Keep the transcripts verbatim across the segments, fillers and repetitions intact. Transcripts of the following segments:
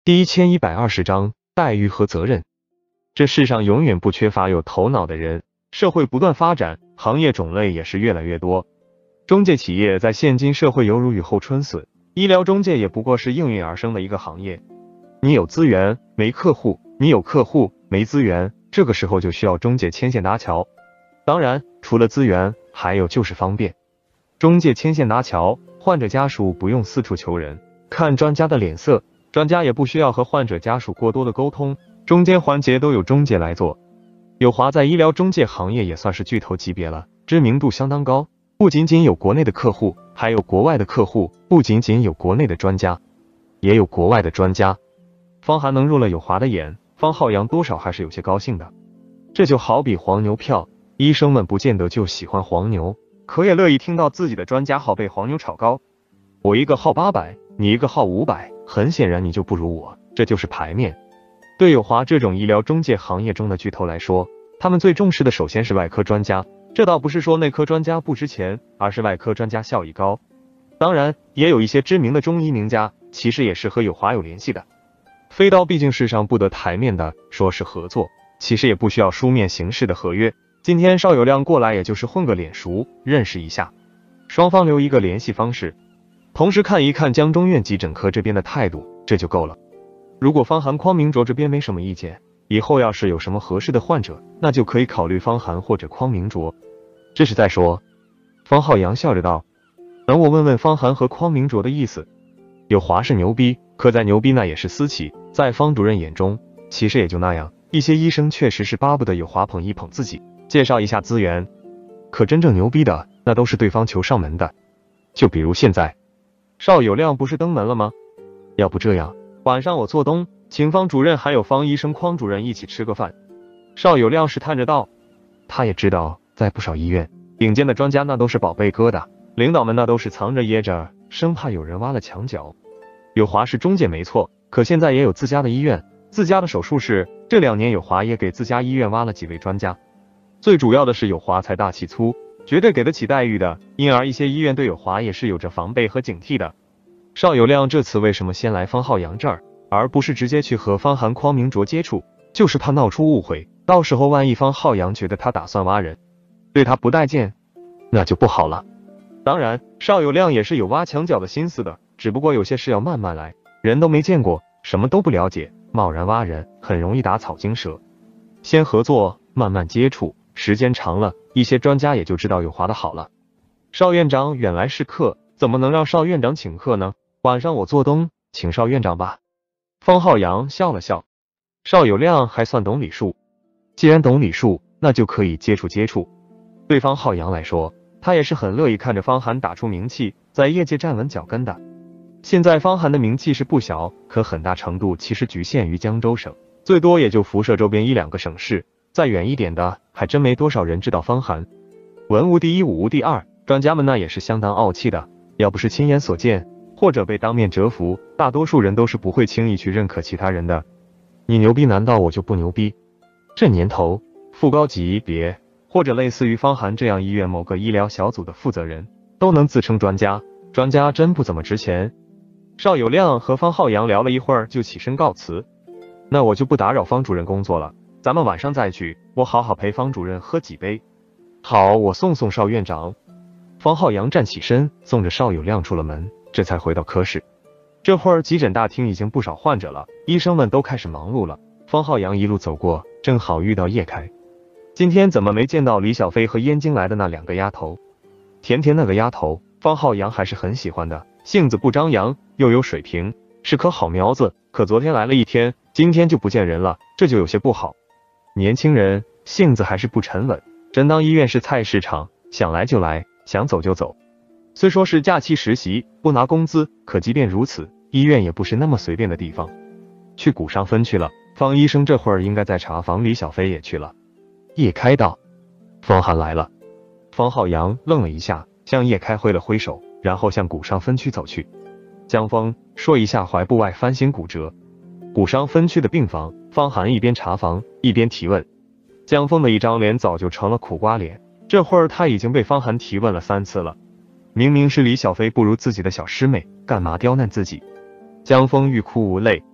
第一千一百二十章待遇和责任。这世上永远不缺乏有头脑的人，社会不断发展，行业种类也是越来越多。中介企业在现今社会犹如雨后春笋，医疗中介也不过是应运而生的一个行业。你有资源没客户，你有客户没资源，这个时候就需要中介牵线搭桥。当然，除了资源，还有就是方便。中介牵线搭桥，患者家属不用四处求人，看专家的脸色，专家也不需要和患者家属过多的沟通，中间环节都有中介来做。友华在医疗中介行业也算是巨头级别了，知名度相当高，不仅仅有国内的客户，还有国外的客户，不仅仅有国内的专家，也有国外的专家。方寒能入了友华的眼，方浩洋多少还是有些高兴的。这就好比黄牛票，医生们不见得就喜欢黄牛，可也乐意听到自己的专家号被黄牛炒高。我一个号八百，你一个号五百，很显然你就不如我，这就是牌面。对友华这种医疗中介行业中的巨头来说，他们最重视的首先是外科专家，这倒不是说内科专家不值钱，而是外科专家效益高。当然，也有一些知名的中医名家，其实也是和友华有联系的。飞刀毕竟世上不得台面的，说是合作，其实也不需要书面形式的合约。今天邵有亮过来，也就是混个脸熟，认识一下，双方留一个联系方式，同时看一看江中院急诊科这边的态度，这就够了。如果方寒匡明卓这边没什么意见，以后要是有什么合适的患者，那就可以考虑方寒或者匡明卓。这是在说。方浩洋笑着道，等我问问方寒和匡明卓的意思。友华是牛逼，可再牛逼那也是私企，在方主任眼中其实也就那样。一些医生确实是巴不得友华捧一捧自己，介绍一下资源，可真正牛逼的那都是对方求上门的。就比如现在邵有亮不是登门了吗？要不这样，晚上我做东，请方主任还有方医生匡主任一起吃个饭。邵有亮试探着道，他也知道在不少医院，顶尖的专家那都是宝贝疙瘩，领导们那都是藏着掖着，生怕有人挖了墙角。友华是中介没错，可现在也有自家的医院，自家的手术室，这两年友华也给自家医院挖了几位专家。最主要的是友华财大气粗，绝对给得起待遇的，因而一些医院对友华也是有着防备和警惕的。邵有亮这次为什么先来方浩洋这儿，而不是直接去和方寒匡明卓接触，就是怕闹出误会，到时候万一方浩洋觉得他打算挖人，对他不待见，那就不好了。当然，邵有亮也是有挖墙脚的心思的，只不过有些事要慢慢来，人都没见过，什么都不了解，贸然挖人很容易打草惊蛇。先合作，慢慢接触，时间长了，一些专家也就知道友华的好了。邵院长远来是客，怎么能让邵院长请客呢？晚上我做东，请邵院长吧。方浩洋笑了笑，邵有亮还算懂礼数，既然懂礼数，那就可以接触接触。对方浩洋来说，他也是很乐意看着方寒打出名气，在业界站稳脚跟的。现在方寒的名气是不小，可很大程度其实局限于江州省，最多也就辐射周边一两个省市，再远一点的还真没多少人知道方寒。文无第一，武无第二，专家们那也是相当傲气的，要不是亲眼所见，或者被当面折服，大多数人都是不会轻易去认可其他人的。你牛逼难道我就不牛逼？这年头，副高级别或者类似于方寒这样医院某个医疗小组的负责人都能自称专家，专家真不怎么值钱。邵有亮和方浩洋聊了一会儿就起身告辞，那我就不打扰方主任工作了，咱们晚上再聚，我好好陪方主任喝几杯。好，我送送邵院长。方浩洋站起身，送着邵有亮出了门，这才回到科室。这会儿急诊大厅已经不少患者了，医生们都开始忙碌了。方浩洋一路走过，正好遇到叶开。今天怎么没见到李小飞和燕京来的那两个丫头？甜甜那个丫头，方浩洋还是很喜欢的，性子不张扬，又有水平，是棵好苗子。可昨天来了一天，今天就不见人了，这就有些不好。年轻人性子还是不沉稳，真当医院是菜市场，想来就来，想走就走。虽说是假期实习，不拿工资，可即便如此，医院也不是那么随便的地方。去谷上分区了，方医生这会儿应该在查房，李小飞也去了。叶开道，方寒来了。方浩洋愣了一下，向叶开挥了挥手，然后向谷上分区走去。江峰，说一下踝部外翻新骨折。骨伤分区的病房，方寒一边查房一边提问。江峰的一张脸早就成了苦瓜脸，这会儿他已经被方寒提问了三次了。明明是李小飞不如自己的小师妹，干嘛刁难自己？江峰欲哭无泪。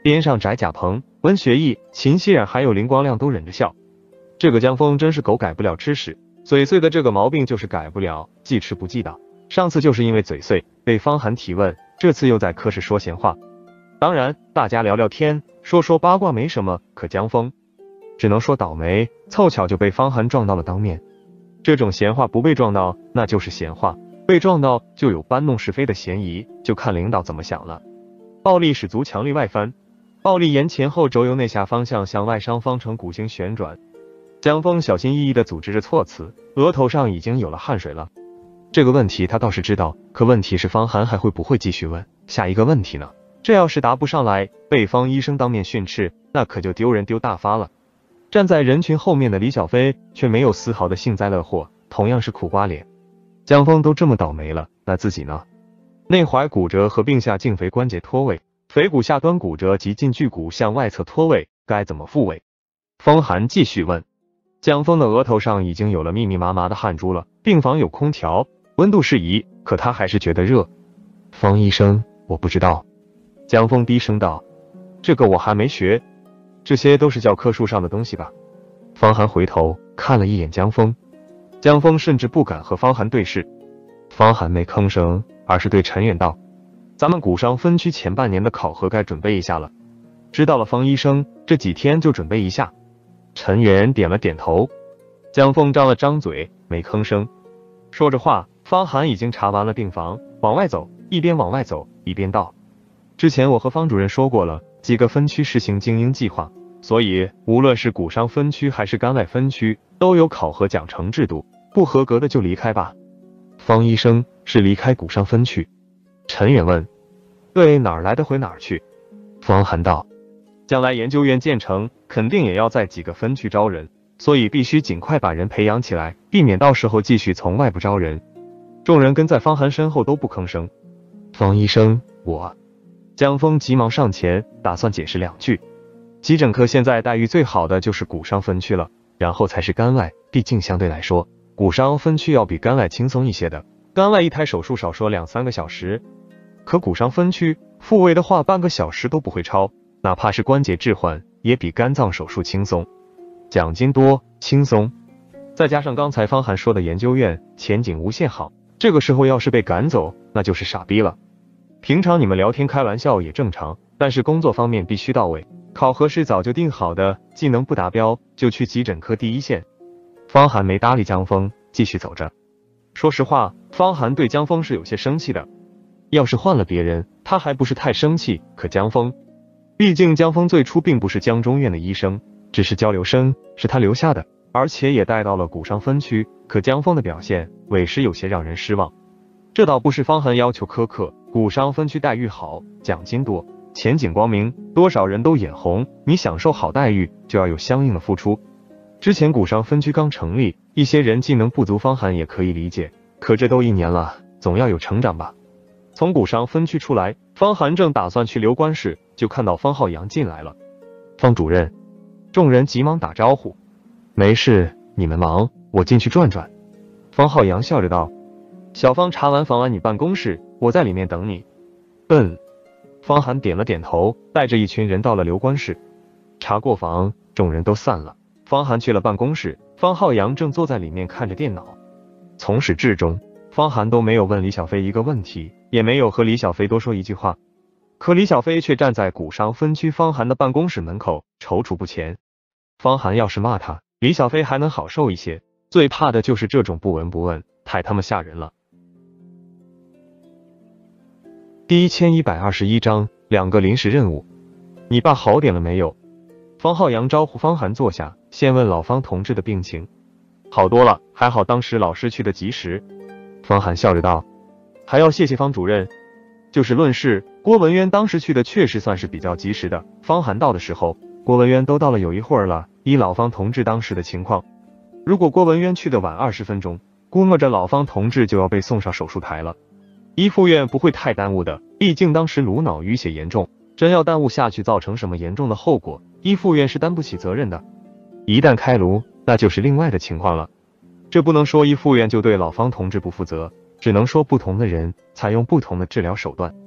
边上翟甲鹏、温学义、秦熙冉还有林光亮都忍着笑。这个江峰真是狗改不了吃屎，嘴碎的这个毛病就是改不了，记吃不记的。上次就是因为嘴碎被方涵提问，这次又在科室说闲话。当然，大家聊聊天，说说八卦没什么，可江峰只能说倒霉，凑巧就被方涵撞到了当面。这种闲话不被撞到，那就是闲话；被撞到就有搬弄是非的嫌疑，就看领导怎么想了。暴力使足强力外翻，暴力沿前后轴由内下方向向外上方程弧形旋转。江峰小心翼翼地组织着措辞，额头上已经有了汗水了。这个问题他倒是知道，可问题是方涵还会不会继续问下一个问题呢？这要是答不上来，被方医生当面训斥，那可就丢人丢大发了。站在人群后面的李小飞却没有丝毫的幸灾乐祸，同样是苦瓜脸。江峰都这么倒霉了，那自己呢？内踝骨折和并下胫腓关节脱位，腓骨下端骨折及胫距骨向外侧脱位，该怎么复位？方涵继续问。江峰的额头上已经有了密密麻麻的汗珠了，病房有空调，温度适宜，可他还是觉得热。方医生，我不知道。江峰低声道，这个我还没学，这些都是教科书上的东西吧？方涵回头看了一眼江峰，江峰甚至不敢和方涵对视。方涵没吭声，而是对陈远道，咱们骨伤分区前半年的考核该准备一下了。知道了方医生，这几天就准备一下。陈远点了点头，江峰张了张嘴，没吭声。说着话，方涵已经查完了病房，往外走，一边往外走一边道，之前我和方主任说过了，几个分区实行精英计划，所以无论是骨伤分区还是肝外分区都有考核奖惩制度，不合格的就离开吧。方医生是离开骨伤分区？陈远问。对，哪儿来的回哪儿去。方涵道，将来研究院建成肯定也要在几个分区招人，所以必须尽快把人培养起来，避免到时候继续从外部招人。众人跟在方涵身后都不吭声。方医生，我……江峰急忙上前，打算解释两句。急诊科现在待遇最好的就是骨伤分区了，然后才是肝外，毕竟相对来说，骨伤分区要比肝外轻松一些的。肝外一台手术少说两三个小时，可骨伤分区复位的话半个小时都不会超，哪怕是关节置换也比肝脏手术轻松，奖金多，轻松。再加上刚才方涵说的研究院前景无限好，这个时候要是被赶走，那就是傻逼了。平常你们聊天开玩笑也正常，但是工作方面必须到位，考核是早就定好的，技能不达标就去急诊科第一线。方涵没搭理江峰，继续走着。说实话，方涵对江峰是有些生气的，要是换了别人，他还不是太生气，可江峰，毕竟江峰最初并不是江中院的医生，只是交流生，是他留下的，而且也带到了骨伤分区，可江峰的表现委实有些让人失望。这倒不是方涵要求苛刻，骨伤分区待遇好，奖金多，前景光明，多少人都眼红，你享受好待遇就要有相应的付出。之前骨伤分区刚成立，一些人技能不足，方涵也可以理解，可这都一年了，总要有成长吧。从骨伤分区出来，方涵正打算去留观室，就看到方浩洋进来了。方主任，众人急忙打招呼。没事，你们忙，我进去转转。方浩洋笑着道。小方查完房安你办公室，我在里面等你。嗯。方涵点了点头，带着一群人到了留观室。查过房，众人都散了。方涵去了办公室，方浩洋正坐在里面看着电脑。从始至终，方涵都没有问李小飞一个问题，也没有和李小飞多说一句话。可李小飞却站在骨伤分区方涵的办公室门口，踌躇不前。方涵要是骂他，李小飞还能好受一些，最怕的就是这种不闻不问，太他妈吓人了。第一千一百二十一章，两个临时任务。你爸好点了没有？方浩洋招呼方涵坐下，先问老方同志的病情。好多了，还好当时老师去的及时。方涵笑着道。还要谢谢方主任。就事论事，郭文渊当时去的确实算是比较及时的。方涵到的时候，郭文渊都到了有一会儿了。依老方同志当时的情况，如果郭文渊去的晚二十分钟，估摸着老方同志就要被送上手术台了。医护院不会太耽误的，毕竟当时颅脑淤血严重，真要耽误下去造成什么严重的后果，医护院是担不起责任的。一旦开颅，那就是另外的情况了。这不能说医护院就对老方同志不负责，只能说不同的人采用不同的治疗手段。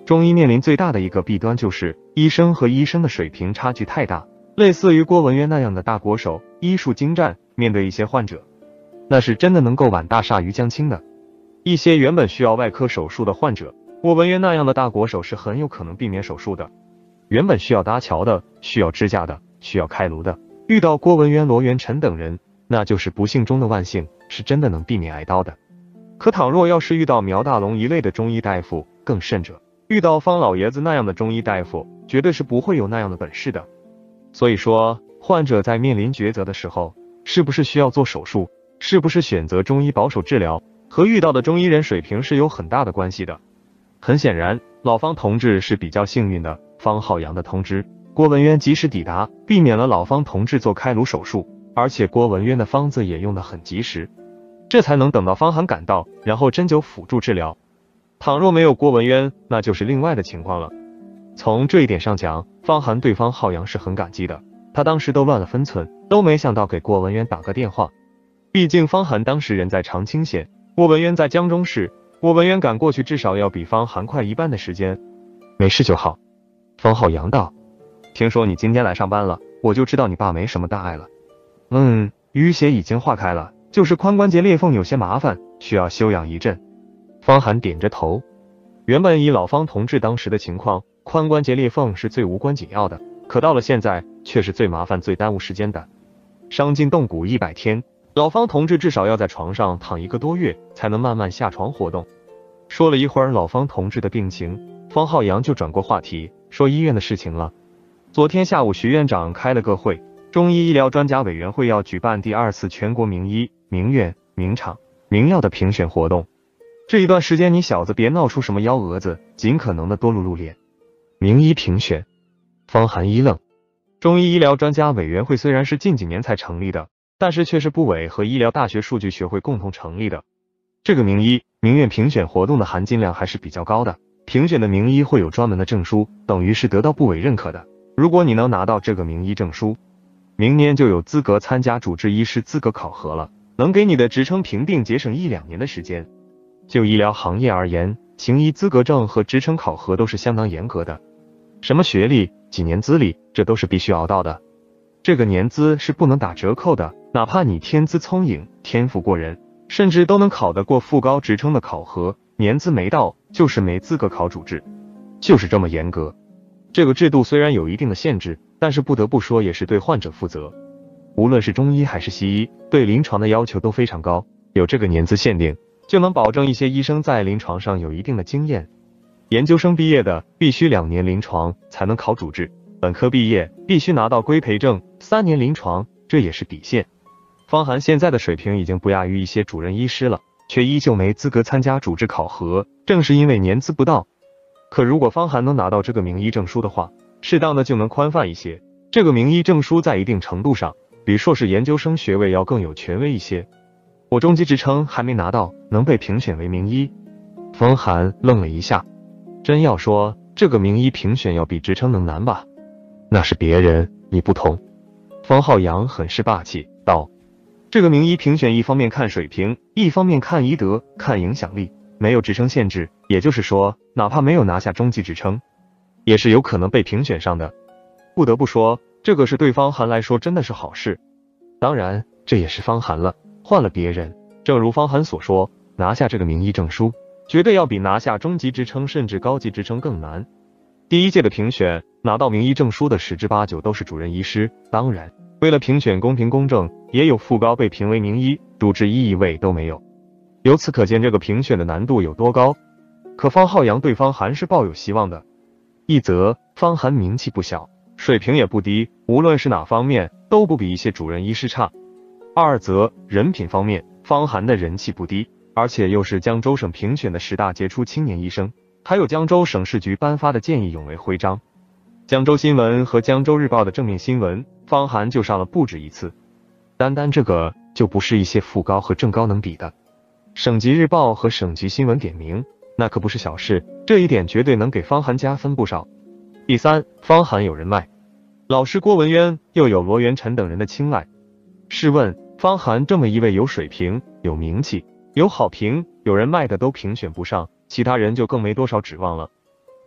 中医面临最大的一个弊端就是医生和医生的水平差距太大，类似于郭文渊那样的大国手，医术精湛，面对一些患者，那是真的能够挽大厦于将倾的。一些原本需要外科手术的患者，郭文渊那样的大国手是很有可能避免手术的。原本需要搭桥的，需要支架的，需要开颅的，遇到郭文渊、罗元辰等人，那就是不幸中的万幸，是真的能避免挨刀的。可倘若要是遇到苗大龙一类的中医大夫，更甚者，遇到方老爷子那样的中医大夫，绝对是不会有那样的本事的。所以说，患者在面临抉择的时候，是不是需要做手术，是不是选择中医保守治疗，和遇到的中医人水平是有很大的关系的。很显然，老方同志是比较幸运的，方浩洋的通知，郭文渊及时抵达，避免了老方同志做开颅手术，而且郭文渊的方子也用得很及时，这才能等到方寒赶到，然后针灸辅助治疗。倘若没有郭文渊，那就是另外的情况了。从这一点上讲，方寒对方浩洋是很感激的，他当时都乱了分寸，都没想到给郭文渊打个电话。毕竟方寒当时人在长清县，郭文渊在江中市，郭文渊赶过去至少要比方寒快一半的时间。没事就好。方浩洋道，听说你今天来上班了，我就知道你爸没什么大碍了。嗯，淤血已经化开了，就是髋关节裂缝有些麻烦，需要休养一阵。方寒点着头，原本以老方同志当时的情况，髋关节裂缝是最无关紧要的，可到了现在却是最麻烦最耽误时间的。伤筋动骨一百天，老方同志至少要在床上躺一个多月，才能慢慢下床活动。说了一会儿老方同志的病情，方浩洋就转过话题，说医院的事情了。昨天下午徐院长开了个会，中医医疗专家委员会要举办第二次全国名医、名院、名厂、名药的评选活动。这一段时间你小子别闹出什么幺蛾子，尽可能的多露露脸。名医评选，方寒一愣。中医医疗专家委员会虽然是近几年才成立的，但是却是部委和医疗大学数据学会共同成立的。这个名医、名院评选活动的含金量还是比较高的，评选的名医会有专门的证书，等于是得到部委认可的。如果你能拿到这个名医证书，明年就有资格参加主治医师资格考核了，能给你的职称评定节省一两年的时间。就医疗行业而言，行医资格证和职称考核都是相当严格的，什么学历、几年资历，这都是必须熬到的。这个年资是不能打折扣的，哪怕你天资聪颖、天赋过人，甚至都能考得过副高职称的考核，年资没到就是没资格考主治，就是这么严格。这个制度虽然有一定的限制，但是不得不说也是对患者负责。无论是中医还是西医，对临床的要求都非常高，有这个年资限定，就能保证一些医生在临床上有一定的经验。研究生毕业的必须两年临床才能考主治，本科毕业必须拿到规培证，三年临床，这也是底线。方寒现在的水平已经不亚于一些主任医师了，却依旧没资格参加主治考核，正是因为年资不到。可如果方寒能拿到这个名医证书的话，适当的就能宽泛一些。这个名医证书在一定程度上比硕士研究生学位要更有权威一些。我中级职称还没拿到，能被评选为名医？方寒愣了一下，真要说这个名医评选要比职称能难吧？那是别人，你不同。方浩洋很是霸气道，这个名医评选一方面看水平，一方面看医德，看影响力，没有职称限制，也就是说哪怕没有拿下中级职称，也是有可能被评选上的。不得不说，这个是对方寒来说真的是好事。当然这也是方寒了，换了别人，正如方寒所说，拿下这个名医证书绝对要比拿下中级职称甚至高级职称更难。第一届的评选拿到名医证书的十之八九都是主任医师，当然为了评选公平公正，也有副高被评为名医，主治医一位都没有。由此可见这个评选的难度有多高。可方浩洋对方寒是抱有希望的。一则方寒名气不小，水平也不低，无论是哪方面都不比一些主任医师差。二则人品方面，方寒的人气不低，而且又是江州省评选的十大杰出青年医生，还有江州省市局颁发的见义勇为徽章。江州新闻和江州日报的正面新闻，方寒就上了不止一次。单单这个就不是一些副高和正高能比的。省级日报和省级新闻点名，那可不是小事，这一点绝对能给方寒加分不少。第三，方寒有人脉，老师郭文渊又有罗元辰等人的青睐。试问方寒这么一位有水平、有名气、有好评、有人脉的都评选不上，其他人就更没多少指望了。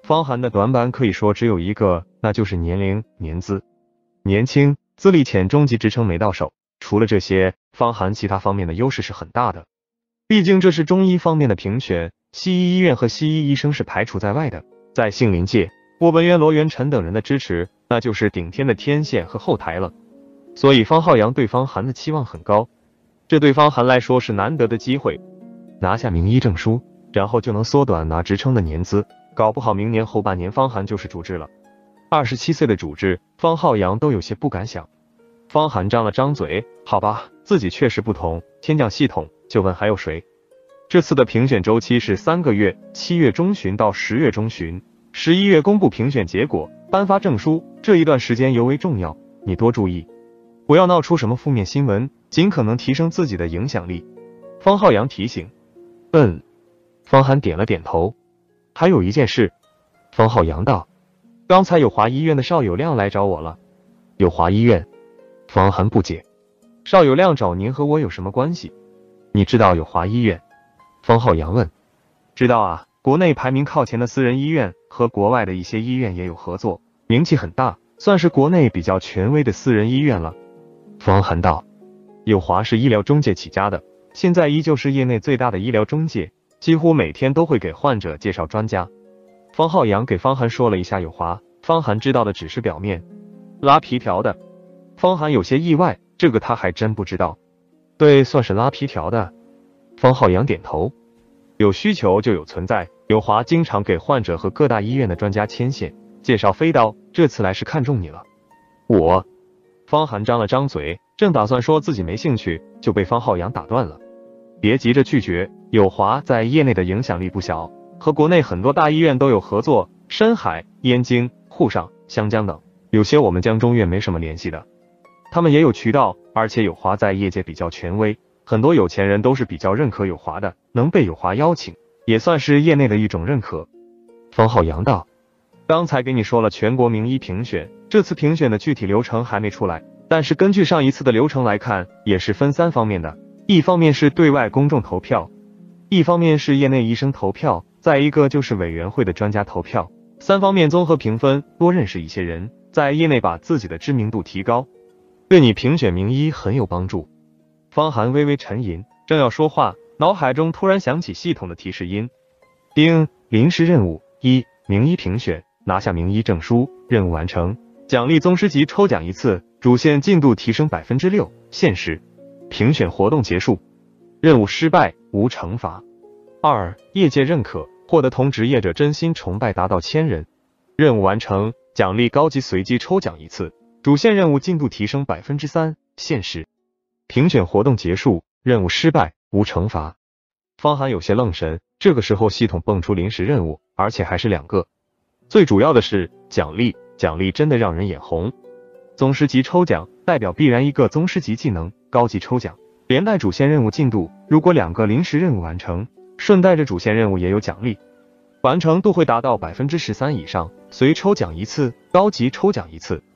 方涵的短板可以说只有一个，那就是年龄、年资。年轻、资历浅，中级职称没到手。除了这些，方涵其他方面的优势是很大的。毕竟这是中医方面的评选，西医医院和西医医生是排除在外的。在杏林界，我文渊、罗元辰等人的支持，那就是顶天的天线和后台了。所以方浩洋对方涵的期望很高，这对方涵来说是难得的机会，拿下名医证书，然后就能缩短拿职称的年资，搞不好明年后半年方涵就是主治了。二十七岁的主治，方浩洋都有些不敢想。方涵张了张嘴，好吧，自己确实不同，天降系统，就问还有谁。这次的评选周期是三个月，七月中旬到十月中旬，十一月公布评选结果，颁发证书，这一段时间尤为重要，你多注意，不要闹出什么负面新闻，尽可能提升自己的影响力。方浩洋提醒。嗯。方涵点了点头。还有一件事。方浩洋道。刚才友华医院的邵有亮来找我了。友华医院？方涵不解。邵有亮找您和我有什么关系？你知道友华医院？方浩洋问。知道啊，国内排名靠前的私人医院和国外的一些医院也有合作，名气很大，算是国内比较权威的私人医院了。方涵道。友华是医疗中介起家的，现在依旧是业内最大的医疗中介，几乎每天都会给患者介绍专家。方浩洋给方涵说了一下友华，方涵知道的只是表面。拉皮条的。方涵有些意外，这个他还真不知道。对，算是拉皮条的。方浩洋点头。有需求就有存在，友华经常给患者和各大医院的专家牵线，介绍飞刀，这次来是看中你了。我。方涵张了张嘴，正打算说自己没兴趣，就被方浩洋打断了。别急着拒绝，友华在业内的影响力不小，和国内很多大医院都有合作，深海、燕京、沪上、湘江等，有些我们江中院没什么联系的，他们也有渠道，而且友华在业界比较权威，很多有钱人都是比较认可友华的，能被友华邀请，也算是业内的一种认可。方浩洋道。刚才给你说了全国名医评选，这次评选的具体流程还没出来，但是根据上一次的流程来看，也是分三方面的，一方面是对外公众投票，一方面是业内医生投票，再一个就是委员会的专家投票，三方面综合评分，多认识一些人，在业内把自己的知名度提高，对你评选名医很有帮助。方涵微微沉吟，正要说话，脑海中突然响起系统的提示音。叮，临时任务一，名医评选，拿下名医证书，任务完成，奖励宗师级抽奖一次，主线进度提升 百分之六， 限时。评选活动结束，任务失败，无惩罚。二，业界认可，获得同职业者真心崇拜达到千人，任务完成，奖励高级随机抽奖一次，主线任务进度提升 百分之三， 限时。评选活动结束，任务失败，无惩罚。方涵有些愣神，这个时候系统蹦出临时任务，而且还是两个。最主要的是奖励，奖励真的让人眼红。宗师级抽奖代表必然一个宗师级技能，高级抽奖连带主线任务进度，如果两个临时任务完成，顺带着主线任务也有奖励，完成度会达到 百分之十三 以上，随抽奖一次，高级抽奖一次。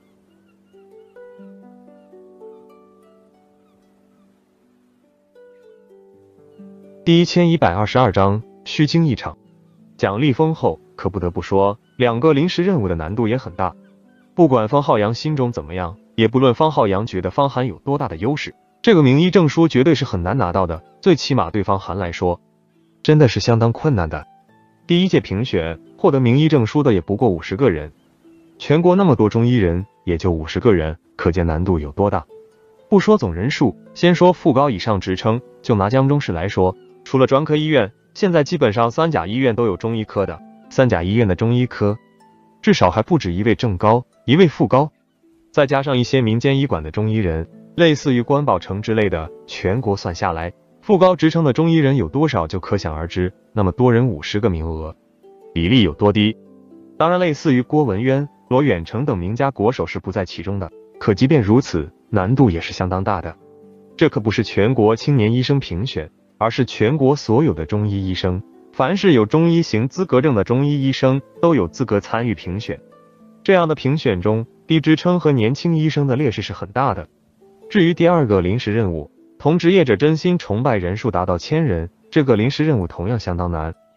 第一千一百二十二章虚惊一场。奖励丰厚，可不得不说，两个临时任务的难度也很大。不管方浩洋心中怎么样，也不论方浩洋觉得方涵有多大的优势，这个名医证书绝对是很难拿到的，最起码对方涵来说，真的是相当困难的。第一届评选获得名医证书的也不过五十个人，全国那么多中医人，也就五十个人，可见难度有多大。不说总人数，先说副高以上职称，就拿江中市来说，除了专科医院，现在基本上三甲医院都有中医科的，三甲医院的中医科至少还不止一位正高，一位副高，再加上一些民间医馆的中医人，类似于关宝成之类的，全国算下来，副高职称的中医人有多少就可想而知，那么多人五十个名额，比例有多低。当然类似于郭文渊、罗远成等名家国手是不在其中的，可即便如此，难度也是相当大的。这可不是全国青年医生评选，而是全国所有的中医医生，凡是有中医行资格证的中医医生都有资格参与评选。这样的评选中，低职称和年轻医生的劣势是很大的。至于第二个临时任务，同职业者真心崇拜人数达到千人，这个临时任务同样相当难。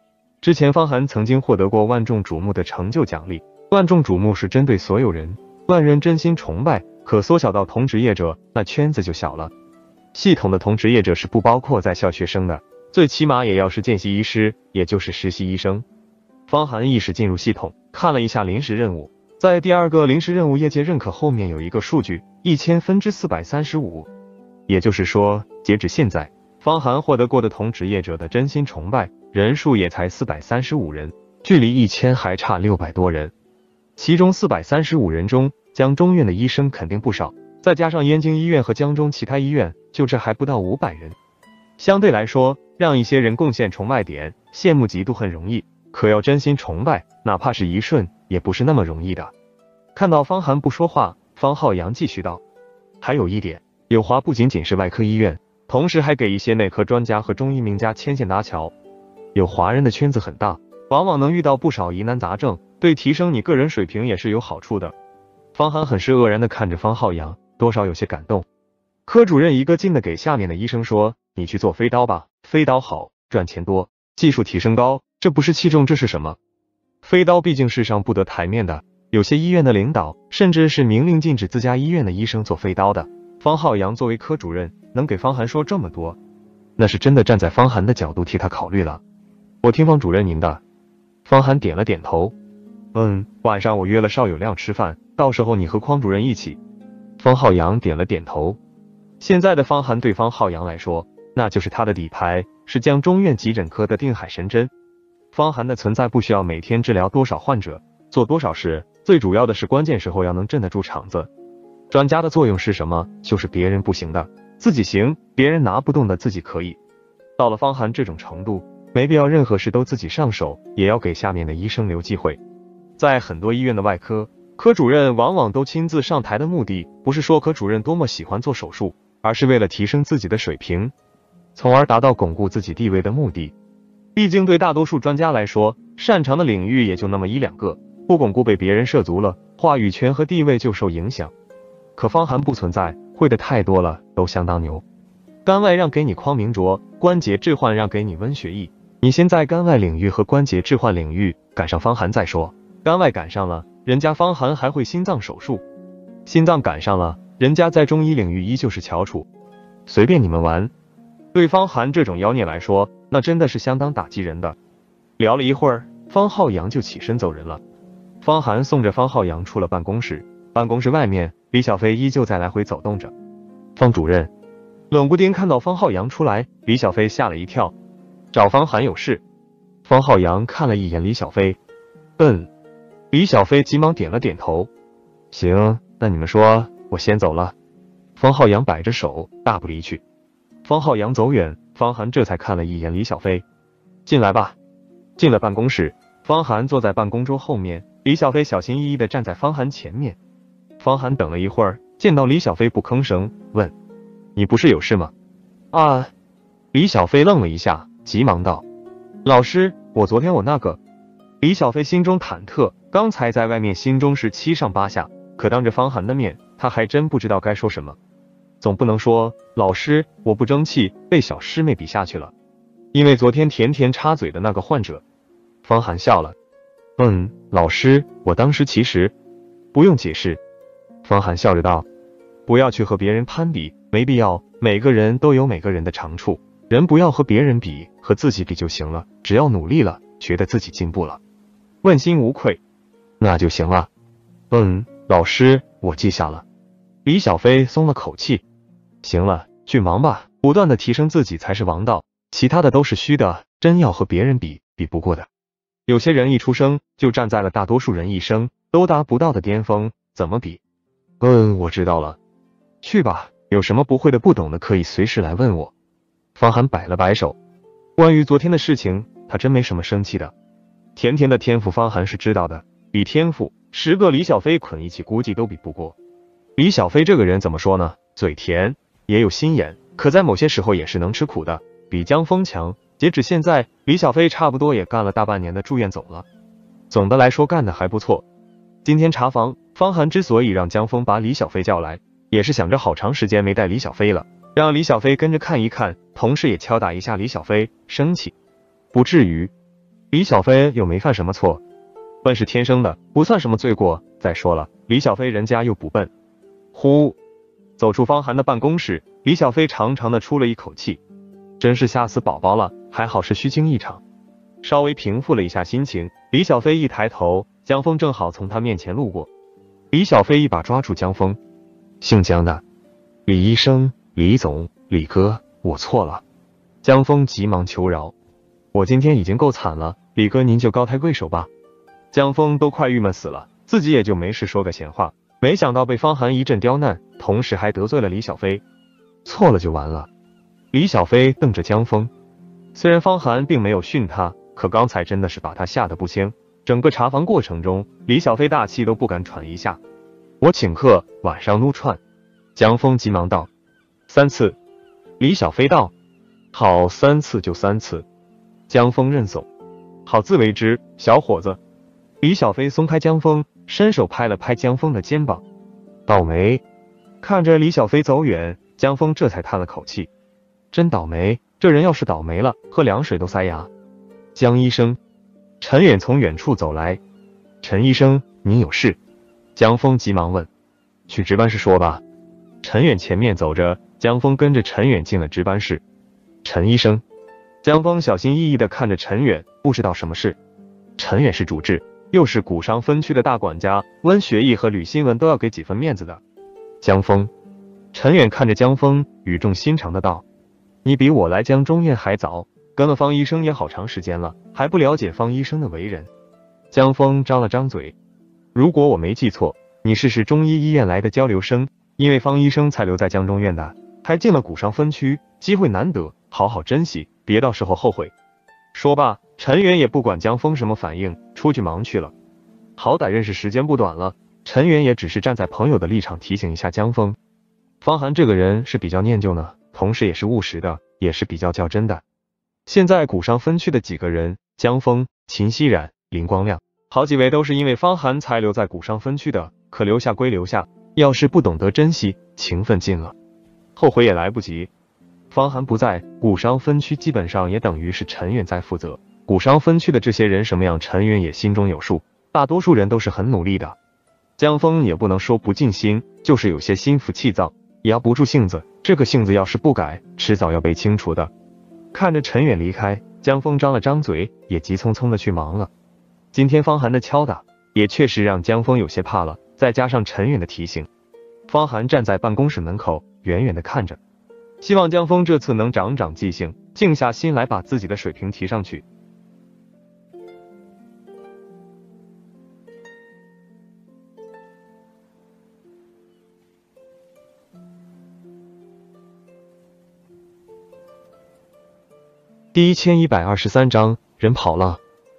之前方涵曾经获得过万众瞩目的成就奖励，万众瞩目是针对所有人，万人真心崇拜，可缩小到同职业者，那圈子就小了。系统的同职业者是不包括在校学生的，最起码也要是见习医师，也就是实习医生。方涵意识进入系统，看了一下临时任务，在第二个临时任务业界认可后面有一个数据，一千分之四百三十五，也就是说，截止现在，方涵获得过的同职业者的真心崇拜人数也才四百三十五人，距离一千还差六百多人。其中四百三十五人中，江中院的医生肯定不少，再加上燕京医院和江中其他医院，就这还不到五百人。相对来说，让一些人贡献崇拜点、羡慕嫉妒很容易，可要真心崇拜，哪怕是一瞬，也不是那么容易的。看到方涵不说话，方浩洋继续道：还有一点，友华不仅仅是外科医院，同时还给一些内科专家和中医名家牵线搭桥。有华人的圈子很大，往往能遇到不少疑难杂症，对提升你个人水平也是有好处的。方涵很是愕然地看着方浩洋，多少有些感动。科主任一个劲地给下面的医生说：你去做飞刀吧，飞刀好，赚钱多，技术提升高，这不是器重，这是什么？飞刀毕竟是上不得台面的，有些医院的领导甚至是明令禁止自家医院的医生做飞刀的。方浩洋作为科主任，能给方涵说这么多，那是真的站在方涵的角度替他考虑了。我听方主任您的。方涵点了点头。嗯，晚上我约了邵有亮吃饭，到时候你和匡主任一起。方浩洋点了点头。现在的方涵对方浩洋来说，那就是他的底牌，是江中院急诊科的定海神针。方涵的存在不需要每天治疗多少患者，做多少事，最主要的是关键时候要能镇得住场子。专家的作用是什么？就是别人不行的，自己行；别人拿不动的，自己可以。到了方涵这种程度，没必要任何事都自己上手，也要给下面的医生留机会。在很多医院的外科，科主任往往都亲自上台的目的，不是说科主任多么喜欢做手术，而是为了提升自己的水平，从而达到巩固自己地位的目的。毕竟对大多数专家来说，擅长的领域也就那么一两个，不巩固被别人涉足了，话语权和地位就受影响。可方涵不存在，会的太多了，都相当牛。肝外让给你匡明卓，关节置换让给你温学义，你先在肝外领域和关节置换领域赶上方涵再说。肝外赶上了，人家方涵还会心脏手术；心脏赶上了，人家在中医领域依旧是翘楚。随便你们玩。对方涵这种妖孽来说，那真的是相当打击人的。聊了一会儿，方浩洋就起身走人了。方涵送着方浩洋出了办公室，办公室外面，李小飞依旧在来回走动着。方主任，冷不丁看到方浩洋出来，李小飞吓了一跳。找方涵有事。方浩洋看了一眼李小飞，嗯。李小飞急忙点了点头。行，那你们说，我先走了。方浩洋摆着手，大步离去。方浩洋走远，方涵这才看了一眼李小飞。进来吧。进了办公室，方涵坐在办公桌后面，李小飞小心翼翼地站在方涵前面。方涵等了一会儿，见到李小飞不吭声，问：你不是有事吗？啊。李小飞愣了一下，急忙道：老师，我昨天我那个……李小飞心中忐忑，刚才在外面心中是七上八下，可当着方涵的面，他还真不知道该说什么。总不能说老师我不争气，被小师妹比下去了。因为昨天甜甜插嘴的那个患者。方涵笑了。嗯，老师，我当时其实……不用解释。方涵笑着道：不要去和别人攀比，没必要，每个人都有每个人的长处，人不要和别人比，和自己比就行了，只要努力了，觉得自己进步了，问心无愧，那就行了。嗯，老师，我记下了。李小飞松了口气。行了，去忙吧，不断的提升自己才是王道，其他的都是虚的，真要和别人比，比不过的。有些人一出生就站在了大多数人一生都达不到的巅峰，怎么比？嗯，我知道了。去吧，有什么不会的不懂的可以随时来问我。方涵摆了摆手。关于昨天的事情，他真没什么生气的。甜甜的天赋方涵是知道的，比天赋，十个李小飞捆一起估计都比不过。李小飞这个人怎么说呢？嘴甜，也有心眼，可在某些时候也是能吃苦的，比江峰强。截止现在，李小飞差不多也干了大半年的住院总了，总的来说干得还不错。今天查房，方涵之所以让江峰把李小飞叫来，也是想着好长时间没带李小飞了，让李小飞跟着看一看，同时也敲打一下李小飞，生气不至于。 李小飞又没犯什么错，笨是天生的，不算什么罪过。再说了，李小飞人家又不笨。呼，走出方寒的办公室，李小飞长长的出了一口气，真是吓死宝宝了，还好是虚惊一场。稍微平复了一下心情，李小飞一抬头，江峰正好从他面前路过。李小飞一把抓住江峰，姓江的，李医生、李总、李哥，我错了。江峰急忙求饶，我今天已经够惨了，李哥您就高抬贵手吧。江峰都快郁闷死了，自己也就没事说个闲话，没想到被方寒一阵刁难，同时还得罪了李小飞。错了就完了。李小飞瞪着江峰，虽然方寒并没有训他，可刚才真的是把他吓得不轻。整个查房过程中，李小飞大气都不敢喘一下。我请客，晚上撸串。江峰急忙道。三次。李小飞道。好，三次就三次。江峰认怂。好自为之，小伙子。李小飞松开江峰，伸手拍了拍江峰的肩膀。倒霉。看着李小飞走远，江峰这才叹了口气。真倒霉，这人要是倒霉了，喝凉水都塞牙。江医生。陈远从远处走来。陈医生，您有事？江峰急忙问。去值班室说吧。陈远前面走着，江峰跟着陈远进了值班室。陈医生。江峰小心翼翼地看着陈远，不知道什么事。陈远是主治，又是骨伤分区的大管家，温学义和吕新文都要给几分面子的。江峰。陈远看着江峰，语重心长的道：你比我来江中院还早，跟了方医生也好长时间了，还不了解方医生的为人。江峰张了张嘴。如果我没记错，你是是中医医院来的交流生，因为方医生才留在江中院的，还进了骨伤分区，机会难得，好好珍惜，别到时候后悔。说罢，陈远也不管江峰什么反应，出去忙去了。好歹认识时间不短了，陈远也只是站在朋友的立场提醒一下江峰。方寒这个人是比较念旧呢，同时也是务实的，也是比较较真的。现在骨伤分区的几个人，江峰、秦熙冉、林光亮，好几位都是因为方寒才留在骨伤分区的，可留下归留下，要是不懂得珍惜，情分尽了，后悔也来不及。方寒不在，骨伤分区基本上也等于是陈远在负责。骨伤分区的这些人什么样，陈远也心中有数，大多数人都是很努力的。江峰也不能说不尽心，就是有些心浮气躁，压不住性子，这个性子要是不改，迟早要被清除的。看着陈远离开，江峰张了张嘴，也急匆匆的去忙了。今天方寒的敲打，也确实让江峰有些怕了，再加上陈远的提醒，方寒站在办公室门口，远远的看着，希望江峰这次能长长记性，静下心来把自己的水平提上去。第一千一百二十三章，人跑了。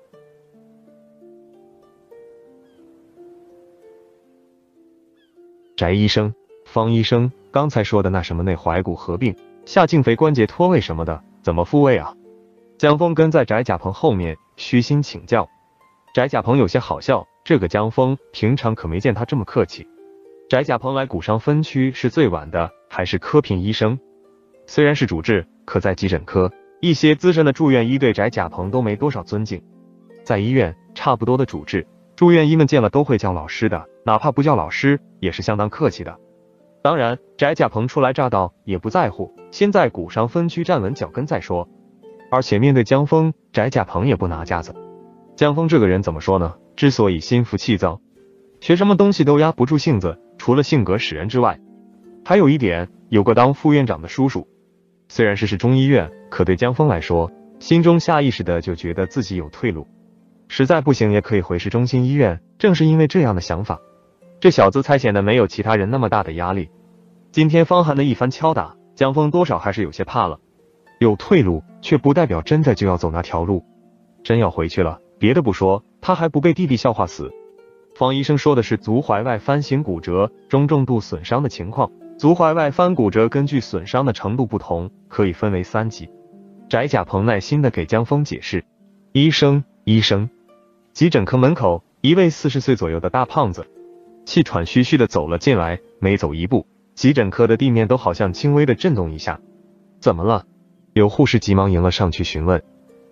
翟医生，方医生，刚才说的那什么内踝骨合并、下胫腓关节脱位什么的，怎么复位啊？江峰跟在翟甲鹏后面，虚心请教。翟甲鹏有些好笑，这个江峰平常可没见他这么客气。翟甲鹏来骨伤分区是最晚的，还是科聘医生，虽然是主治，可在急诊科，一些资深的住院医对翟甲鹏都没多少尊敬。在医院，差不多的主治、住院医们见了都会叫老师的，哪怕不叫老师，也是相当客气的。当然，翟甲鹏初来乍到，也不在乎，先在骨伤分区站稳脚跟再说。而且面对江峰，翟甲鹏也不拿架子。江峰这个人怎么说呢？之所以心浮气躁，学什么东西都压不住性子，除了性格使然之外，还有一点，有个当副院长的叔叔。虽然是是中医院，可对江峰来说，心中下意识的就觉得自己有退路，实在不行也可以回市中心医院。正是因为这样的想法，这小子才显得没有其他人那么大的压力。今天方寒的一番敲打，江峰多少还是有些怕了。有退路，却不代表真的就要走那条路。真要回去了，别的不说，他还不被弟弟笑话死。方医生说的是足踝外翻型骨折中重度损伤的情况，足踝外翻骨折根据损伤的程度不同，可以分为三级。翟甲鹏耐心的给江峰解释。医生，医生。急诊科门口，一位四十岁左右的大胖子气喘吁吁的走了进来，每走一步，急诊科的地面都好像轻微的震动一下。怎么了？有护士急忙迎了上去询问。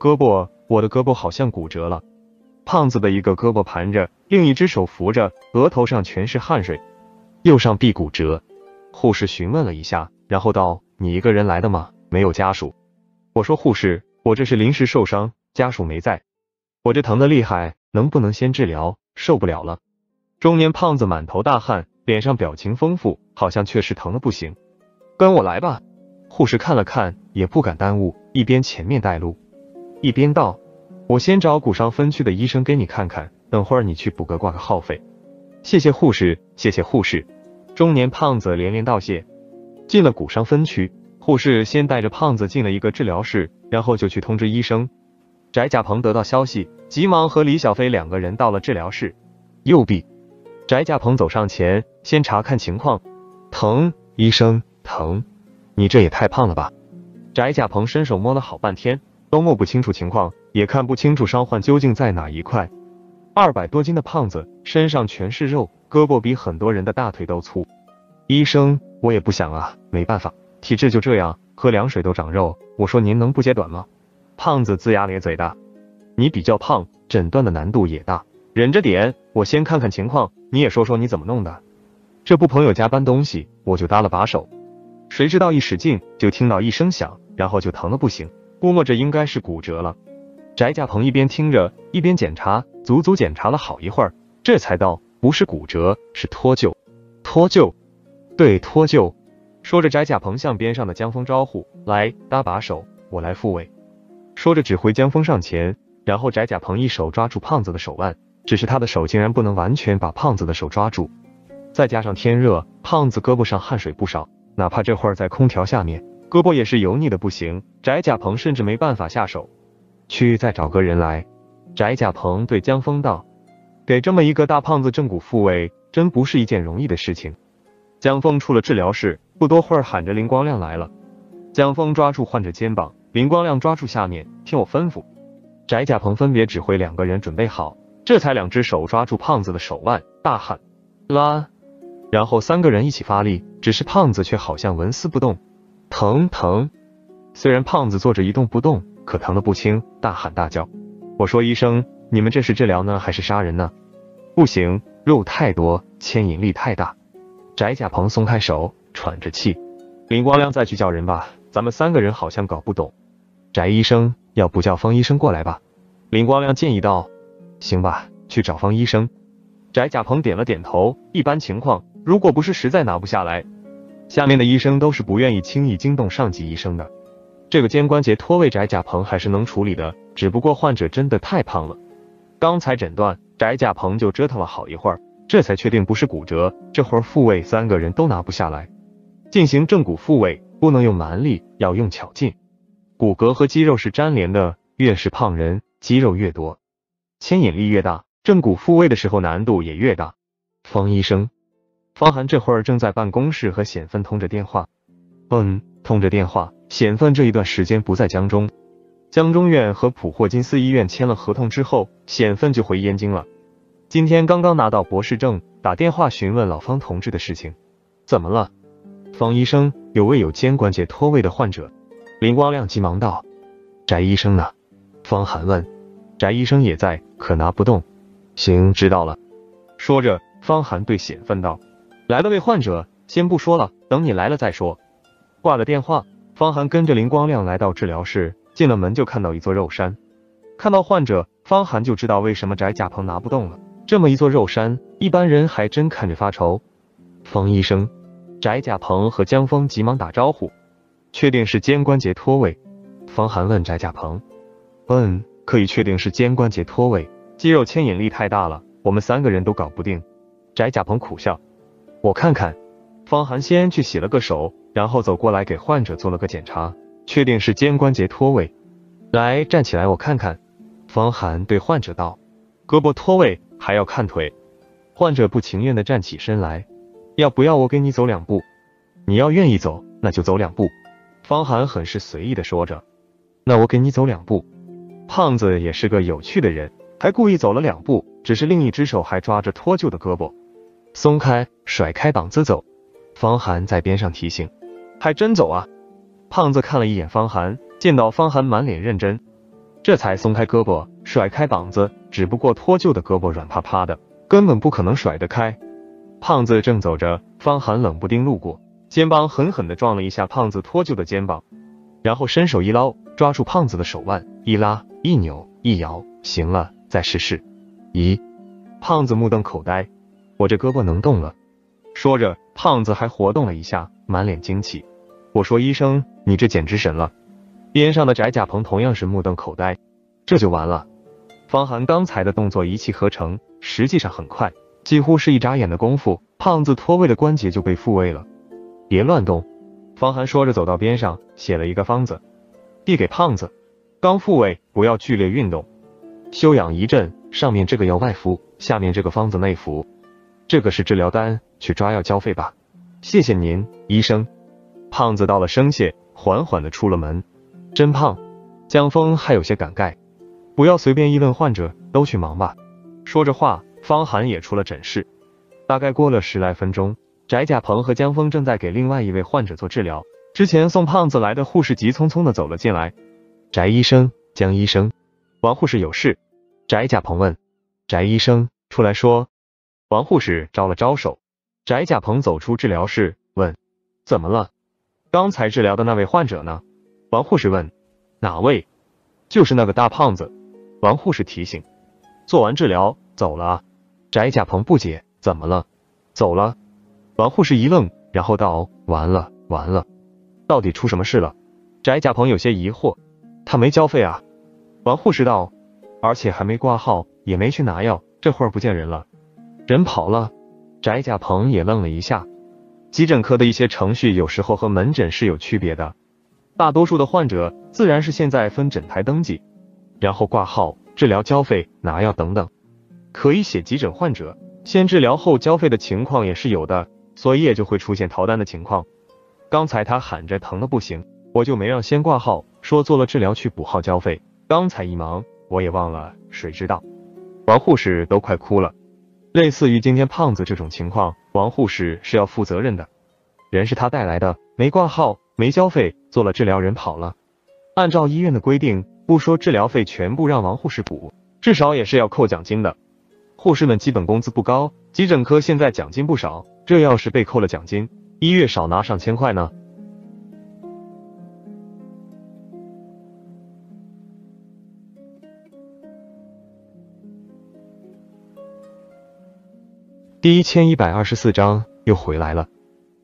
胳膊，我的胳膊好像骨折了。胖子的一个胳膊盘着，另一只手扶着，额头上全是汗水，右上臂骨折。护士询问了一下，然后道：你一个人来的吗？没有家属。我说护士，我这是临时受伤，家属没在。我这疼得厉害，能不能先治疗？受不了了。中年胖子满头大汗，脸上表情丰富，好像确实疼得不行。跟我来吧。护士看了看，也不敢耽误，一边前面带路，一边道：我先找骨伤分区的医生给你看看，等会儿你去补个挂个号费。谢谢护士，谢谢护士。中年胖子连连道谢。进了骨伤分区，护士先带着胖子进了一个治疗室，然后就去通知医生。翟甲鹏得到消息，急忙和李小飞两个人到了治疗室。右臂。翟甲鹏走上前，先查看情况。疼，医生，疼。你这也太胖了吧。翟甲鹏伸手摸了好半天，都摸不清楚情况，也看不清楚伤患究竟在哪一块。二百多斤的胖子，身上全是肉，胳膊比很多人的大腿都粗。医生，我也不想啊，没办法，体质就这样，喝凉水都长肉。我说您能不揭短吗？胖子龇牙咧嘴的。你比较胖，诊断的难度也大，忍着点，我先看看情况，你也说说你怎么弄的。这不朋友家搬东西，我就搭了把手。谁知道一使劲就听到一声响，然后就疼得不行，估摸着应该是骨折了。翟甲鹏一边听着一边检查，足足检查了好一会儿，这才道不是骨折，是脱臼。脱臼？对，脱臼。说着，翟甲鹏向边上的江峰招呼：来，搭把手，我来复位。说着指挥江峰上前，然后翟甲鹏一手抓住胖子的手腕，只是他的手竟然不能完全把胖子的手抓住，再加上天热，胖子胳膊上汗水不少，哪怕这会儿在空调下面，胳膊也是油腻的不行。翟甲鹏甚至没办法下手。去再找个人来。翟甲鹏对江峰道：给这么一个大胖子正骨复位，真不是一件容易的事情。江峰出了治疗室，不多会儿喊着林光亮来了。江峰抓住患者肩膀，林光亮抓住下面，听我吩咐。翟甲鹏分别指挥两个人准备好，这才两只手抓住胖子的手腕，大喊拉，然后三个人一起发力，只是胖子却好像纹丝不动。疼疼。虽然胖子坐着一动不动，可疼得不轻，大喊大叫。我说医生，你们这是治疗呢还是杀人呢？不行，肉太多，牵引力太大。翟甲鹏松开手，喘着气。林光亮再去叫人吧，咱们三个人好像搞不懂。翟医生，要不叫方医生过来吧？林光亮建议道。行吧，去找方医生。翟甲鹏点了点头，一般情况，如果不是实在拿不下来，下面的医生都是不愿意轻易惊动上级医生的。这个肩关节脱位翟甲鹏还是能处理的，只不过患者真的太胖了。刚才诊断，翟甲鹏就折腾了好一会儿，这才确定不是骨折，这会儿复位三个人都拿不下来。进行正骨复位，不能用蛮力，要用巧劲。骨骼和肌肉是粘连的，越是胖人，肌肉越多，牵引力越大，正骨复位的时候难度也越大。方医生，方涵这会儿正在办公室和显奋通着电话。嗯，通着电话，显奋这一段时间不在江中。江中院和普霍金斯医院签了合同之后，显奋就回燕京了。今天刚刚拿到博士证，打电话询问老方同志的事情。怎么了？方医生，有位有肩关节脱位的患者。林光亮急忙道。翟医生呢？方涵问。翟医生也在，可拿不动。行，知道了。说着，方涵对显奋道：来了位患者，先不说了，等你来了再说。挂了电话，方涵跟着林光亮来到治疗室，进了门就看到一座肉山。看到患者，方涵就知道为什么翟甲鹏拿不动了。这么一座肉山，一般人还真看着发愁。方医生，翟甲鹏和江峰急忙打招呼。确定是肩关节脱位？方涵问翟甲鹏。嗯，可以确定是肩关节脱位，肌肉牵引力太大了，我们三个人都搞不定。翟甲鹏苦笑。我看看。方涵先去洗了个手，然后走过来给患者做了个检查，确定是肩关节脱位。来，站起来我看看。方涵对患者道。胳膊脱位还要看腿。患者不情愿地站起身来。要不要我给你走两步？你要愿意走，那就走两步。方涵很是随意地说着。那我给你走两步。胖子也是个有趣的人，还故意走了两步，只是另一只手还抓着脱臼的胳膊。松开，甩开膀子走。方涵在边上提醒。还真走啊。胖子看了一眼方涵，见到方涵满脸认真。 这才松开胳膊，甩开膀子，只不过脱臼的胳膊软趴趴的，根本不可能甩得开。胖子正走着，方寒冷不丁路过，肩膀狠狠地撞了一下胖子脱臼的肩膀，然后伸手一捞，抓住胖子的手腕，一拉一扭一摇，行了，再试试。咦，胖子目瞪口呆，我这胳膊能动了。说着，胖子还活动了一下，满脸惊奇。我说医生，你这简直神了。边上的翟甲鹏同样是目瞪口呆，这就完了。方寒刚才的动作一气呵成，实际上很快，几乎是一眨眼的功夫，胖子脱位的关节就被复位了。别乱动，方寒说着走到边上，写了一个方子，递给胖子。刚复位，不要剧烈运动，休养一阵，上面这个药外服，下面这个方子内服。这个是治疗单，去抓药交费吧。谢谢您，医生。胖子道了声谢，缓缓地出了门。真胖，江峰还有些感慨。不要随便议论患者，都去忙吧。说着话，方寒也出了诊室。大概过了十来分钟，翟甲鹏和江峰正在给另外一位患者做治疗。之前送胖子来的护士急匆匆地走了进来。翟医生，江医生，王护士有事？翟甲鹏问。翟医生，出来说。王护士招了招手。翟甲鹏走出治疗室，问：怎么了？刚才治疗的那位患者呢？王护士问。哪位？就是那个大胖子。王护士提醒。做完治疗走了啊？翟甲鹏不解，怎么了？走了。王护士一愣，然后道：完了完了，到底出什么事了？翟甲鹏有些疑惑。他没交费啊。王护士道，而且还没挂号，也没去拿药，这会儿不见人了。人跑了。翟甲鹏也愣了一下。急诊科的一些程序有时候和门诊是有区别的，大多数的患者自然是现在分诊台登记，然后挂号、治疗交费、拿药等等。可以写急诊患者先治疗后交费的情况也是有的，所以也就会出现逃单的情况。刚才他喊着疼的不行，我就没让先挂号，说做了治疗去补号交费。刚才一忙，我也忘了，谁知道。王护士都快哭了。类似于今天胖子这种情况，王护士是要负责任的。人是他带来的，没挂号，没交费，做了治疗人跑了。按照医院的规定，不说治疗费全部让王护士补，至少也是要扣奖金的。护士们基本工资不高，急诊科现在奖金不少，这要是被扣了奖金，一月少拿上千块呢。第一千一百二十四章又回来了。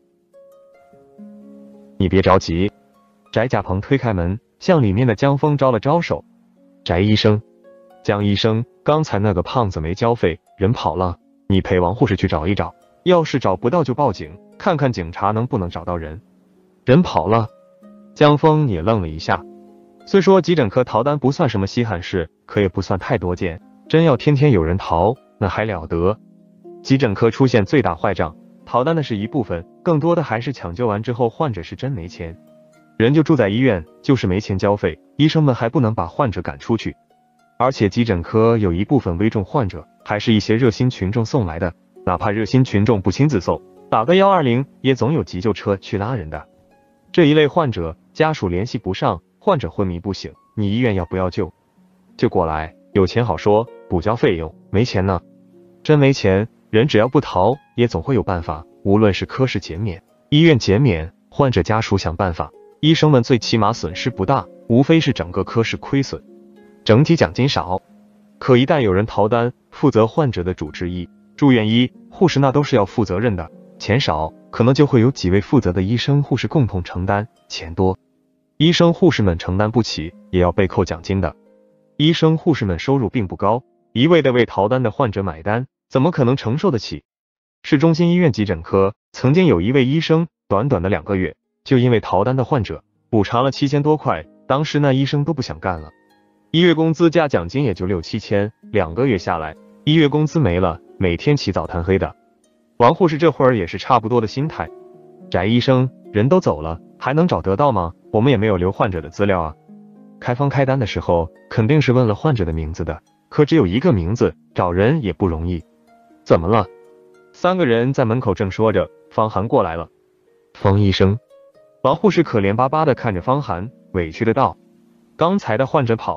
你别着急。翟甲鹏推开门，向里面的江峰招了招手。翟医生，江医生，刚才那个胖子没交费，人跑了，你陪王护士去找一找，要是找不到就报警，看看警察能不能找到人。人跑了。江峰也愣了一下。虽说急诊科逃单不算什么稀罕事，可也不算太多见，真要天天有人逃，那还了得。急诊科出现最大坏账，逃单的是一部分，更多的还是抢救完之后患者是真没钱，人就住在医院，就是没钱交费，医生们还不能把患者赶出去。而且急诊科有一部分危重患者还是一些热心群众送来的，哪怕热心群众不亲自送，打个一二零也总有急救车去拉人的。这一类患者家属联系不上，患者昏迷不醒，你医院要不要救就过来，有钱好说，补交费用，没钱呢？真没钱，人只要不逃，也总会有办法。无论是科室减免、医院减免，患者家属想办法，医生们最起码损失不大，无非是整个科室亏损，整体奖金少。可一旦有人逃单，负责患者的主治医、住院医、护士那都是要负责任的，钱少，可能就会有几位负责的医生、护士共同承担，钱多，医生、护士们承担不起，也要被扣奖金的。医生、护士们收入并不高，一味的为逃单的患者买单，怎么可能承受得起？市中心医院急诊科曾经有一位医生，短短的两个月，就因为逃单的患者补偿了七千多块，当时那医生都不想干了。一月工资加奖金也就六七千，两个月下来，一月工资没了，每天起早贪黑的。王护士这会儿也是差不多的心态。翟医生，人都走了，还能找得到吗？我们也没有留患者的资料啊。开方开单的时候肯定是问了患者的名字的，可只有一个名字，找人也不容易。怎么了？三个人在门口正说着，方寒过来了。方医生。王护士可怜巴巴的看着方寒，委屈的道：刚才的患者跑了，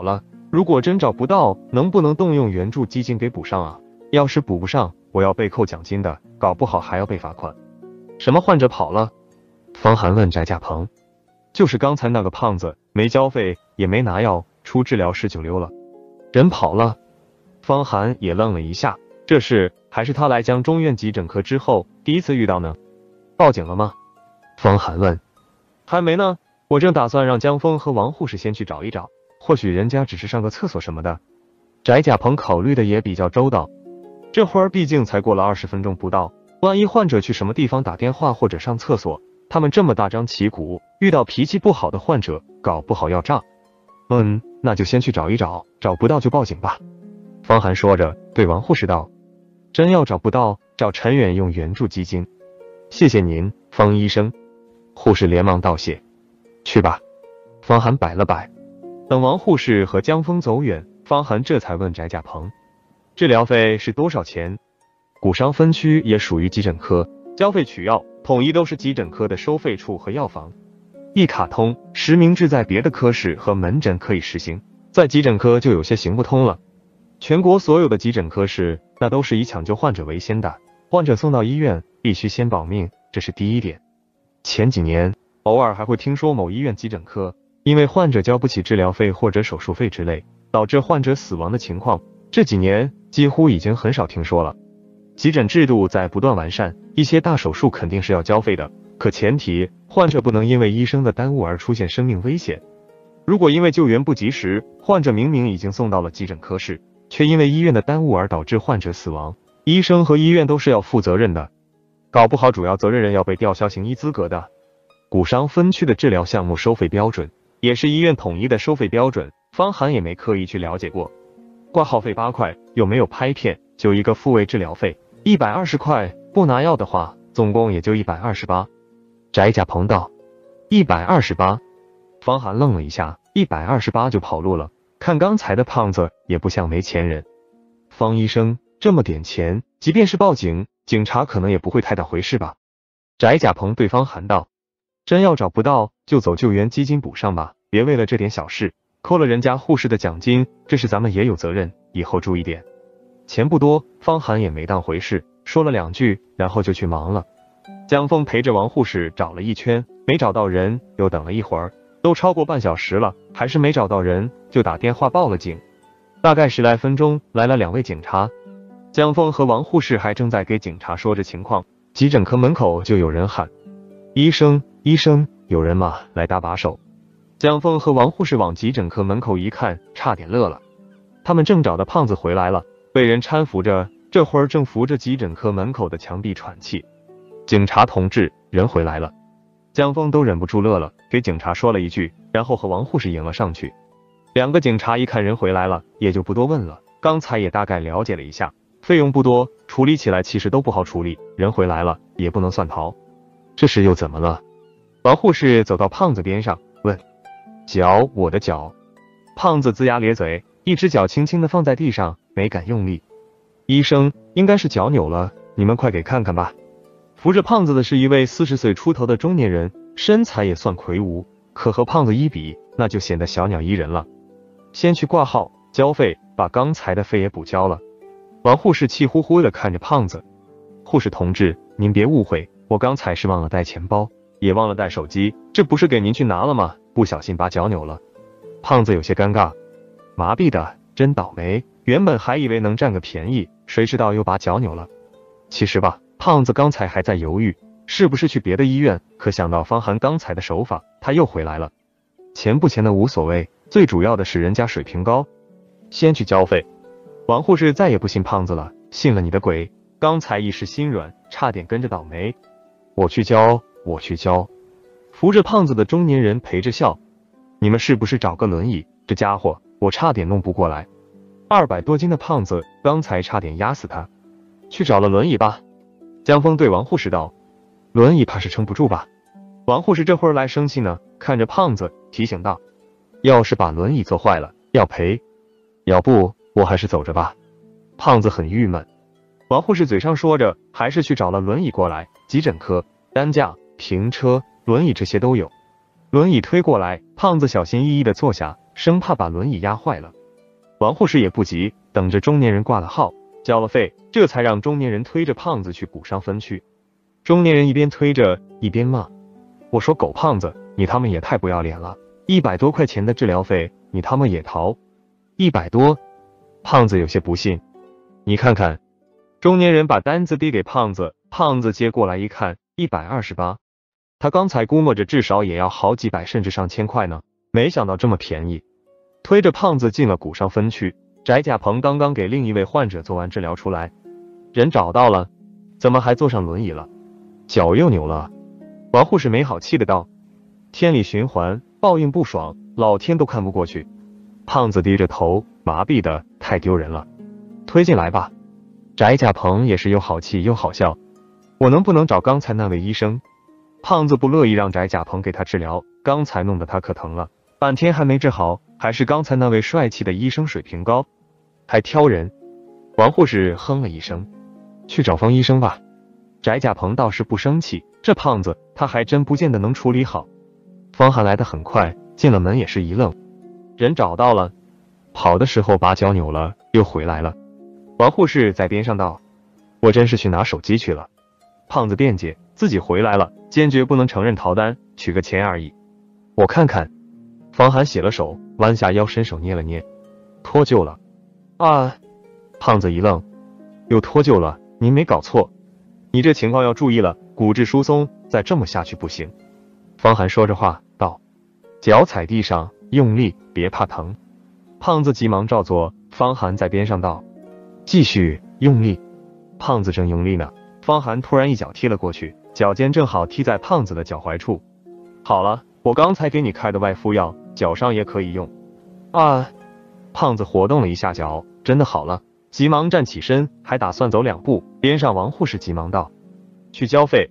如果真找不到，能不能动用援助基金给补上啊？要是补不上，我要被扣奖金的，搞不好还要被罚款。什么患者跑了？方寒问翟甲鹏。就是刚才那个胖子，没交费，也没拿药，出治疗室就溜了。人跑了？方寒也愣了一下，这事还是他来江中院急诊科之后第一次遇到呢。报警了吗？方寒问。还没呢，我正打算让江峰和王护士先去找一找，或许人家只是上个厕所什么的。翟甲鹏考虑的也比较周到，这会儿毕竟才过了二十分钟不到，万一患者去什么地方打电话或者上厕所，他们这么大张旗鼓，遇到脾气不好的患者，搞不好要炸。嗯，那就先去找一找，找不到就报警吧。方寒说着对王护士道。真要找不到，找陈远用援助基金。谢谢您，方医生。护士连忙道谢。去吧。方寒摆了摆。等王护士和江峰走远，方寒这才问翟甲鹏，治疗费是多少钱？骨伤分区也属于急诊科，交费取药统一都是急诊科的收费处和药房。一卡通，实名制在别的科室和门诊可以实行，在急诊科就有些行不通了。全国所有的急诊科室，那都是以抢救患者为先的，患者送到医院必须先保命，这是第一点。前几年，偶尔还会听说某医院急诊科因为患者交不起治疗费或者手术费之类，导致患者死亡的情况，这几年几乎已经很少听说了。急诊制度在不断完善，一些大手术肯定是要交费的，可前提患者不能因为医生的耽误而出现生命危险。如果因为救援不及时，患者明明已经送到了急诊科室，却因为医院的耽误而导致患者死亡，医生和医院都是要负责任的，搞不好主要责任人要被吊销行医资格的。骨伤分区的治疗项目收费标准也是医院统一的收费标准，方寒也没刻意去了解过。挂号费八块，又没有拍片，就一个复位治疗费一百二十块，不拿药的话总共也就一百二十八。翟甲鹏道。一百二十八。方寒愣了一下，一百二十八就跑路了，看刚才的胖子也不像没钱人。方医生，这么点钱，即便是报警，警察可能也不会太当回事吧？翟甲鹏对方寒道。真要找不到，就走救援基金补上吧，别为了这点小事扣了人家护士的奖金，这是咱们也有责任，以后注意点。钱不多，方寒也没当回事，说了两句，然后就去忙了。江峰陪着王护士找了一圈，没找到人，又等了一会儿，都超过半小时了，还是没找到人，就打电话报了警。大概十来分钟，来了两位警察。江峰和王护士还正在给警察说着情况，急诊科门口就有人喊：医生，医生，有人吗？来搭把手。江峰和王护士往急诊科门口一看，差点乐了。他们正找的胖子回来了，被人搀扶着，这会儿正扶着急诊科门口的墙壁喘气。警察同志，人回来了。江峰都忍不住乐了，给警察说了一句，然后和王护士迎了上去。两个警察一看人回来了，也就不多问了，刚才也大概了解了一下，费用不多，处理起来其实都不好处理，人回来了也不能算逃。这时又怎么了？王护士走到胖子边上问：脚，我的脚。胖子龇牙咧嘴，一只脚轻轻地放在地上，没敢用力。医生，应该是脚扭了，你们快给看看吧。扶着胖子的是一位四十岁出头的中年人，身材也算魁梧，可和胖子一比，那就显得小鸟依人了。先去挂号交费，把刚才的费也补交了。王护士气呼呼地看着胖子。护士同志，您别误会，我刚才是忘了带钱包，也忘了带手机，这不是给您去拿了吗？不小心把脚扭了。胖子有些尴尬。麻痹的，真倒霉，原本还以为能占个便宜，谁知道又把脚扭了。其实吧，胖子刚才还在犹豫是不是去别的医院，可想到方寒刚才的手法，他又回来了。钱不钱的无所谓，最主要的是人家水平高。先去交费。王护士再也不信胖子了，信了你的鬼，刚才一时心软，差点跟着倒霉。我去交，我去交。扶着胖子的中年人陪着笑。你们是不是找个轮椅？这家伙我差点弄不过来，二百多斤的胖子刚才差点压死他。去找了轮椅吧。江峰对王护士道。轮椅怕是撑不住吧。王护士这会儿来生气呢，看着胖子提醒道，要是把轮椅坐坏了要赔，要不我还是走着吧。胖子很郁闷。王护士嘴上说着，还是去找了轮椅过来，急诊科、担架、平车、轮椅这些都有。轮椅推过来，胖子小心翼翼地坐下，生怕把轮椅压坏了。 王护士也不急，等着中年人挂了号，交了费，这才让中年人推着胖子去骨伤分区。中年人一边推着一边骂：“我说狗胖子，你他妈也太不要脸了！一百多块钱的治疗费，你他妈也掏？一百多？”胖子有些不信：“你看看。”中年人把单子递给胖子，胖子接过来一看，一百二十八。他刚才估摸着至少也要好几百甚至上千块呢，没想到这么便宜。推着胖子进了骨伤分区，翟甲鹏刚刚给另一位患者做完治疗出来，人找到了，怎么还坐上轮椅了？脚又扭了。王护士没好气的道：“天理循环，报应不爽，老天都看不过去。”胖子低着头，麻痹的太丢人了。推进来吧。翟甲鹏也是又好气又好笑：“我能不能找刚才那位医生？”胖子不乐意让翟甲鹏给他治疗，刚才弄得他可疼了，半天还没治好，还是刚才那位帅气的医生水平高，还挑人。王护士哼了一声：“去找方医生吧。”翟甲鹏倒是不生气，这胖子他还真不见得能处理好。方寒来得很快，进了门也是一愣：“人找到了？”跑的时候把脚扭了，又回来了。王护士在边上道：“我真是去拿手机去了。”胖子辩解自己回来了，坚决不能承认逃单，取个钱而已。我看看。方寒洗了手，弯下腰伸手捏了捏：“脱臼了。”啊！胖子一愣：“又脱臼了？您没搞错，你这情况要注意了，骨质疏松，再这么下去不行。”方寒说着话道：“脚踩地上，用力，别怕疼。”胖子急忙照做，方寒在边上道：“继续用力。”胖子正用力呢，方寒突然一脚踢了过去，脚尖正好踢在胖子的脚踝处。“好了，我刚才给你开的外敷药，脚上也可以用。”啊！胖子活动了一下脚，真的好了，急忙站起身，还打算走两步，边上王护士急忙道：“去交费。”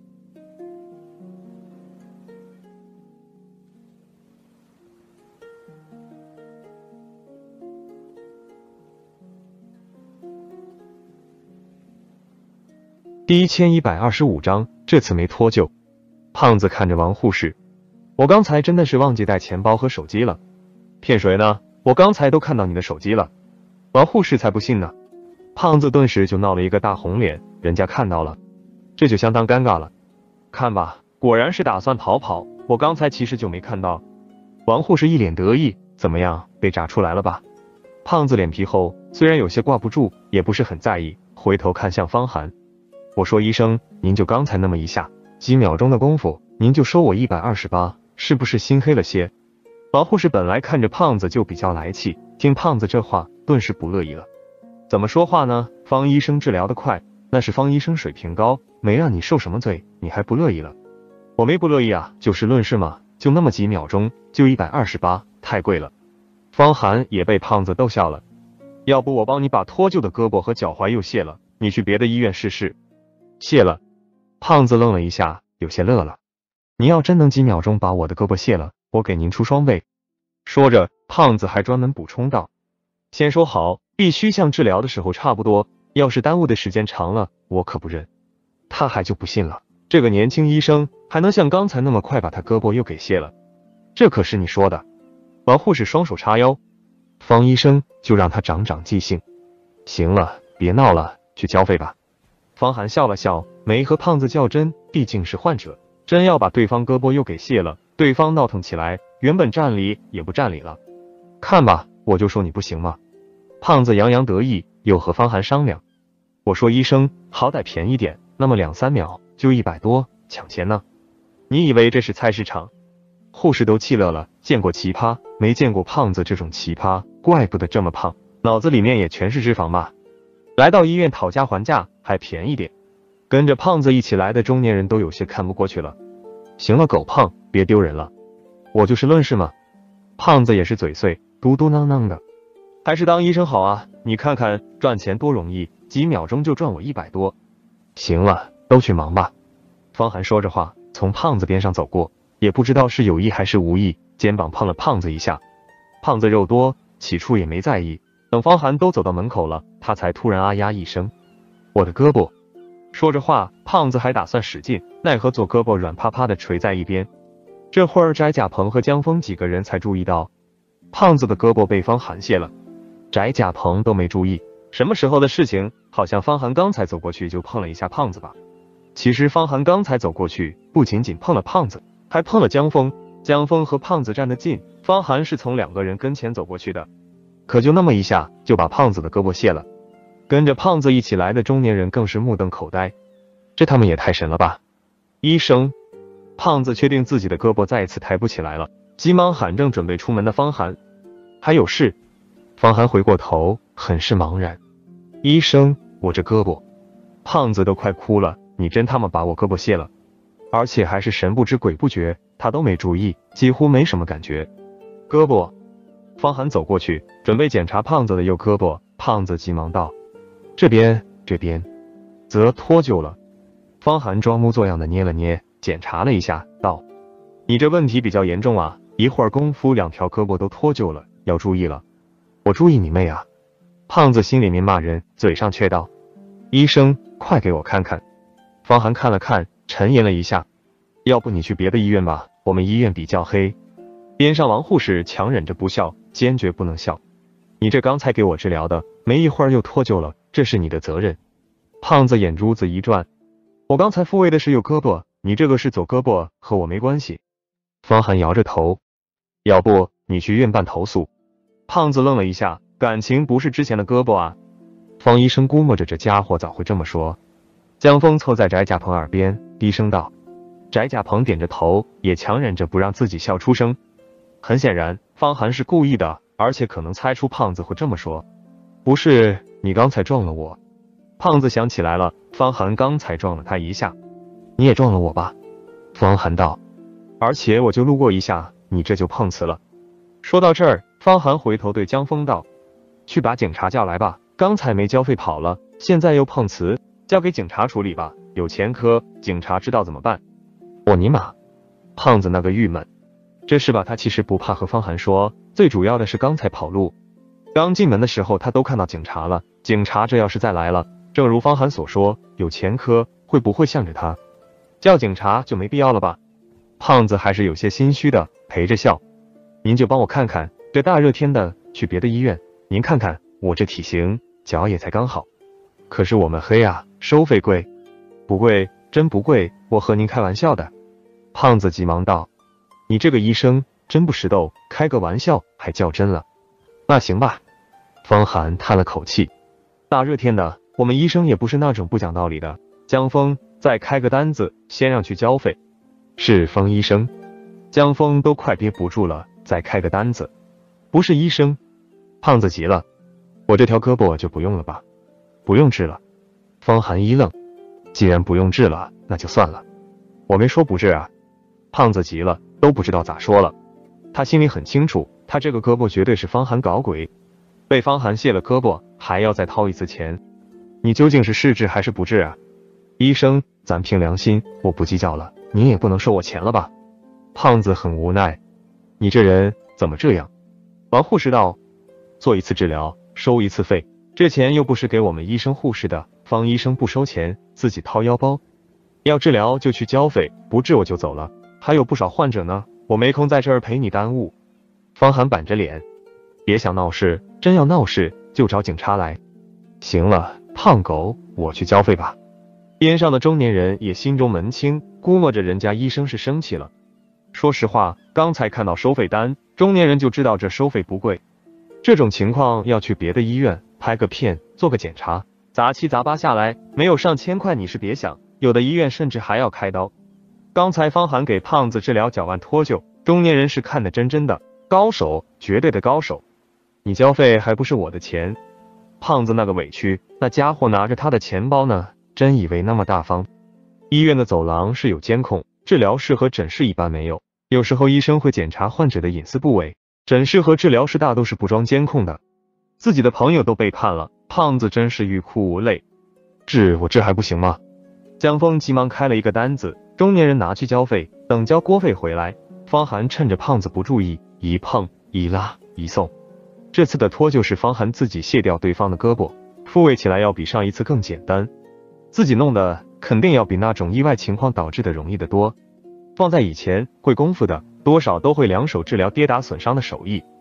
第一千一百二十五章，这次没脱臼。胖子看着王护士：“我刚才真的是忘记带钱包和手机了。”“骗谁呢？我刚才都看到你的手机了。”王护士才不信呢。胖子顿时就闹了一个大红脸，人家看到了，这就相当尴尬了。“看吧，果然是打算逃跑，我刚才其实就没看到。”王护士一脸得意：“怎么样，被炸出来了吧？”胖子脸皮厚，虽然有些挂不住，也不是很在意，回头看向方寒：“我说医生，您就刚才那么一下，几秒钟的功夫，您就收我一百二十八，是不是心黑了些？”王护士本来看着胖子就比较来气，听胖子这话，顿时不乐意了。怎么说话呢？方医生治疗得快，那是方医生水平高，没让你受什么罪，你还不乐意了？我没不乐意啊，就事论事嘛，就那么几秒钟，就一百二十八，太贵了。方寒也被胖子逗笑了：“要不我帮你把脱臼的胳膊和脚踝又卸了，你去别的医院试试。”“卸了？”胖子愣了一下，有些乐了：“你要真能几秒钟把我的胳膊卸了，我给您出双倍。”说着，胖子还专门补充道：“先说好，必须像治疗的时候差不多，要是耽误的时间长了，我可不认。”他还就不信了，这个年轻医生还能像刚才那么快把他胳膊又给卸了？这可是你说的。王护士双手叉腰：“方医生，就让他长长记性。”“行了，别闹了，去交费吧。”方寒笑了笑，没和胖子较真，毕竟是患者，真要把对方胳膊又给卸了，对方闹腾起来，原本占理也不占理了。“看吧，我就说你不行嘛。”胖子洋洋得意，又和方寒商量：“我说医生，好歹便宜点，那么两三秒就一百多，抢钱呢？你以为这是菜市场？”护士都气乐了，见过奇葩，没见过胖子这种奇葩，怪不得这么胖，脑子里面也全是脂肪嘛。来到医院讨价还价，还便宜点。跟着胖子一起来的中年人都有些看不过去了：“行了，狗胖，别丢人了，我就事论事嘛。”胖子也是嘴碎，嘟嘟囔囔的：“还是当医生好啊，你看看赚钱多容易，几秒钟就赚我一百多。”“行了，都去忙吧。”方寒说着话，从胖子边上走过，也不知道是有意还是无意，肩膀碰了胖子一下。胖子肉多，起初也没在意，等方寒都走到门口了，他才突然啊呀一声：“我的胳膊！”说着话，胖子还打算使劲，奈何左胳膊软趴趴的垂在一边。这会儿翟甲鹏和江峰几个人才注意到，胖子的胳膊被方寒卸了。 翟甲鹏都没注意，什么时候的事情？好像方寒刚才走过去就碰了一下胖子吧。其实方寒刚才走过去，不仅仅碰了胖子，还碰了江峰。江峰和胖子站得近，方寒是从两个人跟前走过去的，可就那么一下就把胖子的胳膊卸了。跟着胖子一起来的中年人更是目瞪口呆，这他们也太神了吧！医生，胖子确定自己的胳膊再次抬不起来了，急忙喊正准备出门的方寒，还有事？方寒回过头，很是茫然。医生，我这胳膊……胖子都快哭了，你真他妈把我胳膊卸了，而且还是神不知鬼不觉，他都没注意，几乎没什么感觉。胳膊，方寒走过去，准备检查胖子的右胳膊，胖子急忙道：“这边，这边，则脱臼了。”方寒装模作样的捏了捏，检查了一下，道：“你这问题比较严重啊，一会儿功夫两条胳膊都脱臼了，要注意了。”我注意你妹啊！胖子心里面骂人，嘴上却道：“医生，快给我看看。”方寒看了看，沉吟了一下：“要不你去别的医院吧，我们医院比较黑。”边上王护士强忍着不笑，坚决不能笑：“你这刚才给我治疗的，没一会儿又脱臼了，这是你的责任。”胖子眼珠子一转：“我刚才复位的是右胳膊，你这个是左胳膊，和我没关系。”方寒摇着头：“要不你去医院办投诉？”胖子愣了一下，感情不是之前的胳膊啊。方医生估摸着这家伙咋会这么说。江峰凑在翟甲鹏耳边低声道：“翟甲鹏点着头，也强忍着不让自己笑出声。很显然，方寒是故意的，而且可能猜出胖子会这么说。不是，你刚才撞了我。胖子想起来了，方寒刚才撞了他一下。你也撞了我吧？方寒道。而且我就路过一下，你这就碰瓷了。说到这儿，方寒回头对江峰道：“去把警察叫来吧，刚才没交费跑了，现在又碰瓷，交给警察处理吧，有前科，警察知道怎么办。”我尼玛！胖子那个郁闷，这事吧，他其实不怕和方寒说，最主要的是刚才跑路，刚进门的时候他都看到警察了，警察这要是再来了，正如方寒所说，有前科，会不会向着他？叫警察就没必要了吧？胖子还是有些心虚的，陪着笑。您就帮我看看，这大热天的去别的医院，您看看我这体型，脚也才刚好。可是我们黑啊，收费贵。不贵，真不贵，我和您开玩笑的。胖子急忙道：“你这个医生真不识逗，开个玩笑还较真了。”那行吧。方寒叹了口气，大热天的，我们医生也不是那种不讲道理的。江峰，再开个单子，先让去交费。是方医生。江峰都快憋不住了。再开个单子，不是医生。胖子急了：“我这条胳膊就不用了吧？”不用治了。方寒一愣：“既然不用治了，那就算了。我没说不治啊。”胖子急了，都不知道咋说了。他心里很清楚，他这个胳膊绝对是方寒搞鬼，被方寒卸了胳膊，还要再掏一次钱。你究竟是是治还是不治啊？医生，咱凭良心，我不计较了，您也不能收我钱了吧？胖子很无奈。你这人怎么这样？王护士道：“做一次治疗收一次费，这钱又不是给我们医生护士的，方医生不收钱，自己掏腰包。要治疗就去交费，不治我就走了。还有不少患者呢，我没空在这儿陪你耽误。”方寒板着脸：“别想闹事，真要闹事就找警察来。”行了，胖狗，我去交费吧。边上的中年人也心中门清，估摸着人家医生是生气了。说实话，刚才看到收费单，中年人就知道这收费不贵。这种情况要去别的医院拍个片，做个检查，杂七杂八下来，没有上千块你是别想，有的医院甚至还要开刀。刚才方寒给胖子治疗脚腕脱臼，中年人是看得真真的，高手，绝对的高手。你交费还不是我的钱？胖子那个委屈，那家伙拿着他的钱包呢，真以为那么大方。医院的走廊是有监控，治疗室和诊室一般没有，有时候医生会检查患者的隐私部位，诊室和治疗室大都是不装监控的。自己的朋友都背叛了，胖子真是欲哭无泪。治我这还不行吗？江峰急忙开了一个单子，中年人拿去交费，等交锅费回来，方寒趁着胖子不注意，一碰一拉一送。这次的脱臼是方寒自己卸掉对方的胳膊，复位起来要比上一次更简单，自己弄的肯定要比那种意外情况导致的容易得多。放在以前，会功夫的多少都会两手治疗跌打损伤的手艺，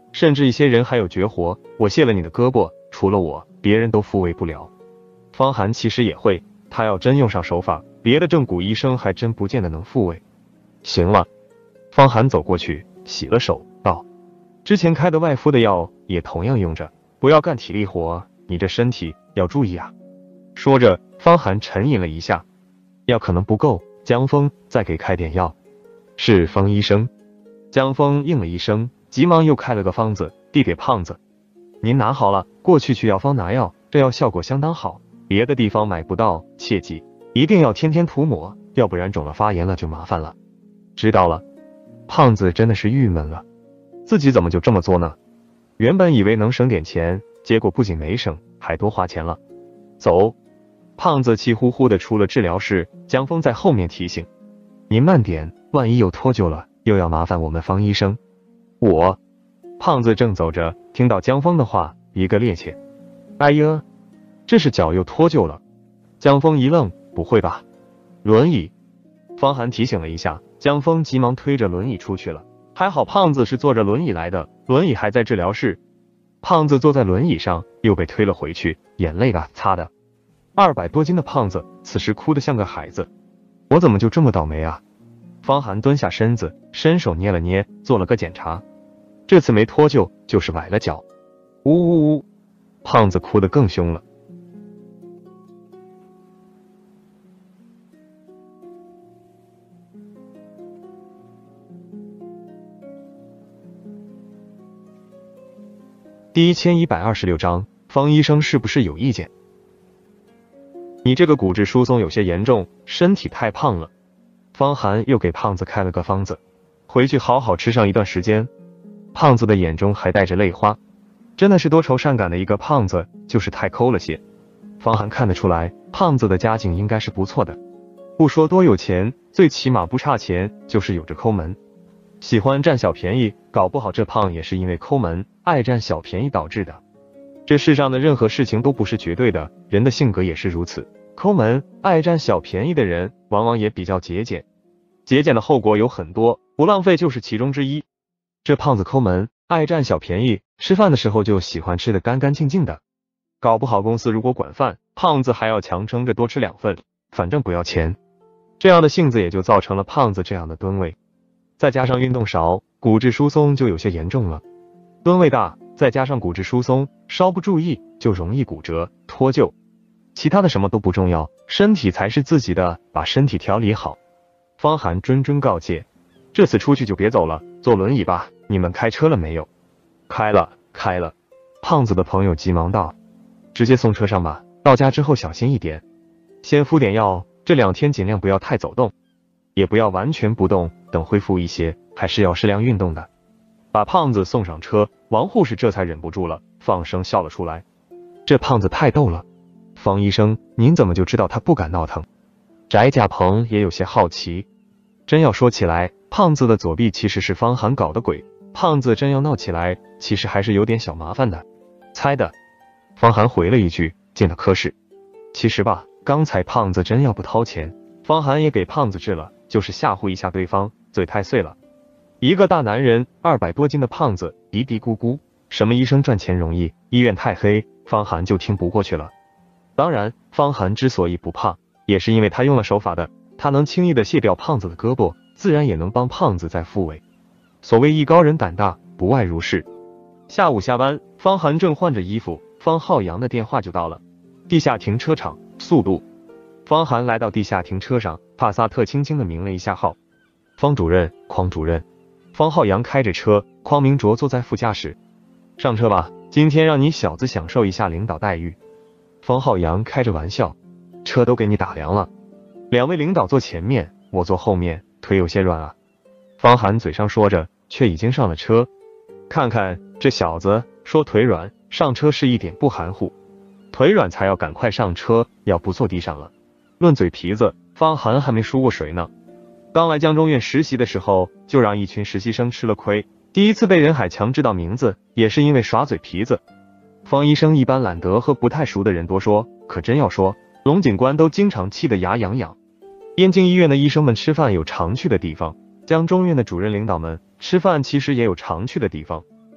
甚至一些人还有绝活，我卸了你的胳膊，除了我，别人都复位不了。方寒其实也会，他要真用上手法，别的正骨医生还真不见得能复位。行了，方寒走过去洗了手，道：之前开的外敷的药也同样用着，不要干体力活，你这身体要注意啊。说着，方寒沉吟了一下，药可能不够，江峰再给开点药。是方医生。江峰应了一声，急忙又开了个方子递给胖子。您拿好了，过去去药方拿药，这药效果相当好，别的地方买不到，切记一定要天天涂抹，要不然肿了发炎了就麻烦了。知道了。胖子真的是郁闷了，自己怎么就这么做呢？原本以为能省点钱，结果不仅没省，还多花钱了。走。胖子气呼呼的出了治疗室，江峰在后面提醒：您慢点，万一又脱臼了，又要麻烦我们方医生。我。胖子正走着，听到江峰的话，一个趔趄。哎呀，这是脚又脱臼了。江峰一愣，不会吧？轮椅。方寒提醒了一下，江峰急忙推着轮椅出去了。还好胖子是坐着轮椅来的，轮椅还在治疗室。胖子坐在轮椅上，又被推了回去，眼泪啊擦的。二百多斤的胖子此时哭得像个孩子。我怎么就这么倒霉啊？方寒蹲下身子，伸手捏了捏，做了个检查。这次没脱臼，就是崴了脚。呜呜呜！胖子哭得更凶了。第一千一百二十六章，方医生是不是有意见？你这个骨质疏松有些严重，身体太胖了。方寒又给胖子开了个方子，回去好好吃上一段时间。胖子的眼中还带着泪花，真的是多愁善感的一个胖子，就是太抠了些。方寒看得出来，胖子的家境应该是不错的，不说多有钱，最起码不差钱，就是有着抠门，喜欢占小便宜，搞不好这胖也是因为抠门，爱占小便宜导致的。这世上的任何事情都不是绝对的，人的性格也是如此。抠门、爱占小便宜的人，往往也比较节俭。节俭的后果有很多，不浪费就是其中之一。这胖子抠门，爱占小便宜，吃饭的时候就喜欢吃得干干净净的。搞不好公司如果管饭，胖子还要强撑着多吃两份，反正不要钱。这样的性子也就造成了胖子这样的吨位。再加上运动少，骨质疏松就有些严重了。吨位大，再加上骨质疏松，稍不注意就容易骨折、脱臼。其他的什么都不重要，身体才是自己的，把身体调理好。方寒谆谆告诫，这次出去就别走了，坐轮椅吧。你们开车了没有？开了，开了。胖子的朋友急忙道，直接送车上吧，到家之后小心一点，先敷点药，这两天尽量不要太走动，也不要完全不动，等恢复一些，还是要适量运动的。把胖子送上车，王护士这才忍不住了，放声笑了出来。这胖子太逗了。方医生，您怎么就知道他不敢闹腾？翟甲鹏也有些好奇。真要说起来，胖子的左臂其实是方寒搞的鬼，胖子真要闹起来，其实还是有点小麻烦的。猜的。方寒回了一句，进了科室。其实吧，刚才胖子真要不掏钱，方寒也给胖子治了，就是吓唬一下对方，嘴太碎了。一个大男人，二百多斤的胖子，嘀嘀咕咕，什么医生赚钱容易，医院太黑，方寒就听不过去了。当然，方寒之所以不怕，也是因为他用了手法的，他能轻易的卸掉胖子的胳膊，自然也能帮胖子再复位。所谓艺高人胆大，不外如是。下午下班，方寒正换着衣服，方浩洋的电话就到了。地下停车场，速度。方寒来到地下停车上，帕萨特轻轻的鸣了一下号。方主任，匡主任。方浩洋开着车，匡明卓坐在副驾驶。上车吧，今天让你小子享受一下领导待遇。方浩洋开着玩笑，车都给你打凉了。两位领导坐前面，我坐后面，腿有些软啊。方寒嘴上说着，却已经上了车。看看这小子，说腿软，上车是一点不含糊。腿软才要赶快上车，要不坐地上了。论嘴皮子，方寒还没输过谁呢。刚来江中院实习的时候，就让一群实习生吃了亏。第一次被任海强知道名字，也是因为耍嘴皮子。方医生一般懒得和不太熟的人多说，可真要说，龙警官都经常气得牙痒痒。燕京医院的医生们吃饭有常去的地方，江中院的主任领导们吃饭其实也有常去的地方，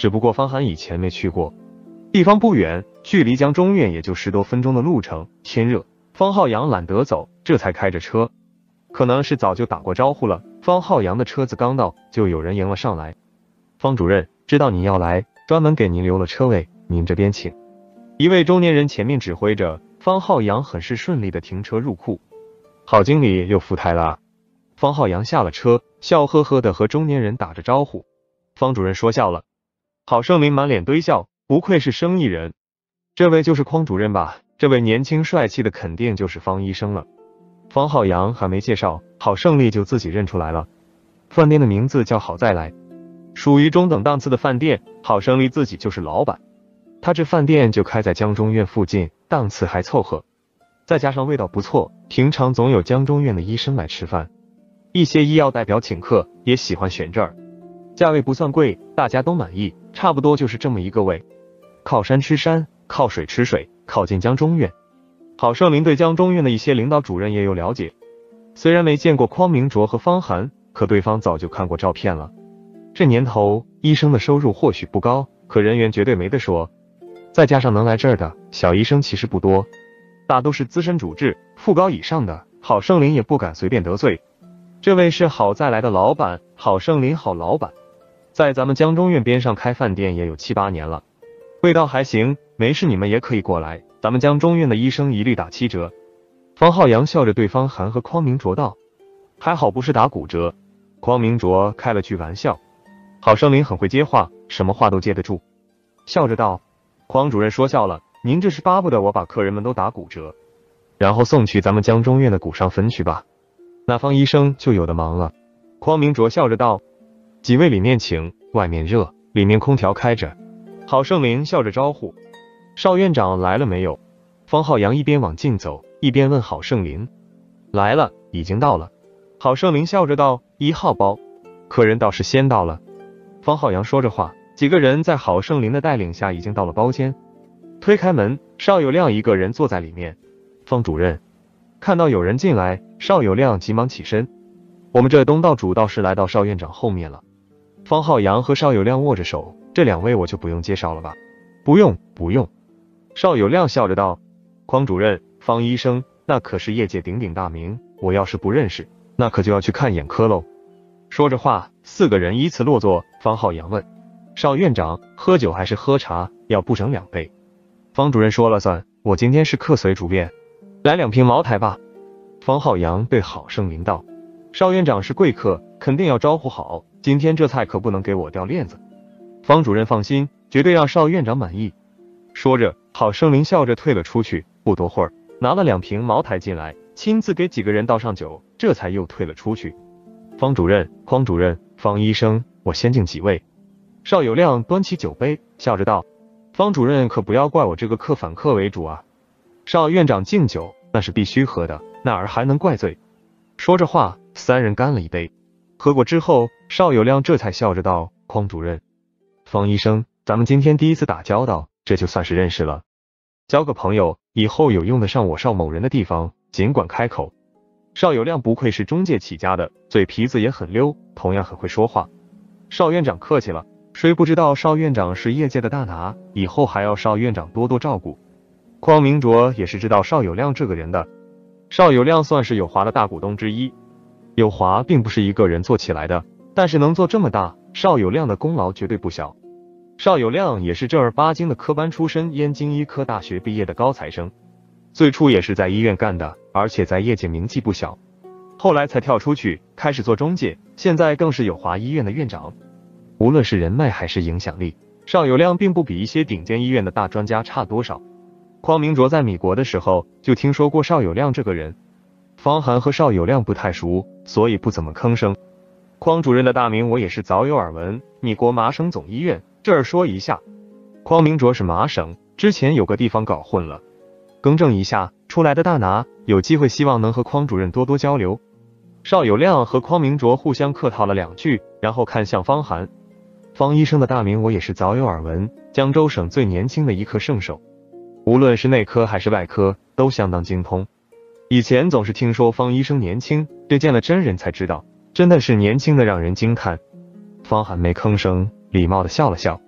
只不过方涵以前没去过，地方不远，距离江中院也就十多分钟的路程。天热，方浩洋懒得走，这才开着车。可能是早就打过招呼了，方浩洋的车子刚到，就有人迎了上来。方主任，知道您要来，专门给您留了车位，您这边请。一位中年人前面指挥着，方浩洋很是顺利的停车入库。郝经理又赴台了。方浩洋下了车，笑呵呵的和中年人打着招呼。方主任说笑了。郝胜林满脸堆笑，不愧是生意人。这位就是匡主任吧？这位年轻帅气的肯定就是方医生了。方浩洋还没介绍，郝胜利就自己认出来了。饭店的名字叫好再来，属于中等档次的饭店，郝胜利自己就是老板。他这饭店就开在江中院附近，档次还凑合，再加上味道不错，平常总有江中院的医生来吃饭，一些医药代表请客也喜欢选这儿。价位不算贵，大家都满意，差不多就是这么一个位。靠山吃山，靠水吃水，靠近江中院。郝胜林对江中院的一些领导主任也有了解，虽然没见过匡明卓和方涵，可对方早就看过照片了。这年头，医生的收入或许不高，可人缘绝对没得说。再加上能来这儿的小医生其实不多，大都是资深主治、副高以上的，郝胜林也不敢随便得罪。这位是好再来的老板，郝胜林郝老板，在咱们江中院边上开饭店也有七八年了，味道还行，没事你们也可以过来，咱们江中院的医生一律打七折。方浩洋笑着对方涵和匡明卓道，还好不是打骨折。匡明卓开了句玩笑，郝胜林很会接话，什么话都接得住，笑着道，匡主任说笑了，您这是巴不得我把客人们都打骨折，然后送去咱们江中院的骨伤分去吧，那方医生就有的忙了。匡明卓笑着道，几位里面请，外面热，里面空调开着。郝胜林笑着招呼，邵院长来了没有？方浩洋一边往进走，一边问郝胜林，来了，已经到了。郝胜林笑着道，一号包，客人倒是先到了。方浩洋说着话，几个人在郝胜林的带领下已经到了包间。推开门，邵有亮一个人坐在里面。方主任看到有人进来，邵有亮急忙起身，我们这东道主倒是来到邵院长后面了。方浩洋和邵有亮握着手，这两位我就不用介绍了吧？不用不用。邵有亮笑着道，匡主任、方医生那可是业界鼎鼎大名，我要是不认识，那可就要去看眼科喽。说着话，四个人依次落座。方浩洋问邵院长，喝酒还是喝茶？要不整两杯？方主任说了算，我今天是客随主便，来两瓶茅台吧。方浩洋对郝胜林道，邵院长是贵客，肯定要招呼好，今天这菜可不能给我掉链子。方主任放心，绝对让邵院长满意。说着，郝胜林笑着退了出去，不多会儿拿了两瓶茅台进来，亲自给几个人倒上酒，这才又退了出去。方主任、匡主任、方医生，我先敬几位。邵有亮端起酒杯，笑着道，方主任可不要怪我这个客反客为主啊。邵院长敬酒，那是必须喝的，哪儿还能怪罪？说着话，三人干了一杯。喝过之后，邵有亮这才笑着道，匡主任、方医生，咱们今天第一次打交道，这就算是认识了，交个朋友，以后有用得上我邵某人的地方，尽管开口。邵有亮不愧是中介起家的，嘴皮子也很溜，同样很会说话。邵院长客气了，谁不知道邵院长是业界的大拿，以后还要邵院长多多照顾。匡明卓也是知道邵有亮这个人的，邵有亮算是友华的大股东之一。友华并不是一个人做起来的，但是能做这么大，邵有亮的功劳绝对不小。邵有亮也是正儿八经的科班出身，燕京医科大学毕业的高材生，最初也是在医院干的，而且在业界名气不小，后来才跳出去开始做中介，现在更是友华医院的院长。无论是人脉还是影响力，邵有亮并不比一些顶尖医院的大专家差多少。匡明卓在米国的时候就听说过邵有亮这个人，方涵和邵有亮不太熟，所以不怎么吭声。匡主任的大名我也是早有耳闻，米国麻省总医院，这儿说一下，匡明卓是麻省，之前有个地方搞混了，更正一下，出来的大拿，有机会希望能和匡主任多多交流。邵有亮和匡明卓互相客套了两句，然后看向方涵，方医生的大名我也是早有耳闻，江州省最年轻的医科圣手，无论是内科还是外科都相当精通。以前总是听说方医生年轻，这见了真人才知道，真的是年轻的让人惊叹。方涵没吭声，礼貌的笑了笑。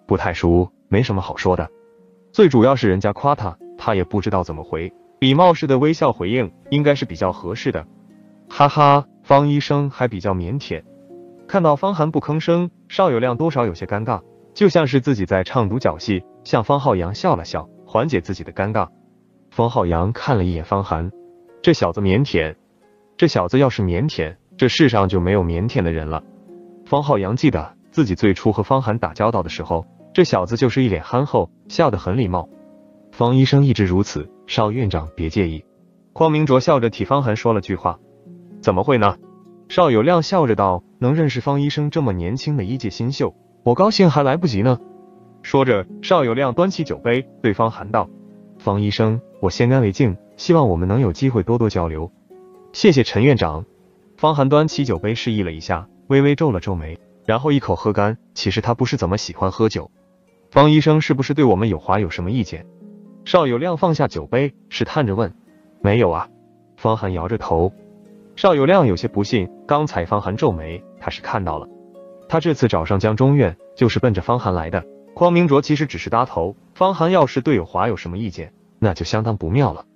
不太熟，没什么好说的。最主要是人家夸他，他也不知道怎么回，礼貌式的微笑回应应该是比较合适的。哈哈，方医生还比较腼腆。看到方寒不吭声，邵有亮多少有些尴尬，就像是自己在唱独角戏，向方浩洋笑了笑，缓解自己的尴尬。方浩洋看了一眼方寒，这小子腼腆，这小子要是腼腆，这世上就没有腼腆的人了。方浩洋记得自己最初和方寒打交道的时候，这小子就是一脸憨厚，笑得很礼貌。方医生一直如此，邵院长别介意。匡明卓笑着替方寒说了句话。怎么会呢？邵有亮笑着道，能认识方医生这么年轻的一届新秀，我高兴还来不及呢。说着，邵有亮端起酒杯对方寒道，方医生，我先干为敬，希望我们能有机会多多交流。谢谢陈院长。方寒端起酒杯示意了一下，微微皱了皱眉，然后一口喝干。其实他不是怎么喜欢喝酒。方医生是不是对我们有华有什么意见？邵有亮放下酒杯，试探着问。没有啊。方寒摇着头。邵有亮有些不信，刚才方寒皱眉，他是看到了。他这次找上江中院，就是奔着方寒来的。匡明卓其实只是搭头，方寒要是对有华有什么意见，那就相当不妙了。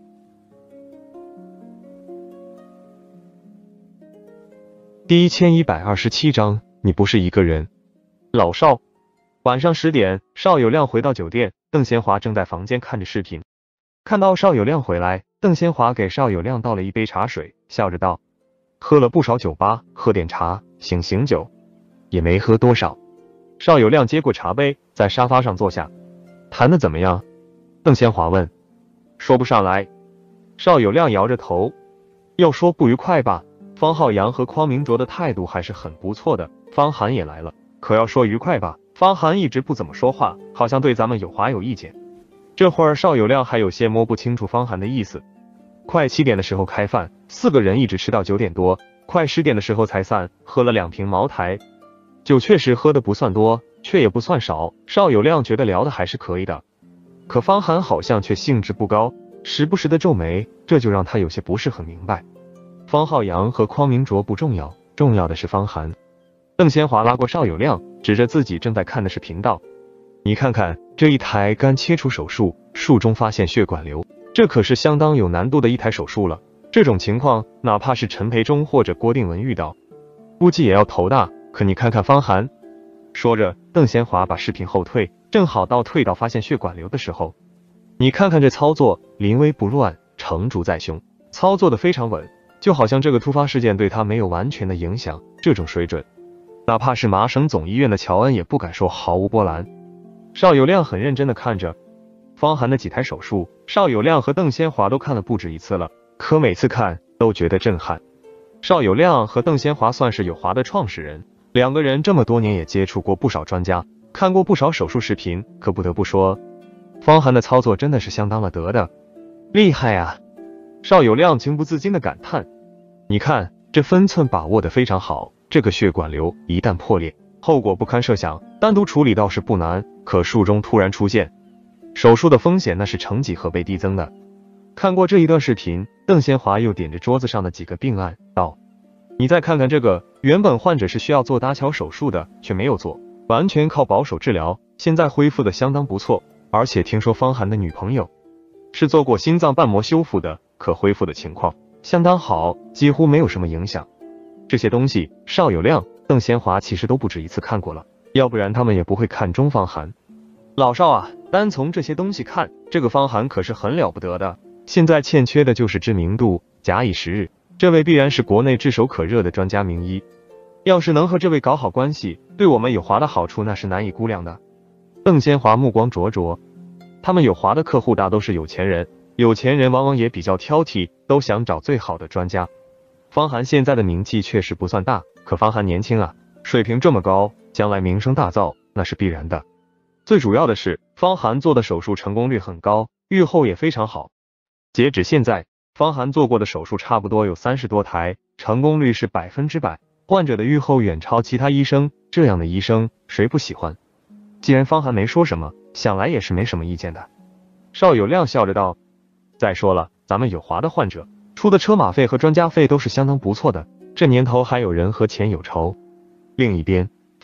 第一千一百二十七章，你不是一个人。老邵。晚上十点，邵有亮回到酒店，邓贤华正在房间看着视频。看到邵有亮回来，邓贤华给邵有亮倒了一杯茶水，笑着道：喝了不少酒吧，喝点茶，醒醒酒。也没喝多少。邵有亮接过茶杯，在沙发上坐下。谈得怎么样？邓贤华问。说不上来。邵有亮摇着头。要说不愉快吧，方浩洋和匡明卓的态度还是很不错的，方寒也来了。可要说愉快吧，方寒一直不怎么说话，好像对咱们有华有意见。这会儿邵有亮还有些摸不清楚方寒的意思。快七点的时候开饭，四个人一直吃到九点多，快十点的时候才散，喝了两瓶茅台。酒确实喝的不算多，却也不算少，邵有亮觉得聊的还是可以的。可方寒好像却兴致不高，时不时的皱眉，这就让他有些不是很明白。方浩洋和匡明卓不重要，重要的是方寒。邓贤华拉过邵有亮，指着自己正在看的视频道：你看看这一台肝切除手术，术中发现血管瘤，这可是相当有难度的一台手术了。这种情况哪怕是陈培忠或者郭定文遇到，估计也要头大。可你看看方寒。说着，邓贤华把视频后退，正好到退到发现血管瘤的时候。你看看这操作，临危不乱，成竹在胸，操作的非常稳，就好像这个突发事件对他没有完全的影响，这种水准哪怕是麻省总医院的乔恩也不敢说毫无波澜。邵有亮很认真的看着方寒的几台手术，邵有亮和邓先华都看了不止一次了，可每次看都觉得震撼。邵有亮和邓先华算是有华的创始人，两个人这么多年也接触过不少专家，看过不少手术视频，可不得不说，方寒的操作真的是相当了得的，厉害啊！邵有亮情不自禁的感叹。你看，这分寸把握的非常好，这个血管瘤一旦破裂，后果不堪设想，单独处理倒是不难，可术中突然出现，手术的风险那是成几何倍递增的。看过这一段视频，邓先华又点着桌子上的几个病案道：你再看看这个，原本患者是需要做搭桥手术的，却没有做，完全靠保守治疗，现在恢复的相当不错，而且听说方寒的女朋友是做过心脏瓣膜修复的，可恢复的情况相当好，几乎没有什么影响。这些东西邵有亮、邓先华其实都不止一次看过了，要不然他们也不会看中方寒。老邵啊，单从这些东西看，这个方寒可是很了不得的，现在欠缺的就是知名度，假以时日，这位必然是国内炙手可热的专家名医，要是能和这位搞好关系，对我们有华的好处那是难以估量的。邓先华目光灼灼，他们有华的客户大都是有钱人，有钱人往往也比较挑剔，都想找最好的专家。方寒现在的名气确实不算大，可方寒年轻啊，水平这么高，将来名声大噪那是必然的。最主要的是，方寒做的手术成功率很高，预后也非常好。截止现在，方寒做过的手术差不多有三十多台，成功率是百分之百，患者的预后远超其他医生，这样的医生谁不喜欢？既然方寒没说什么，想来也是没什么意见的。邵有亮笑着道：再说了，咱们有华的患者出的车马费和专家费都是相当不错的，这年头还有人和钱有仇。另一边，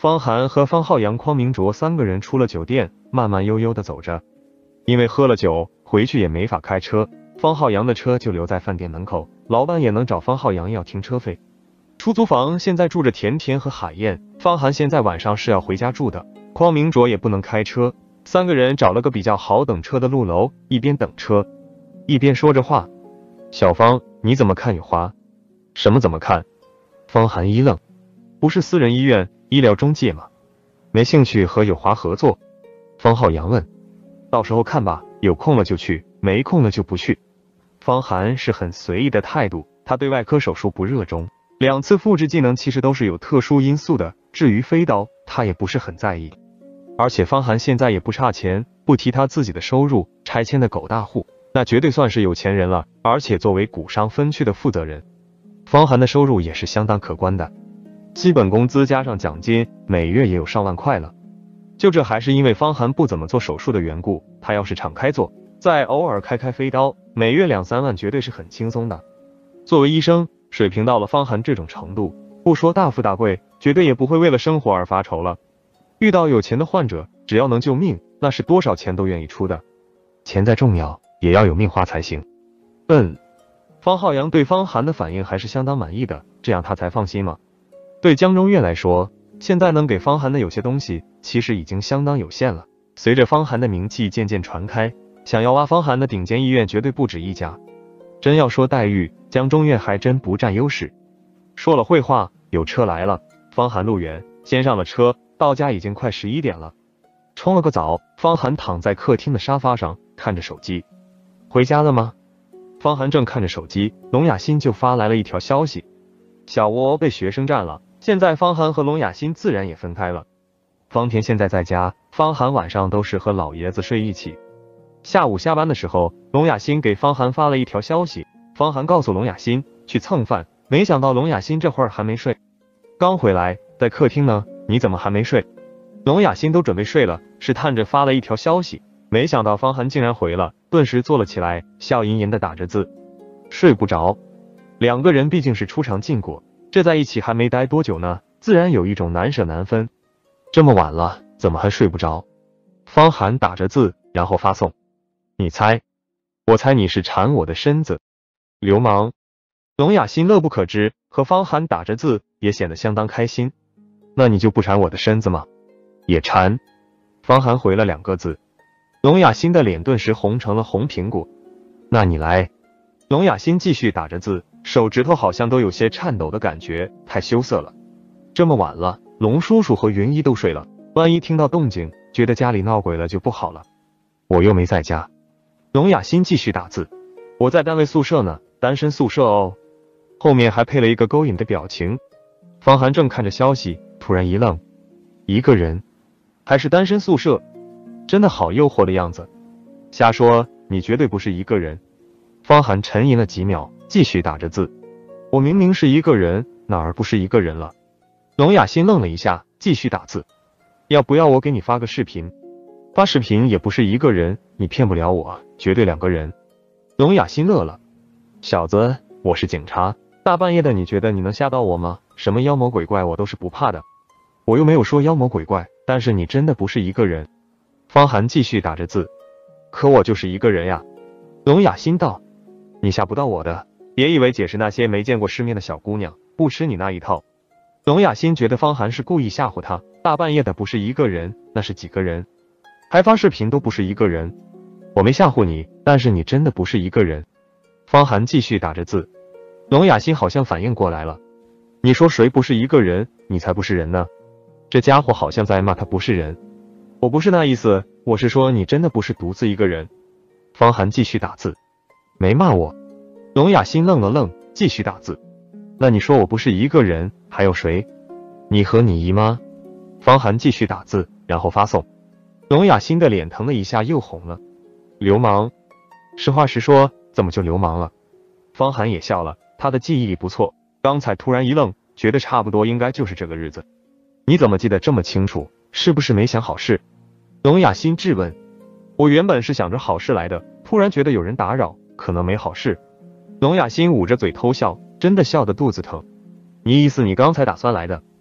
方涵和方浩洋、匡明卓三个人出了酒店，慢慢悠悠地走着。因为喝了酒，回去也没法开车，方浩洋的车就留在饭店门口，老板也能找方浩洋要停车费。出租房现在住着甜甜和海燕，方涵现在晚上是要回家住的，匡明卓也不能开车，三个人找了个比较好等车的路楼，一边等车，一边说着话。小方，你怎么看雨华？什么怎么看？方涵一愣，不是私人医院医疗中介吗？没兴趣和友华合作？方浩洋问。到时候看吧，有空了就去，没空了就不去。方涵是很随意的态度，他对外科手术不热衷，两次复制技能其实都是有特殊因素的，至于飞刀，他也不是很在意。而且方涵现在也不差钱，不提他自己的收入，拆迁的狗大户，那绝对算是有钱人了，而且作为股商分区的负责人，方涵的收入也是相当可观的，基本工资加上奖金，每月也有上万块了。就这还是因为方涵不怎么做手术的缘故，他要是敞开做，再偶尔开开飞刀，每月两三万绝对是很轻松的。作为医生，水平到了方涵这种程度，不说大富大贵，绝对也不会为了生活而发愁了。遇到有钱的患者，只要能救命，那是多少钱都愿意出的。钱再重要，也要有命花才行。嗯，方浩洋对方涵的反应还是相当满意的，这样他才放心嘛。对江中岳来说，现在能给方涵的有些东西，其实已经相当有限了。随着方涵的名气渐渐传开，想要挖方涵的顶尖医院绝对不止一家。真要说待遇，江中岳还真不占优势。说了会话，有车来了，方涵路远，先上了车，到家已经快十一点了。冲了个澡，方涵躺在客厅的沙发上，看着手机。回家了吗？方涵正看着手机，龙雅欣就发来了一条消息：小窝被学生占了。现在方涵和龙雅欣自然也分开了。方田现在在家，方涵晚上都是和老爷子睡一起。下午下班的时候，龙雅欣给方涵发了一条消息，方涵告诉龙雅欣去蹭饭，没想到龙雅欣这会儿还没睡，刚回来，在客厅呢，你怎么还没睡？龙雅欣都准备睡了，试探着发了一条消息，没想到方涵竟然回了，顿时坐了起来，笑吟吟的打着字，睡不着。两个人毕竟是初尝禁果，这在一起还没待多久呢，自然有一种难舍难分。这么晚了，怎么还睡不着？方涵打着字，然后发送。你猜？我猜你是馋我的身子。流氓！龙雅欣乐不可支，和方涵打着字也显得相当开心。那你就不馋我的身子吗？也馋。方涵回了两个字。龙雅欣的脸顿时红成了红苹果。那你来。龙雅欣继续打着字，手指头好像都有些颤抖的感觉，太羞涩了。这么晚了，龙叔叔和云姨都睡了，万一听到动静，觉得家里闹鬼了就不好了。我又没在家。龙雅欣继续打字，我在单位宿舍呢，单身宿舍哦。后面还配了一个勾引的表情。方涵正看着消息，突然一愣，一个人，还是单身宿舍，真的好诱惑的样子。瞎说，你绝对不是一个人。方涵沉吟了几秒，继续打着字，我明明是一个人，哪儿不是一个人了？龙雅欣愣了一下，继续打字，要不要我给你发个视频？发视频也不是一个人，你骗不了我，绝对两个人。龙雅欣乐了，小子，我是警察，大半夜的你觉得你能吓到我吗？什么妖魔鬼怪我都是不怕的。我又没有说妖魔鬼怪，但是你真的不是一个人。方涵继续打着字，可我就是一个人呀。龙雅欣道，你吓不到我的，别以为姐是那些没见过世面的小姑娘，不吃你那一套。龙雅欣觉得方涵是故意吓唬她，大半夜的不是一个人，那是几个人？还发视频都不是一个人。我没吓唬你，但是你真的不是一个人。方涵继续打着字。龙雅欣好像反应过来了，你说谁不是一个人？你才不是人呢。这家伙好像在骂他不是人。我不是那意思，我是说你真的不是独自一个人。方涵继续打字，没骂我。龙雅欣愣了愣，继续打字，那你说我不是一个人，还有谁？你和你姨妈。方涵继续打字，然后发送。龙雅欣的脸疼了一下，又红了。流氓。实话实说，怎么就流氓了？方涵也笑了，他的记忆力不错，刚才突然一愣，觉得差不多应该就是这个日子。你怎么记得这么清楚？是不是没想好事？龙雅欣质问。我原本是想着好事来的，突然觉得有人打扰，可能没好事。龙雅欣捂着嘴偷笑，真的笑得肚子疼。你意思你刚才打算来的？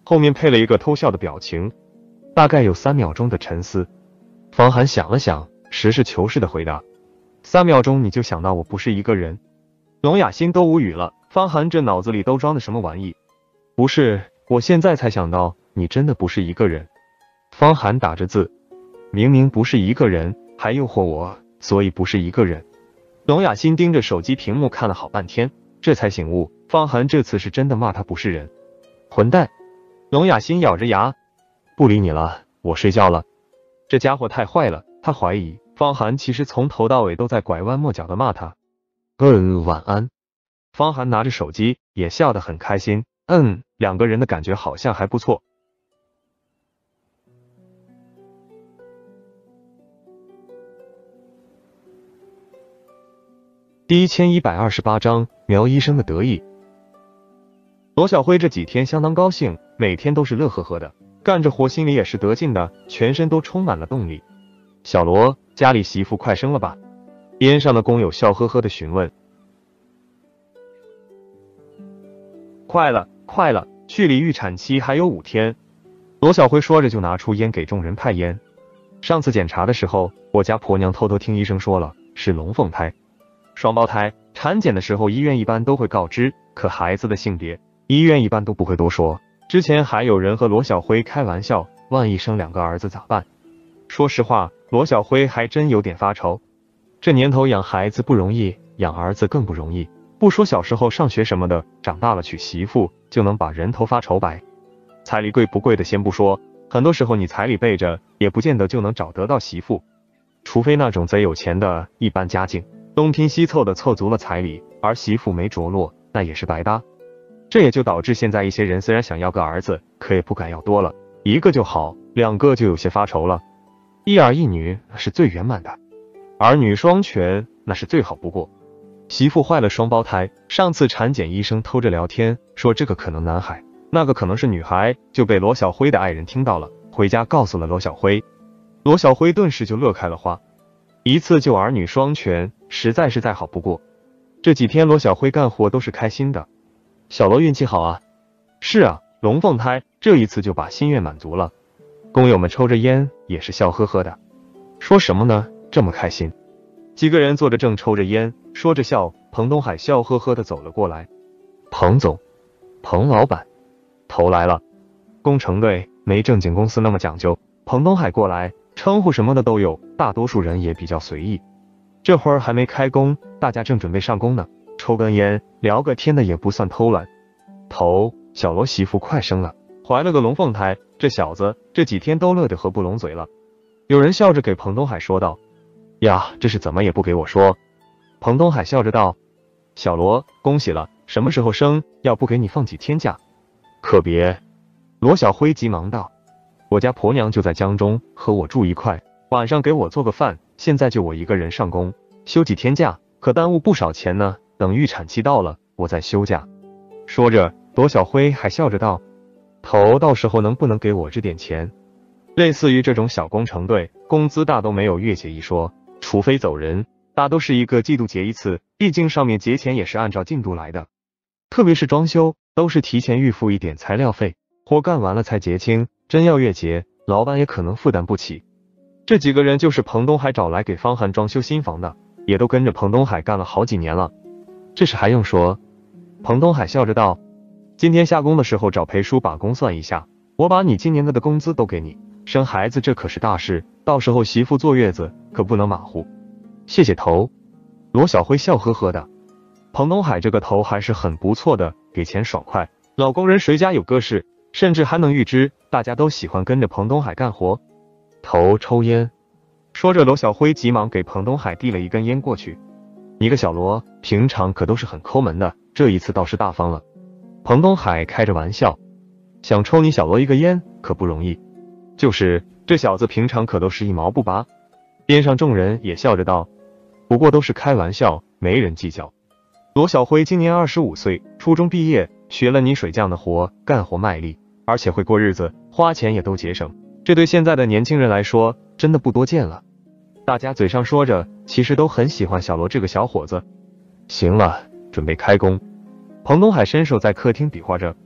后面配了一个偷笑的表情。大概有三秒钟的沉思，方涵想了想，实事求是的回答：三秒钟你就想到我不是一个人？龙雅欣都无语了，方涵这脑子里都装的什么玩意？不是，我现在才想到，你真的不是一个人。方涵打着字，明明不是一个人，还诱惑我，所以不是一个人。龙雅欣盯着手机屏幕看了好半天，这才醒悟，方涵这次是真的骂他不是人。混蛋！龙雅欣咬着牙，不理你了，我睡觉了。这家伙太坏了，他怀疑方涵其实从头到尾都在拐弯抹角的骂他。嗯，晚安。方涵拿着手机，也笑得很开心。嗯，两个人的感觉好像还不错。第一千一百二十八章苗医生的得意。罗小辉这几天相当高兴，每天都是乐呵呵的，干着活心里也是得劲的，全身都充满了动力。小罗，家里媳妇快生了吧？边上的工友笑呵呵的询问。快了，快了，距离预产期还有五天。罗小辉说着就拿出烟给众人派烟。上次检查的时候，我家婆娘偷偷听医生说了，是龙凤胎。双胞胎产检的时候，医院一般都会告知，可孩子的性别，医院一般都不会多说。之前还有人和罗小辉开玩笑，万一生两个儿子咋办？说实话，罗小辉还真有点发愁。这年头养孩子不容易，养儿子更不容易。不说小时候上学什么的，长大了娶媳妇就能把人头发愁白。彩礼贵不贵的先不说，很多时候你彩礼备着，也不见得就能找得到媳妇，除非那种贼有钱的，一般家境东拼西凑的凑足了彩礼，而媳妇没着落，那也是白搭。这也就导致现在一些人虽然想要个儿子，可也不敢要多了，一个就好，两个就有些发愁了。一儿一女是最圆满的，儿女双全那是最好不过。媳妇怀了双胞胎，上次产检医生偷着聊天说这个可能男孩，那个可能是女孩，就被罗小辉的爱人听到了，回家告诉了罗小辉。罗小辉顿时就乐开了花，一次就儿女双全，实在是再好不过。这几天罗小辉干活都是开心的。小罗运气好啊。是啊，龙凤胎，这一次就把心愿满足了。工友们抽着烟也是笑呵呵的。说什么呢，这么开心。几个人坐着正抽着烟，说着笑，彭东海笑呵呵的走了过来。彭总，彭老板，头来了。工程队没正经公司那么讲究，彭东海过来，称呼什么的都有，大多数人也比较随意。这会儿还没开工，大家正准备上工呢，抽根烟聊个天的也不算偷懒。头，小罗媳妇快生了，怀了个龙凤胎，这小子这几天都乐得合不拢嘴了。有人笑着给彭东海说道：呀，这是怎么也不给我说。彭东海笑着道：小罗，恭喜了，什么时候生？要不给你放几天假？可别。罗小辉急忙道：我家婆娘就在江中，和我住一块，晚上给我做个饭，现在就我一个人上工，休几天假可耽误不少钱呢，等预产期到了我再休假。说着罗小辉还笑着道：头，到时候能不能给我这点钱？类似于这种小工程队，工资大都没有月结一说，除非走人，大都是一个季度结一次，毕竟上面结钱也是按照进度来的。特别是装修，都是提前预付一点材料费，活干完了才结清，真要月结，老板也可能负担不起。这几个人就是彭东海找来给方涵装修新房的，也都跟着彭东海干了好几年了。这事还用说？彭东海笑着道：今天下工的时候找裴叔把工算一下，我把你今年的的工资都给你。生孩子这可是大事，到时候媳妇坐月子可不能马虎。谢谢头。罗小辉笑呵呵的。彭东海这个头还是很不错的，给钱爽快，老工人谁家有个事，甚至还能预支，大家都喜欢跟着彭东海干活。头抽烟。说着罗小辉急忙给彭东海递了一根烟过去。你个小罗，平常可都是很抠门的，这一次倒是大方了。彭东海开着玩笑，想抽你小罗一个烟可不容易。就是这小子平常可都是一毛不拔。边上众人也笑着道：不过都是开玩笑，没人计较。罗小辉今年二十五岁，初中毕业，学了泥水匠的活，干活卖力，而且会过日子，花钱也都节省，这对现在的年轻人来说真的不多见了。大家嘴上说着，其实都很喜欢小罗这个小伙子。行了，准备开工。彭东海伸手在客厅比划着。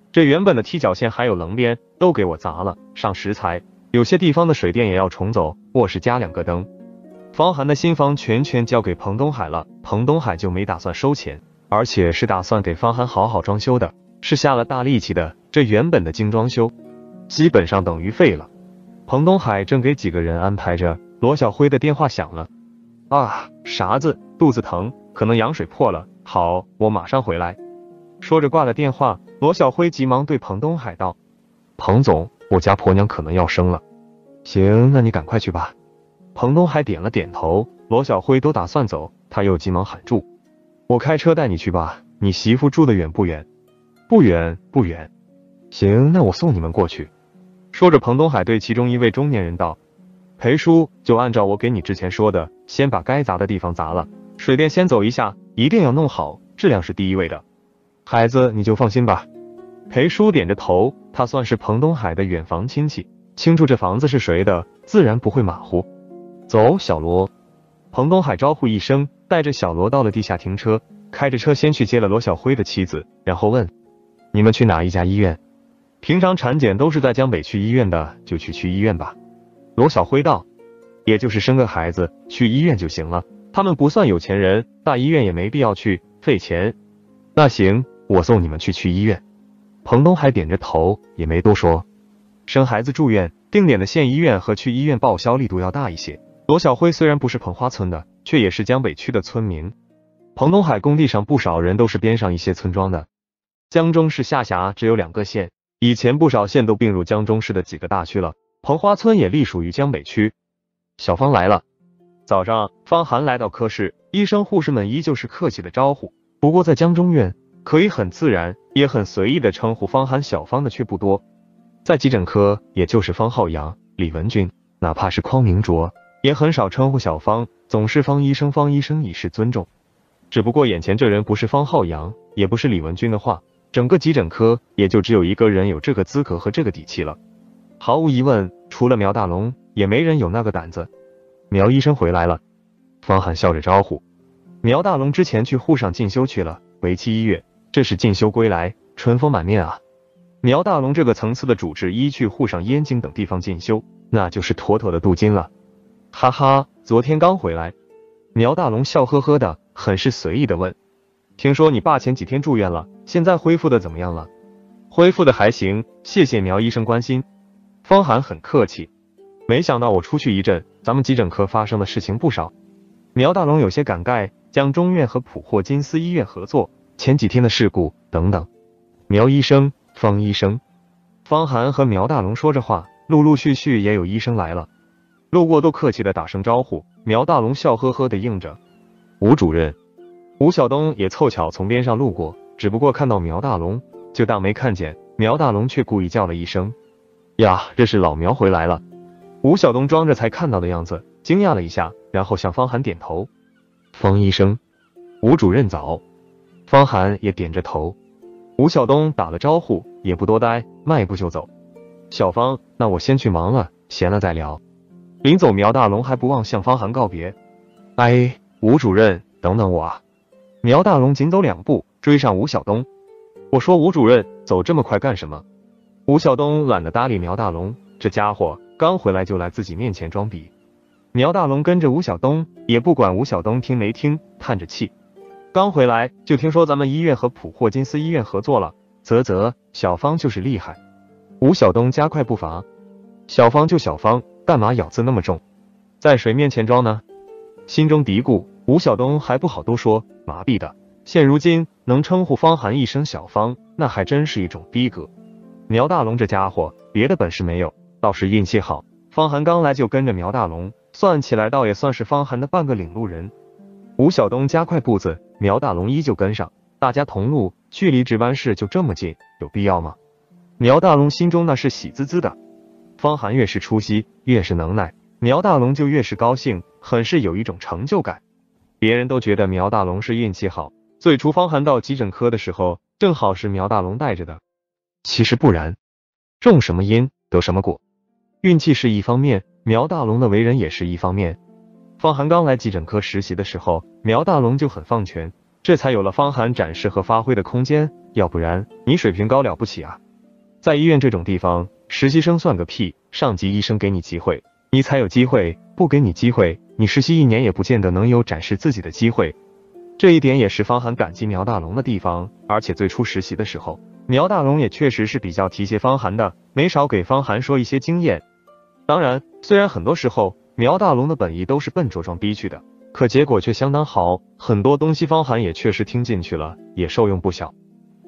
这原本的踢脚线还有棱边都给我砸了，上石材，有些地方的水电也要重走，卧室加两个灯。方寒的新房全权交给彭东海了，彭东海就没打算收钱，而且是打算给方寒好好装修的，是下了大力气的。这原本的精装修，基本上等于废了。彭东海正给几个人安排着，罗小辉的电话响了。啊，啥子？肚子疼，可能羊水破了。好，我马上回来。说着挂了电话，罗小辉急忙对彭东海道：彭总，我家婆娘可能要生了。行，那你赶快去吧。彭东海点了点头，罗小辉都打算走，他又急忙喊住：我开车带你去吧，你媳妇住得远不远？不远，不远。行，那我送你们过去。说着，彭东海对其中一位中年人道：裴叔，就按照我给你之前说的，先把该砸的地方砸了，水电先走一下，一定要弄好，质量是第一位的。孩子，你就放心吧。裴叔点着头，他算是彭东海的远房亲戚，清楚这房子是谁的，自然不会马虎。走，小罗。彭东海招呼一声，带着小罗到了地下停车，开着车先去接了罗小辉的妻子，然后问：你们去哪一家医院？平常产检都是在江北区医院的，就去区医院吧。罗小辉道：也就是生个孩子，去医院就行了，他们不算有钱人，大医院也没必要去，费钱。那行，我送你们去区医院。彭东海点着头，也没多说。生孩子住院，定点的县医院和区医院报销力度要大一些。罗小辉虽然不是彭花村的，却也是江北区的村民。彭东海工地上不少人都是边上一些村庄的。江中市下辖只有两个县，以前不少县都并入江中市的几个大区了，彭花村也隶属于江北区。小芳来了。早上，方寒来到科室，医生护士们依旧是客气的招呼，不过在江中院，可以很自然也很随意的称呼方寒小芳的却不多。在急诊科，也就是方浩洋、李文军，哪怕是匡明卓，也很少称呼小芳，总是方医生方医生以示尊重。只不过眼前这人不是方浩洋，也不是李文军的话，整个急诊科也就只有一个人有这个资格和这个底气了。毫无疑问，除了苗大龙，也没人有那个胆子。苗医生回来了。方寒笑着招呼。苗大龙之前去沪上进修去了，为期一月，这是进修归来，春风满面啊。苗大龙这个层次的主治医去沪上、燕京等地方进修，那就是妥妥的镀金了。哈哈，昨天刚回来。苗大龙笑呵呵的，很是随意的问：听说你爸前几天住院了，现在恢复的怎么样了？恢复的还行，谢谢苗医生关心。方寒很客气。没想到我出去一阵，咱们急诊科发生的事情不少。苗大龙有些感慨，江中院和普霍金斯医院合作，前几天的事故等等。苗医生，方医生。方寒和苗大龙说着话，陆陆续续也有医生来了，路过都客气的打声招呼。苗大龙笑呵呵的应着。吴主任。吴晓东也凑巧从边上路过，只不过看到苗大龙就当没看见，苗大龙却故意叫了一声：呀，这是老苗回来了。吴晓东装着才看到的样子，惊讶了一下，然后向方寒点头。方医生。吴主任早。方寒也点着头。吴晓东打了招呼，也不多待，迈步就走。小芳，那我先去忙了，闲了再聊。临走，苗大龙还不忘向方寒告别。哎，吴主任，等等我啊。苗大龙紧走两步，追上吴晓东。我说吴主任，走这么快干什么？吴晓东懒得搭理苗大龙，这家伙刚回来就来自己面前装逼。苗大龙跟着吴晓东，也不管吴晓东听没听，叹着气。刚回来就听说咱们医院和普霍金斯医院合作了，啧啧，小芳就是厉害。吴晓东加快步伐。小芳就小芳，干嘛咬字那么重？在谁面前装呢？心中嘀咕。吴晓东还不好多说，麻痹的。现如今能称呼方寒一声小芳，那还真是一种逼格。苗大龙这家伙别的本事没有，倒是运气好。方寒刚来就跟着苗大龙，算起来倒也算是方寒的半个领路人。吴晓东加快步子，苗大龙依旧跟上，大家同路，距离值班室就这么近，有必要吗？苗大龙心中那是喜滋滋的。方寒越是出息，越是能耐，苗大龙就越是高兴，很是有一种成就感。别人都觉得苗大龙是运气好，最初方寒到急诊科的时候，正好是苗大龙带着的。其实不然，种什么因得什么果，运气是一方面，苗大龙的为人也是一方面。方寒刚来急诊科实习的时候，苗大龙就很放权， 这才有了方涵展示和发挥的空间，要不然你水平高了不起啊。在医院这种地方，实习生算个屁，上级医生给你机会，你才有机会，不给你机会，你实习一年也不见得能有展示自己的机会。这一点也是方涵感激苗大龙的地方，而且最初实习的时候，苗大龙也确实是比较提携方涵的，没少给方涵说一些经验。当然，虽然很多时候苗大龙的本意都是奔着装逼去的，可结果却相当好，很多东西方涵也确实听进去了，也受用不小。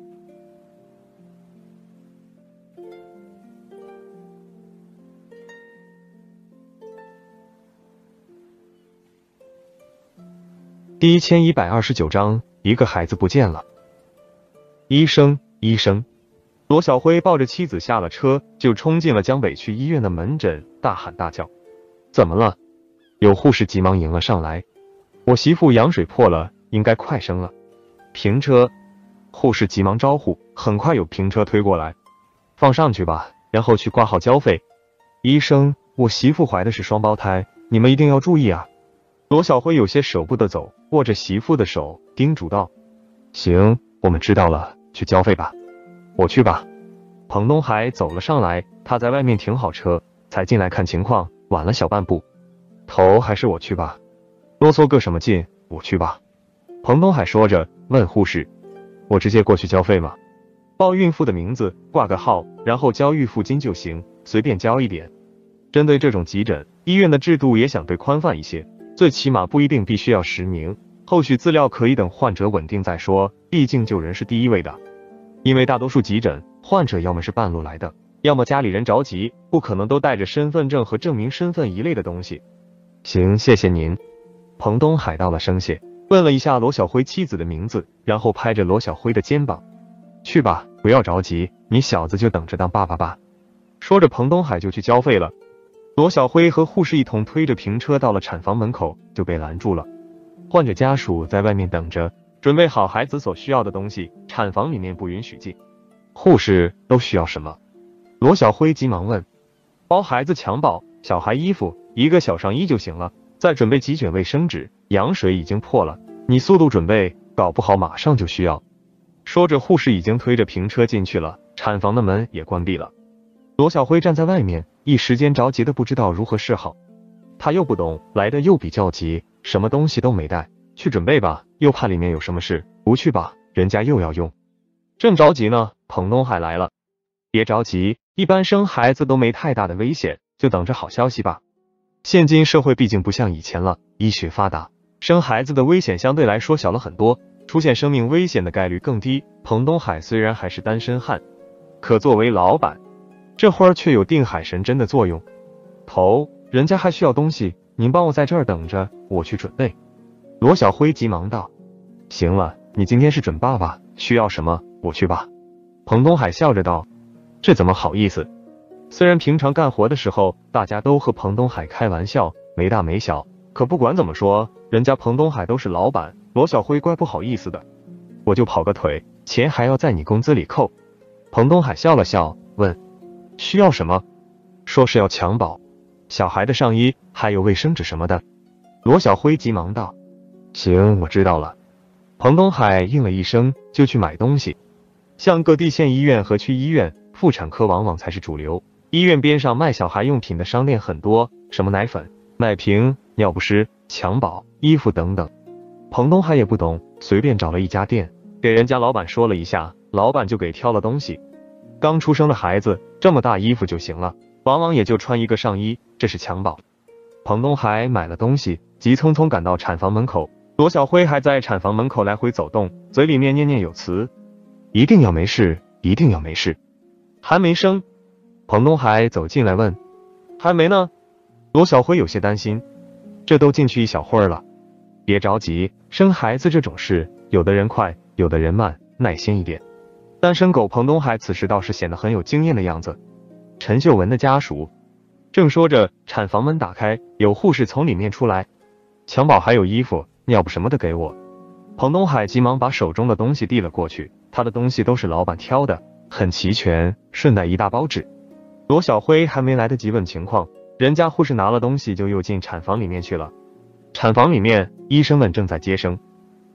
第一千一百二十九章，一个孩子不见了。医生，医生！罗小辉抱着妻子下了车，就冲进了江北区医院的门诊，大喊大叫：“怎么了？”有护士急忙迎了上来：“我媳妇羊水破了，应该快生了。”平车！护士急忙招呼，很快有平车推过来：“放上去吧，然后去挂号交费。”医生，我媳妇怀的是双胞胎，你们一定要注意啊！罗小辉有些舍不得走，握着媳妇的手叮嘱道：“行，我们知道了，去交费吧。”“我去吧。”彭东海走了上来，他在外面停好车，才进来看情况，晚了小半步。“头还是我去吧。”“啰嗦个什么劲，我去吧。”彭东海说着问护士：“我直接过去交费吗？”“报孕妇的名字，挂个号，然后交预付金就行，随便交一点。”针对这种急诊，医院的制度也相对宽泛一些，最起码不一定必须要实名，后续资料可以等患者稳定再说，毕竟救人是第一位的。因为大多数急诊，患者要么是半路来的，要么家里人着急，不可能都带着身份证和证明身份一类的东西。行，谢谢您。彭东海道了声谢，问了一下罗小辉妻子的名字，然后拍着罗小辉的肩膀：“去吧，不要着急，你小子就等着当爸爸吧。”说着彭东海就去交费了。罗小辉和护士一同推着平车到了产房门口，就被拦住了。患者家属在外面等着，准备好孩子所需要的东西，产房里面不允许进。护士都需要什么？罗小辉急忙问。包孩子襁褓、小孩衣服，一个小上衣就行了，再准备几卷卫生纸，羊水已经破了，你速度准备，搞不好马上就需要。说着护士已经推着平车进去了，产房的门也关闭了。罗小辉站在外面，一时间着急的不知道如何是好。他又不懂，来的又比较急，什么东西都没带，去准备吧，又怕里面有什么事，不去吧，人家又要用。正着急呢，彭东海来了。别着急，一般生孩子都没太大的危险，就等着好消息吧。现今社会毕竟不像以前了，医学发达，生孩子的危险相对来说小了很多，出现生命危险的概率更低。彭东海虽然还是单身汉，可作为老板，这会儿却有定海神针的作用。头，人家还需要东西，您帮我在这儿等着，我去准备。罗小辉急忙道。行了，你今天是准爸爸，需要什么我去吧。彭东海笑着道。这怎么好意思？虽然平常干活的时候大家都和彭东海开玩笑，没大没小，可不管怎么说，人家彭东海都是老板，罗小辉怪不好意思的。我就跑个腿，钱还要在你工资里扣。彭东海笑了笑，问需要什么？说是要襁褓，小孩的上衣，还有卫生纸什么的。罗小辉急忙道。行，我知道了。彭东海应了一声，就去买东西。像各地县医院和区医院，妇产科往往才是主流。医院边上卖小孩用品的商店很多，什么奶粉、奶瓶、尿不湿、襁褓、衣服等等。彭东海也不懂，随便找了一家店，给人家老板说了一下，老板就给挑了东西。刚出生的孩子，这么大衣服就行了，往往也就穿一个上衣，这是襁褓。彭东海买了东西，急匆匆赶到产房门口。罗小辉还在产房门口来回走动，嘴里面念念有词：一定要没事，一定要没事。还没生？彭东海走进来问。还没呢。罗小辉有些担心，这都进去一小会儿了。别着急，生孩子这种事，有的人快，有的人慢，耐心一点。单身狗彭东海此时倒是显得很有经验的样子。陈秀文的家属正说着，产房门打开，有护士从里面出来。襁褓还有衣服、尿布什么的给我。彭东海急忙把手中的东西递了过去，他的东西都是老板挑的，很齐全，顺带一大包纸。罗小辉还没来得及问情况，人家护士拿了东西就又进产房里面去了。产房里面，医生们正在接生。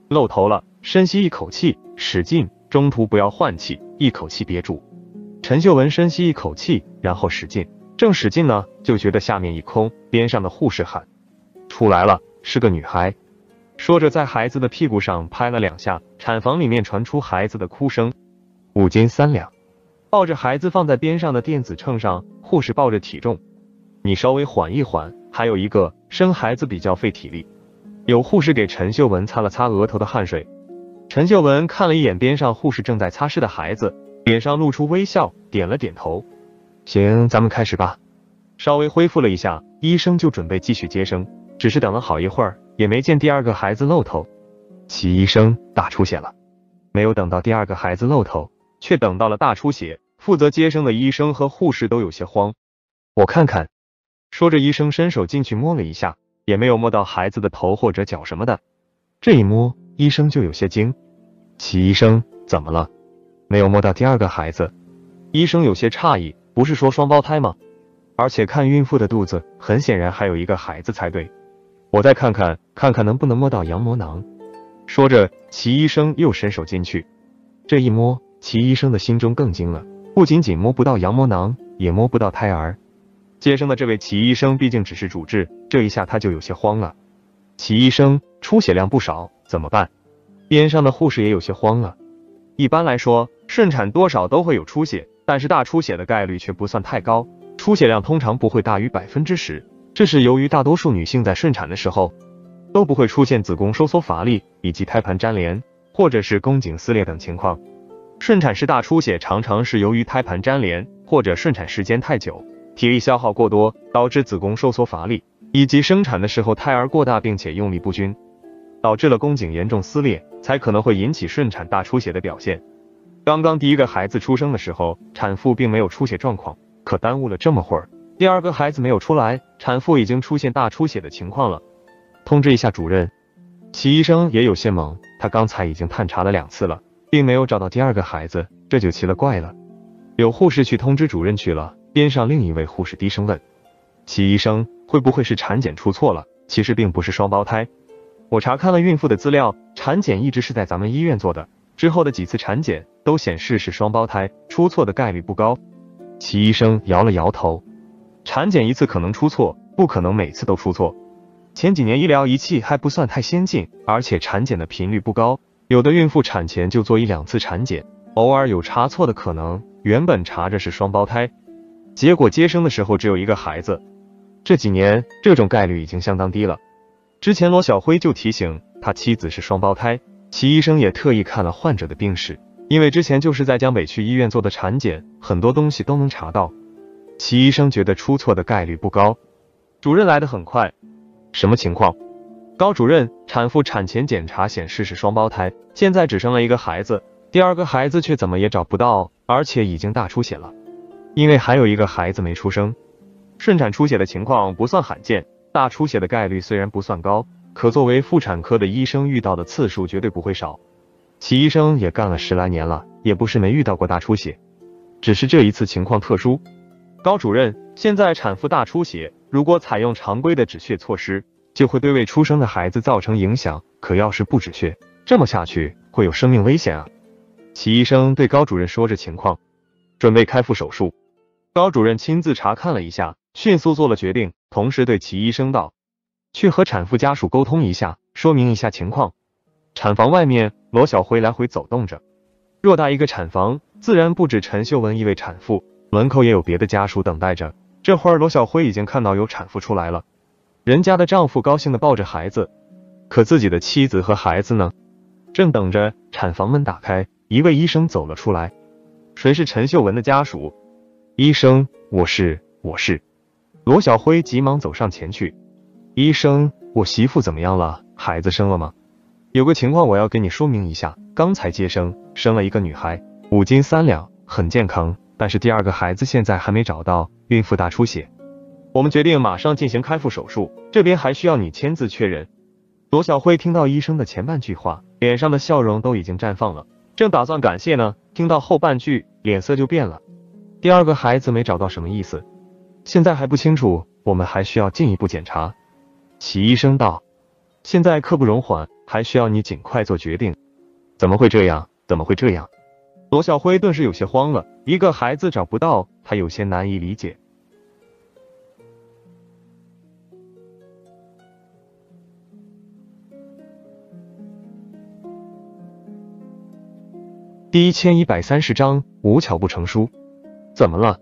露头了，深吸一口气，使劲，中途不要换气，一口气憋住。陈秀文深吸一口气，然后使劲，正使劲呢，就觉得下面一空，边上的护士喊：“出来了，是个女孩。”说着在孩子的屁股上拍了两下，产房里面传出孩子的哭声。五斤三两，抱着孩子放在边上的电子秤上，护士报着体重。你稍微缓一缓，还有一个，生孩子比较费体力。有护士给陈秀文擦了擦额头的汗水。陈秀文看了一眼边上护士正在擦拭的孩子，脸上露出微笑，点了点头。行，咱们开始吧。稍微恢复了一下，医生就准备继续接生，只是等了好一会儿，也没见第二个孩子露头。齐医生，大出血了。没有等到第二个孩子露头，却等到了大出血。负责接生的医生和护士都有些慌。我看看。说着，医生伸手进去摸了一下，也没有摸到孩子的头或者脚什么的。这一摸，医生就有些惊。齐医生，怎么了？没有摸到第二个孩子。医生有些诧异，不是说双胞胎吗？而且看孕妇的肚子，很显然还有一个孩子才对。我再看看，看看能不能摸到羊膜囊。说着，齐医生又伸手进去。这一摸，齐医生的心中更惊了，不仅仅摸不到羊膜囊，也摸不到胎儿。接生的这位齐医生毕竟只是主治，这一下他就有些慌了。齐医生，出血量不少，怎么办？边上的护士也有些慌了。一般来说，顺产多少都会有出血，但是大出血的概率却不算太高，出血量通常不会大于百分之十。这是由于大多数女性在顺产的时候都不会出现子宫收缩乏力以及胎盘粘连，或者是宫颈撕裂等情况。顺产时大出血常常是由于胎盘粘连，或者顺产时间太久，体力消耗过多，导致子宫收缩乏力，以及生产的时候胎儿过大并且用力不均，导致了宫颈严重撕裂，才可能会引起顺产大出血的表现。刚刚第一个孩子出生的时候，产妇并没有出血状况，可耽误了这么会儿，第二个孩子没有出来，产妇已经出现大出血的情况了。通知一下主任。齐医生也有些懵，他刚才已经探查了两次了，并没有找到第二个孩子，这就奇了怪了。有护士去通知主任去了，边上另一位护士低声问：齐医生，会不会是产检出错了？其实并不是双胞胎。我查看了孕妇的资料，产检一直是在咱们医院做的，之后的几次产检都显示是双胞胎，出错的概率不高。齐医生摇了摇头，产检一次可能出错，不可能每次都出错。前几年医疗仪器还不算太先进，而且产检的频率不高，有的孕妇产前就做一两次产检，偶尔有差错的可能，原本查着是双胞胎，结果接生的时候只有一个孩子。这几年这种概率已经相当低了。之前罗小辉就提醒他妻子是双胞胎，齐医生也特意看了患者的病史，因为之前就是在江北区医院做的产检，很多东西都能查到。齐医生觉得出错的概率不高。主任来得很快。什么情况？高主任，产妇产前检查显示是双胞胎，现在只生了一个孩子，第二个孩子却怎么也找不到，而且已经大出血了，因为还有一个孩子没出生。顺产出血的情况不算罕见，大出血的概率虽然不算高，可作为妇产科的医生遇到的次数绝对不会少。齐医生也干了十来年了，也不是没遇到过大出血，只是这一次情况特殊。高主任，现在产妇大出血，如果采用常规的止血措施，就会对未出生的孩子造成影响，可要是不止血，这么下去会有生命危险啊。齐医生对高主任说着情况，准备开腹手术。高主任亲自查看了一下，迅速做了决定，同时对齐医生道：去和产妇家属沟通一下，说明一下情况。产房外面，罗小辉来回走动着。偌大一个产房，自然不止陈秀文一位产妇，门口也有别的家属等待着。这会儿罗小辉已经看到有产妇出来了，人家的丈夫高兴地抱着孩子，可自己的妻子和孩子呢？正等着，产房门打开，一位医生走了出来。谁是陈秀文的家属？医生，我是，我是。罗小辉急忙走上前去。医生，我媳妇怎么样了？孩子生了吗？有个情况我要跟你说明一下，刚才接生，生了一个女孩，五斤三两，很健康，但是第二个孩子现在还没找到，孕妇大出血。我们决定马上进行开腹手术，这边还需要你签字确认。罗小辉听到医生的前半句话，脸上的笑容都已经绽放了，正打算感谢呢，听到后半句，脸色就变了。第二个孩子没找到什么意思？现在还不清楚，我们还需要进一步检查。齐医生道，现在刻不容缓， 还需要你尽快做决定。怎么会这样？怎么会这样？罗小辉顿时有些慌了，一个孩子找不到，他有些难以理解。第一千一百三十章无巧不成书。怎么了？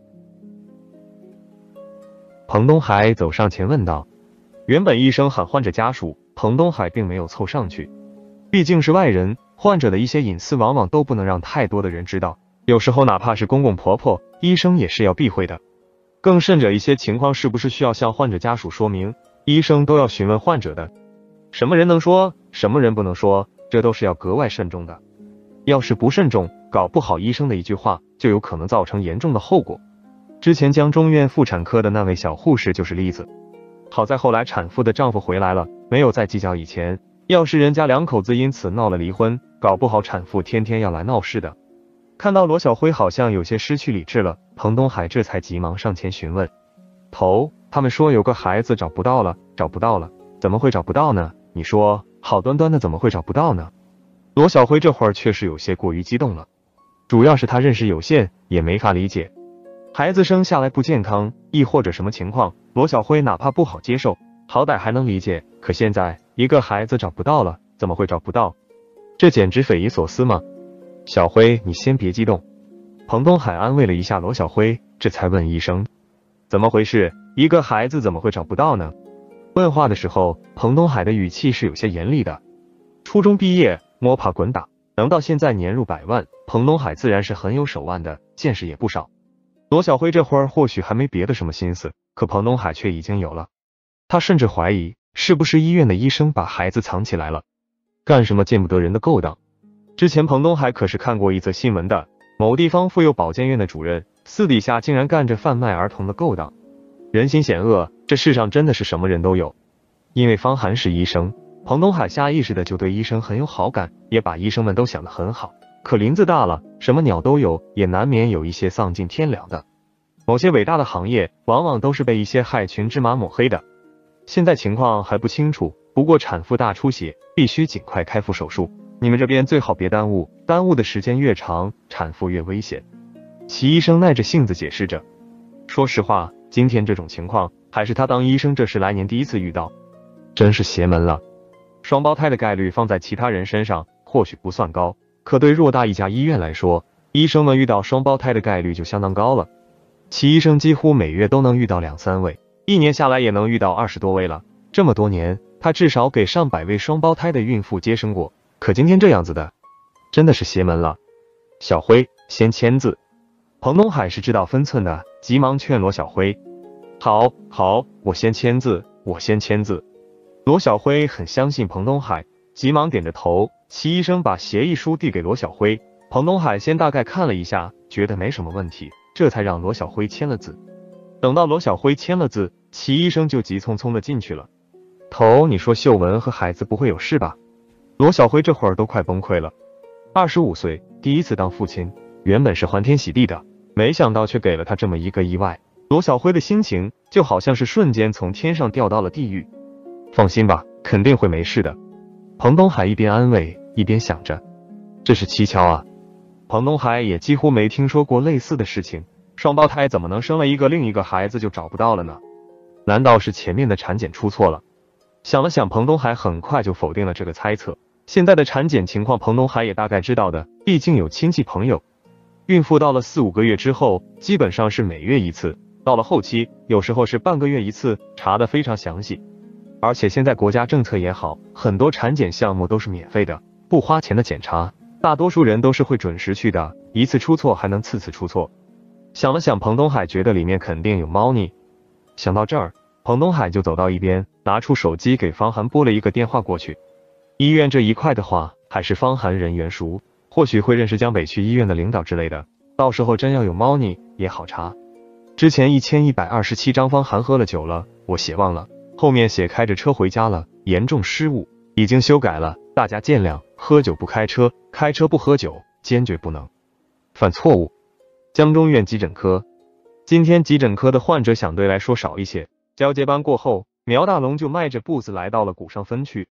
彭东海走上前问道。原本医生喊患者家属，彭东海并没有凑上去，毕竟是外人，患者的一些隐私往往都不能让太多的人知道，有时候哪怕是公公婆婆，医生也是要避讳的。更甚者，一些情况是不是需要向患者家属说明，医生都要询问患者的。什么人能说，什么人不能说，这都是要格外慎重的。要是不慎重，搞不好医生的一句话就有可能造成严重的后果。之前江中院妇产科的那位小护士就是例子。好在后来产妇的丈夫回来了，没有再计较以前，要是人家两口子因此闹了离婚，搞不好产妇天天要来闹事的。看到罗小辉好像有些失去理智了，彭东海这才急忙上前询问。头，他们说有个孩子找不到了，找不到了，怎么会找不到呢？你说，好端端的怎么会找不到呢？罗小辉这会儿确实有些过于激动了，主要是他认识有限，也没法理解。孩子生下来不健康，亦或者什么情况，罗小辉哪怕不好接受，好歹还能理解。可现在一个孩子找不到了，怎么会找不到？这简直匪夷所思嘛！小辉，你先别激动。彭东海安慰了一下罗小辉，这才问医生：怎么回事？一个孩子怎么会找不到呢？问话的时候，彭东海的语气是有些严厉的。初中毕业，摸爬滚打，能到现在年入百万，彭东海自然是很有手腕的，见识也不少。罗小辉这会儿或许还没别的什么心思，可彭东海却已经有了。他甚至怀疑，是不是医院的医生把孩子藏起来了，干什么见不得人的勾当。之前彭东海可是看过一则新闻的，某地方妇幼保健院的主任，私底下竟然干着贩卖儿童的勾当。人心险恶，这世上真的是什么人都有。因为方涵是医生，彭东海下意识的就对医生很有好感，也把医生们都想得很好。可林子大了，什么鸟都有，也难免有一些丧尽天良的。某些伟大的行业，往往都是被一些害群之马抹黑的。现在情况还不清楚，不过产妇大出血，必须尽快开腹手术。你们这边最好别耽误，耽误的时间越长，产妇越危险。齐医生耐着性子解释着。说实话，今天这种情况，还是他当医生这十来年第一次遇到，真是邪门了。双胞胎的概率放在其他人身上，或许不算高。可对偌大一家医院来说，医生们遇到双胞胎的概率就相当高了。齐医生几乎每月都能遇到两三位，一年下来也能遇到二十多位了。这么多年，他至少给上百位双胞胎的孕妇接生过。可今天这样子的，真的是邪门了。小辉，先签字。彭东海是知道分寸的，急忙劝罗小辉。好，好，我先签字，我先签字。罗小辉很相信彭东海，急忙点着头。齐医生把协议书递给罗小辉，彭东海先大概看了一下，觉得没什么问题，这才让罗小辉签了字。等到罗小辉签了字，齐医生就急匆匆的进去了。头，你说秀文和孩子不会有事吧？罗小辉这会儿都快崩溃了。二十五岁，第一次当父亲，原本是欢天喜地的，没想到却给了他这么一个意外。罗小辉的心情就好像是瞬间从天上掉到了地狱。放心吧，肯定会没事的。彭东海一边安慰，一边想着，这是蹊跷啊。彭东海也几乎没听说过类似的事情，双胞胎怎么能生了一个另一个孩子就找不到了呢？难道是前面的产检出错了？想了想，彭东海很快就否定了这个猜测。现在的产检情况，彭东海也大概知道的，毕竟有亲戚朋友。孕妇到了四五个月之后，基本上是每月一次，到了后期，有时候是半个月一次，查得非常详细。而且现在国家政策也好，很多产检项目都是免费的，不花钱的检查，大多数人都是会准时去的，一次出错还能次次出错。想了想，彭东海觉得里面肯定有猫腻。想到这儿，彭东海就走到一边，拿出手机给方涵拨了一个电话过去。医院这一块的话，还是方涵人缘熟，或许会认识江北区医院的领导之类的，到时候真要有猫腻也好查。之前一千一百二十七章方涵喝了酒了，我写忘了，后面写开着车回家了，严重失误，已经修改了，大家见谅。喝酒不开车，开车不喝酒，坚决不能犯错误。江中院急诊科，今天急诊科的患者相对来说少一些。交接班过后，苗大龙就迈着步子来到了骨伤分区。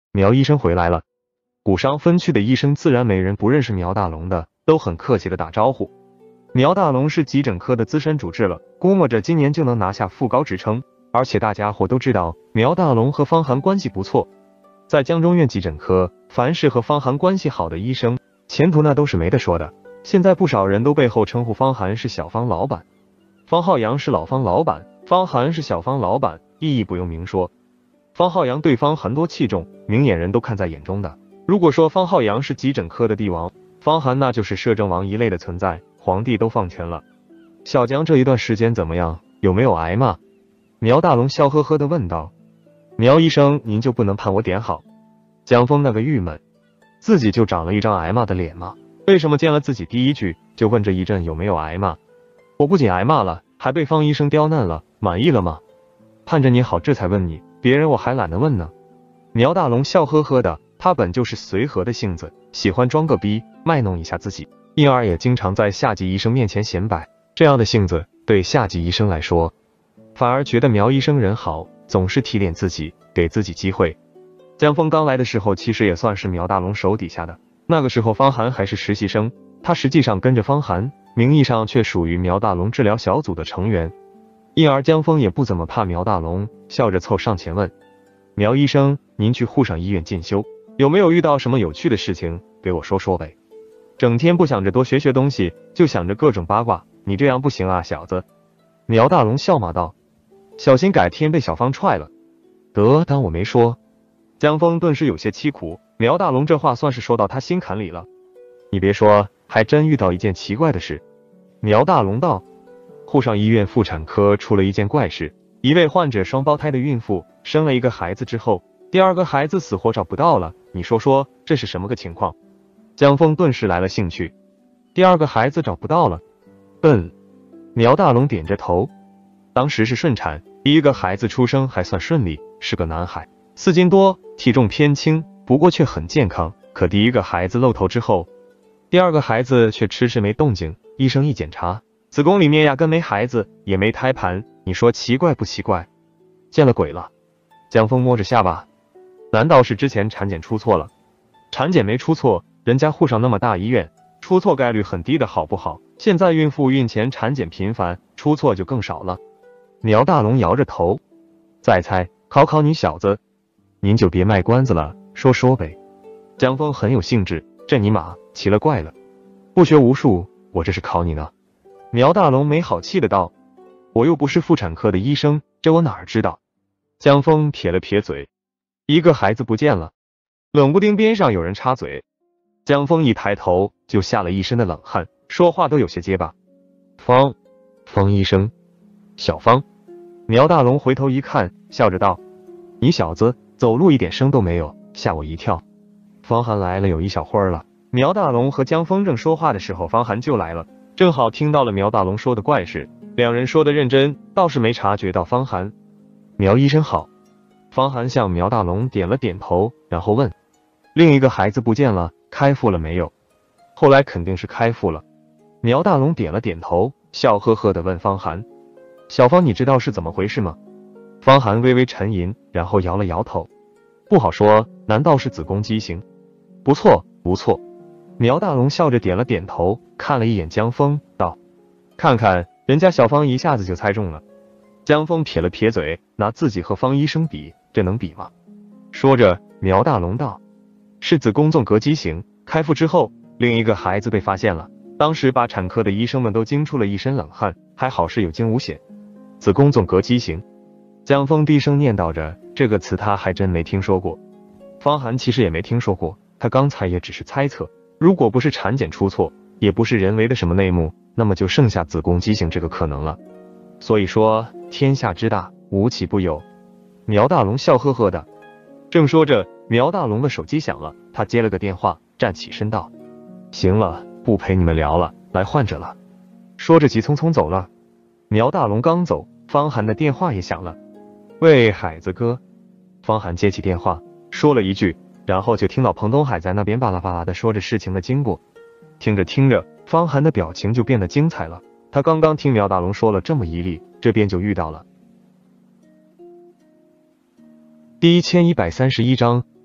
苗医生回来了。骨伤分区的医生自然没人不认识苗大龙的，都很客气的打招呼。苗大龙是急诊科的资深主治了，估摸着今年就能拿下副高职称，而且大家伙都知道苗大龙和方涵关系不错。在江中院急诊科，凡是和方涵关系好的医生，前途那都是没得说的。现在不少人都背后称呼方涵是小方老板，方浩洋是老方老板，方涵是小方老板，意义不用明说。方浩洋对方涵多器重，明眼人都看在眼中的。如果说方浩洋是急诊科的帝王，方涵那就是摄政王一类的存在，皇帝都放权了。小江这一段时间怎么样？有没有挨骂？苗大龙笑呵呵地问道。苗医生，您就不能判我点好？江峰那个郁闷，自己就长了一张挨骂的脸吗？为什么见了自己第一句就问这一阵有没有挨骂？我不仅挨骂了，还被方医生刁难了，满意了吗？盼着你好这才问你，别人我还懒得问呢。苗大龙笑呵呵的，他本就是随和的性子，喜欢装个逼，卖弄一下自己，因而也经常在下级医生面前显摆。这样的性子对下级医生来说，反而觉得苗医生人好，总是提点自己，给自己机会。江峰刚来的时候其实也算是苗大龙手底下的，那个时候方涵还是实习生，他实际上跟着方涵，名义上却属于苗大龙治疗小组的成员，因而江峰也不怎么怕苗大龙，笑着凑上前问：苗医生，您去沪上医院进修，有没有遇到什么有趣的事情，给我说说呗？整天不想着多学学东西，就想着各种八卦，你这样不行啊，小子。苗大龙笑骂道，小心改天被小芳踹了。得当我没说。江峰顿时有些凄苦，苗大龙这话算是说到他心坎里了。你别说，还真遇到一件奇怪的事。苗大龙道，沪上医院妇产科出了一件怪事，一位患者双胞胎的孕妇生了一个孩子之后，第二个孩子死活找不到了，你说说这是什么个情况？江峰顿时来了兴趣。第二个孩子找不到了？嗯。苗大龙点着头。当时是顺产，第一个孩子出生还算顺利，是个男孩，四斤多，体重偏轻，不过却很健康。可第一个孩子露头之后，第二个孩子却迟迟没动静，医生一检查，子宫里面压根没孩子，也没胎盘，你说奇怪不奇怪？见了鬼了。江峰摸着下巴，难道是之前产检出错了？产检没出错，人家沪上那么大医院，出错概率很低的好不好？现在孕妇孕前产检频繁，出错就更少了。苗大龙摇着头，再猜，考考你小子。您就别卖关子了，说说呗。江峰很有兴致，这尼玛奇了怪了，不学无术，我这是考你呢。苗大龙没好气的道，我又不是妇产科的医生，这我哪儿知道？江峰撇了撇嘴，一个孩子不见了。冷不丁边上有人插嘴，江峰一抬头就吓了一身的冷汗，说话都有些结巴。方方医生，小方。苗大龙回头一看，笑着道，你小子走路一点声都没有，吓我一跳。方涵来了有一小会儿了，苗大龙和江峰正说话的时候，方涵就来了，正好听到了苗大龙说的怪事，两人说的认真，倒是没察觉到方涵。苗医生好。方涵向苗大龙点了点头，然后问，另一个孩子不见了，开腹了没有？后来肯定是开腹了。苗大龙点了点头，笑呵呵地问方涵，小方你知道是怎么回事吗？方涵微微沉吟，然后摇了摇头，不好说，难道是子宫畸形？不错不错。苗大龙笑着点了点头，看了一眼江峰，道，看看人家小方一下子就猜中了。江峰撇了撇嘴，拿自己和方医生比，这能比吗？说着，苗大龙道，是子宫纵隔畸形，开腹之后另一个孩子被发现了，当时把产科的医生们都惊出了一身冷汗，还好是有惊无险。子宫纵隔畸形，江峰低声念叨着，这个词他还真没听说过。方涵其实也没听说过，他刚才也只是猜测，如果不是产检出错，也不是人为的什么内幕，那么就剩下子宫畸形这个可能了。所以说天下之大，无奇不有。苗大龙笑呵呵的，正说着，苗大龙的手机响了，他接了个电话，站起身道，行了，不陪你们聊了，来患者了。说着急匆匆走了。苗大龙刚走，方涵的电话也响了。喂，海子哥。方涵接起电话，说了一句，然后就听到彭东海在那边巴拉巴拉的说着事情的经过。听着听着，方涵的表情就变得精彩了。他刚刚听苗大龙说了这么一例，这边就遇到了。第一千一百三十一章，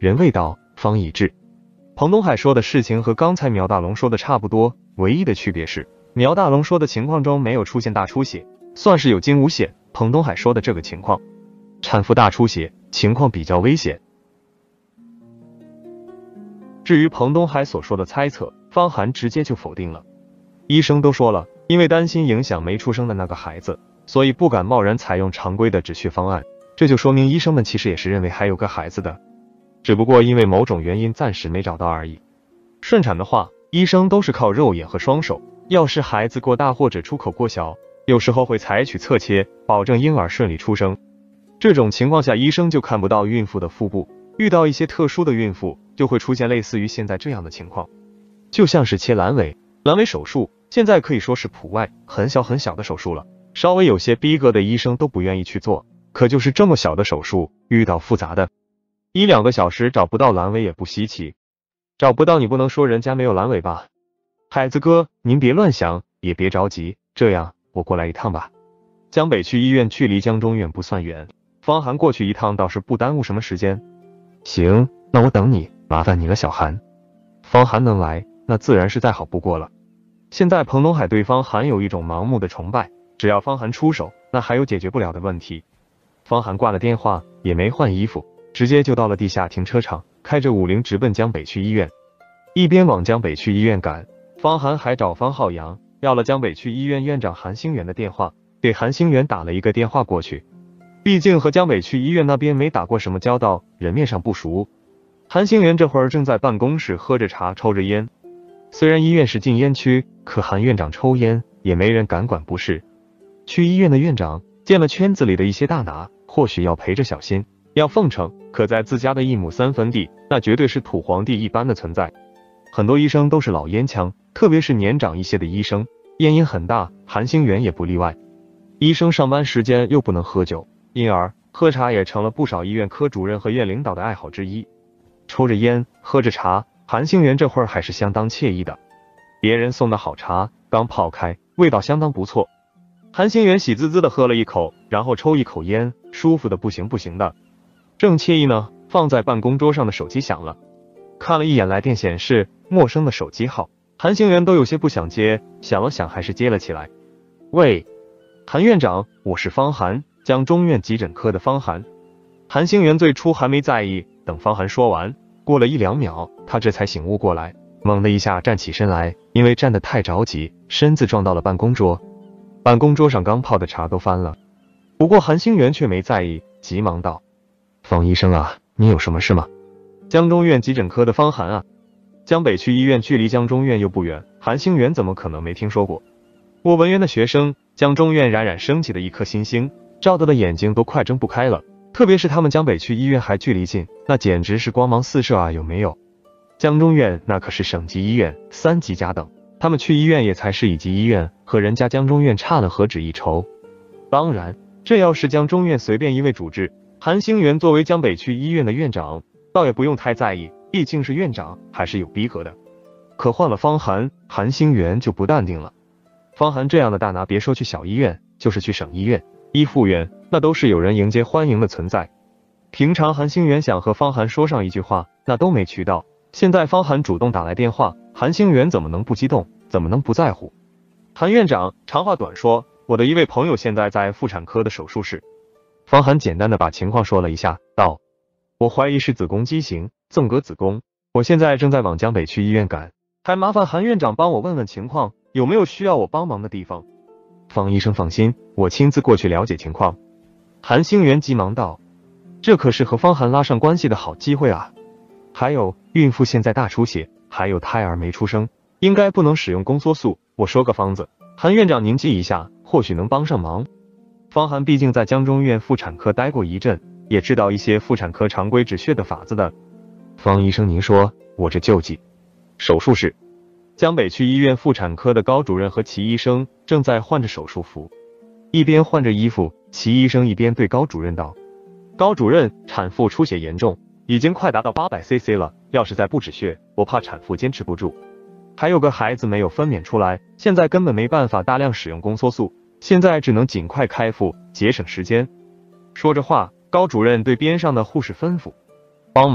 人未到，方已至。彭东海说的事情和刚才苗大龙说的差不多，唯一的区别是，苗大龙说的情况中没有出现大出血，算是有惊无险。彭东海说的这个情况，产妇大出血，情况比较危险。至于彭东海所说的猜测，方涵直接就否定了。医生都说了，因为担心影响没出生的那个孩子，所以不敢贸然采用常规的止血方案。这就说明医生们其实也是认为还有个孩子的，只不过因为某种原因暂时没找到而已。顺产的话，医生都是靠肉眼和双手，要是孩子过大或者出口过小，有时候会采取侧切，保证婴儿顺利出生。这种情况下，医生就看不到孕妇的腹部，遇到一些特殊的孕妇，就会出现类似于现在这样的情况，就像是切阑尾。阑尾手术现在可以说是普外很小很小的手术了，稍微有些逼格的医生都不愿意去做，可就是这么小的手术，遇到复杂的，一两个小时找不到阑尾也不稀奇。找不到你不能说人家没有阑尾吧？海子哥，您别乱想，也别着急，这样我过来一趟吧。江北区医院距离江中院不算远，方涵过去一趟倒是不耽误什么时间。行，那我等你，麻烦你了小韩。方涵能来，那自然是再好不过了。现在彭东海对方涵有一种盲目的崇拜，只要方涵出手，那还有解决不了的问题。方涵挂了电话，也没换衣服，直接就到了地下停车场，开着五菱直奔江北区医院。一边往江北区医院赶，方涵还找方浩洋要了江北区医院院长韩星元的电话，给韩星元打了一个电话过去。毕竟和江北区医院那边没打过什么交道，人面上不熟。韩星元这会儿正在办公室喝着茶，抽着烟。虽然医院是禁烟区，可韩院长抽烟也没人敢管不是。区医院的院长见了圈子里的一些大拿，或许要陪着小心，要奉承，可在自家的一亩三分地，那绝对是土皇帝一般的存在。很多医生都是老烟枪，特别是年长一些的医生，烟瘾很大，韩星元也不例外。医生上班时间又不能喝酒，因而喝茶也成了不少医院科主任和院领导的爱好之一。抽着烟，喝着茶，韩星元这会儿还是相当惬意的。别人送的好茶刚泡开，味道相当不错。韩星元喜滋滋的喝了一口，然后抽一口烟，舒服的不行不行的。正惬意呢，放在办公桌上的手机响了，看了一眼来电显示陌生的手机号，韩星元都有些不想接，想了想还是接了起来。喂，韩院长，我是方涵，江中院急诊科的方涵。韩星元最初还没在意，等方涵说完，过了一两秒，他这才醒悟过来，猛的一下站起身来，因为站得太着急，身子撞到了办公桌，办公桌上刚泡的茶都翻了。不过韩星元却没在意，急忙道：方医生啊，你有什么事吗？江中院急诊科的方涵啊。江北区医院距离江中院又不远，韩星元怎么可能没听说过？我文员的学生，江中院冉冉升起的一颗新星，照得的眼睛都快睁不开了。特别是他们江北区医院还距离近，那简直是光芒四射啊，有没有？江中院那可是省级医院，三级甲等，他们去医院也才是乙级医院，和人家江中院差了何止一筹。当然，这要是江中院随便一位主治，韩星元作为江北区医院的院长，倒也不用太在意，毕竟是院长，还是有逼格的。可换了方涵，韩星元就不淡定了。方涵这样的大拿，别说去小医院，就是去省医院、医护院，那都是有人迎接欢迎的存在。平常韩星元想和方涵说上一句话，那都没渠道。现在方涵主动打来电话，韩星元怎么能不激动，怎么能不在乎？韩院长，长话短说，我的一位朋友现在在妇产科的手术室。方涵简单的把情况说了一下，道：我怀疑是子宫畸形，纵隔子宫，我现在正在往江北区医院赶，还麻烦韩院长帮我问问情况，有没有需要我帮忙的地方？方医生放心，我亲自过去了解情况。韩星元急忙道：这可是和方涵拉上关系的好机会啊！还有，孕妇现在大出血，还有胎儿没出生，应该不能使用宫缩素，我说个方子，韩院长您记一下，或许能帮上忙。方涵毕竟在江中院妇产科待过一阵，也知道一些妇产科常规止血的法子的。方医生您说，我这就记。手术室，江北区医院妇产科的高主任和齐医生正在换着手术服，一边换着衣服，齐医生一边对高主任道：高主任，产妇出血严重，已经快达到 八百 C C 了，要是再不止血，我怕产妇坚持不住。还有个孩子没有分娩出来，现在根本没办法大量使用宫缩素，现在只能尽快开腹，节省时间。说着话，高主任对边上的护士吩咐：帮忙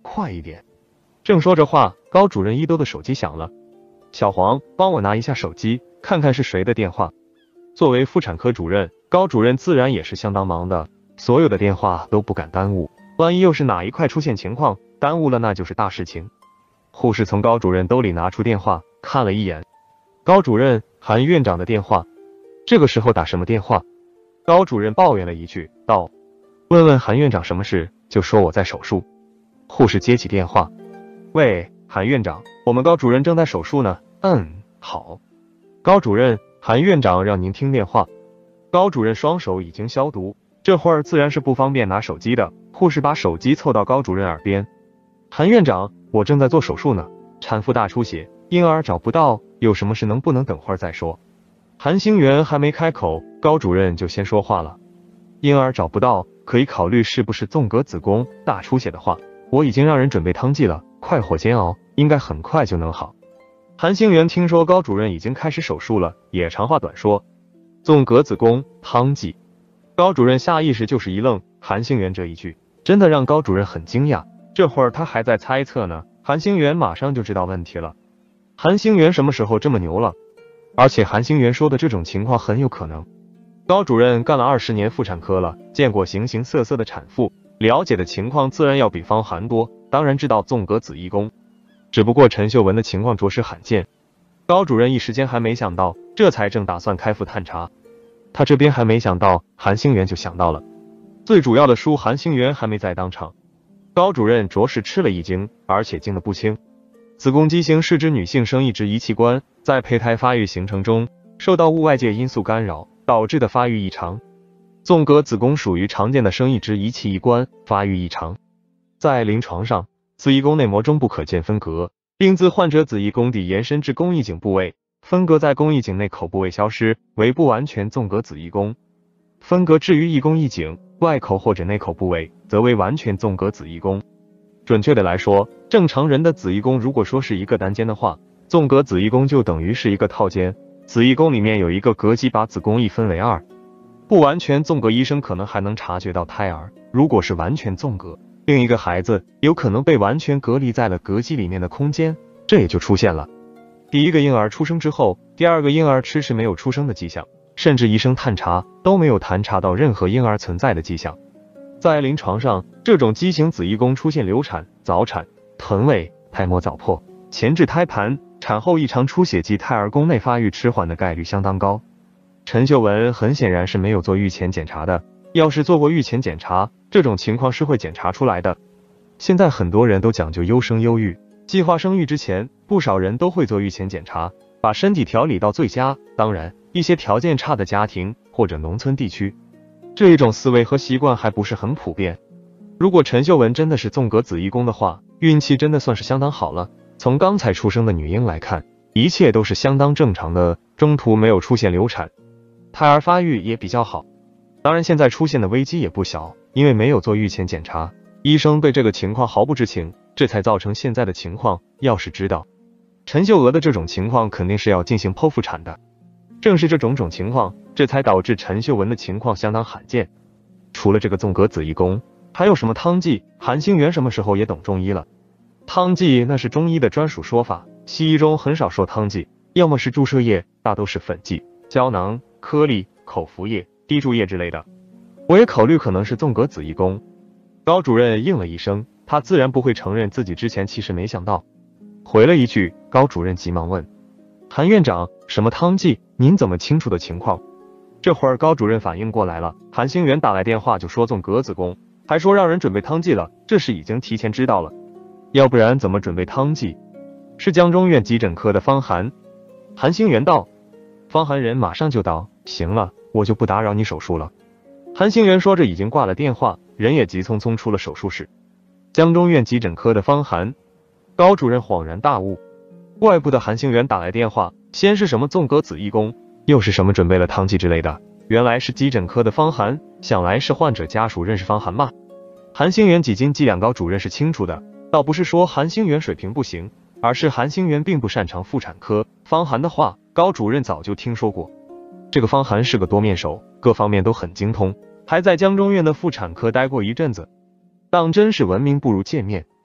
快一点。正说着话，高主任一兜的手机响了。小黄，帮我拿一下手机，看看是谁的电话。作为妇产科主任，高主任自然也是相当忙的，所有的电话都不敢耽误，万一又是哪一块出现情况，耽误了那就是大事情。护士从高主任兜里拿出电话，看了一眼。高主任，韩院长的电话。这个时候打什么电话？高主任抱怨了一句，道：问问韩院长什么事，就说我在手术。护士接起电话，喂，韩院长，我们高主任正在手术呢。嗯，好。高主任，韩院长让您听电话。高主任双手已经消毒，这会儿自然是不方便拿手机的。护士把手机凑到高主任耳边。韩院长，我正在做手术呢，产妇大出血，婴儿找不到，有什么事能不能等会儿再说？韩星元还没开口，高主任就先说话了。婴儿找不到，可以考虑是不是纵隔子宫，大出血的话，我已经让人准备汤剂了，快火煎熬，应该很快就能好。韩星元听说高主任已经开始手术了，也长话短说，纵隔子宫汤剂。高主任下意识就是一愣，韩星元这一句真的让高主任很惊讶，这会儿他还在猜测呢，韩星元马上就知道问题了。韩星元什么时候这么牛了？而且韩星元说的这种情况很有可能。高主任干了二十年妇产科了，见过形形色色的产妇，了解的情况自然要比方涵多，当然知道纵隔子异宫。只不过陈秀文的情况着实罕见，高主任一时间还没想到，这才正打算开腹探查。他这边还没想到，韩星元就想到了。最主要的书韩星元还没在当场，高主任着实吃了一惊，而且惊得不轻。子宫畸形是指女性生育之一器官在胚胎发育形成中受到物外界因素干扰导致的发育异常。纵隔子宫属于常见的生育之一器一官发育异常。在临床上，子异宫内膜中不可见分隔，并自患者子异宫底延伸至宫异颈部位，分隔在宫异颈内口部位消失，为不完全纵隔子异宫。分隔至于异宫异颈外口或者内口部位，则为完全纵隔子异宫。准确的来说，正常人的子异宫如果说是一个单间的话，纵隔子异宫就等于是一个套间，子异宫里面有一个隔基把子宫一分为二。不完全纵隔医生可能还能察觉到胎儿，如果是完全纵隔，另一个孩子有可能被完全隔离在了隔基里面的空间，这也就出现了第一个婴儿出生之后，第二个婴儿迟迟没有出生的迹象，甚至医生探查都没有探查到任何婴儿存在的迹象。在临床上，这种畸形子异宫出现流产、早产、臀位、胎膜早破、前置胎盘、产后异常出血及胎儿宫内发育迟缓的概率相当高。陈秀文很显然是没有做预前检查的，要是做过预前检查，这种情况是会检查出来的。现在很多人都讲究优生优育，计划生育之前，不少人都会做预前检查，把身体调理到最佳。当然，一些条件差的家庭或者农村地区，这一种思维和习惯还不是很普遍。如果陈秀文真的是纵隔子异宫的话，运气真的算是相当好了。从刚才出生的女婴来看，一切都是相当正常的，中途没有出现流产，胎儿发育也比较好。当然现在出现的危机也不小，因为没有做预前检查，医生对这个情况毫不知情，这才造成现在的情况。要是知道陈秀娥的这种情况，肯定是要进行剖腹产的。正是这种种情况，这才导致陈秀文的情况相当罕见。除了这个纵隔子异宫，还有什么汤剂？韩星元什么时候也懂中医了？汤剂那是中医的专属说法，西医中很少说汤剂，要么是注射液，大都是粉剂、胶囊、颗粒、口服液、滴注液之类的。我也考虑可能是纵隔子异宫。高主任应了一声，他自然不会承认自己之前其实没想到。回了一句，高主任急忙问韩院长，什么汤剂？您怎么清楚的情况？这会儿高主任反应过来了，韩星元打来电话就说纵隔子宫，还说让人准备汤剂了，这是已经提前知道了，要不然怎么准备汤剂？是江中院急诊科的方涵。韩星元道。方涵人马上就到，行了，我就不打扰你手术了。韩星元说着已经挂了电话，人也急匆匆出了手术室。江中院急诊科的方涵。高主任恍然大悟，怪不得韩星元打来电话，先是什么纵隔子异宫，又是什么准备了汤剂之类的，原来是急诊科的方涵，想来是患者家属认识方涵嘛。韩星元几斤几两，高主任是清楚的，倒不是说韩星元水平不行，而是韩星元并不擅长妇产科。方涵的话，高主任早就听说过，这个方涵是个多面手，各方面都很精通，还在江中院的妇产科待过一阵子，当真是闻名不如见面，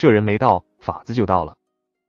这人没到，法子就到了。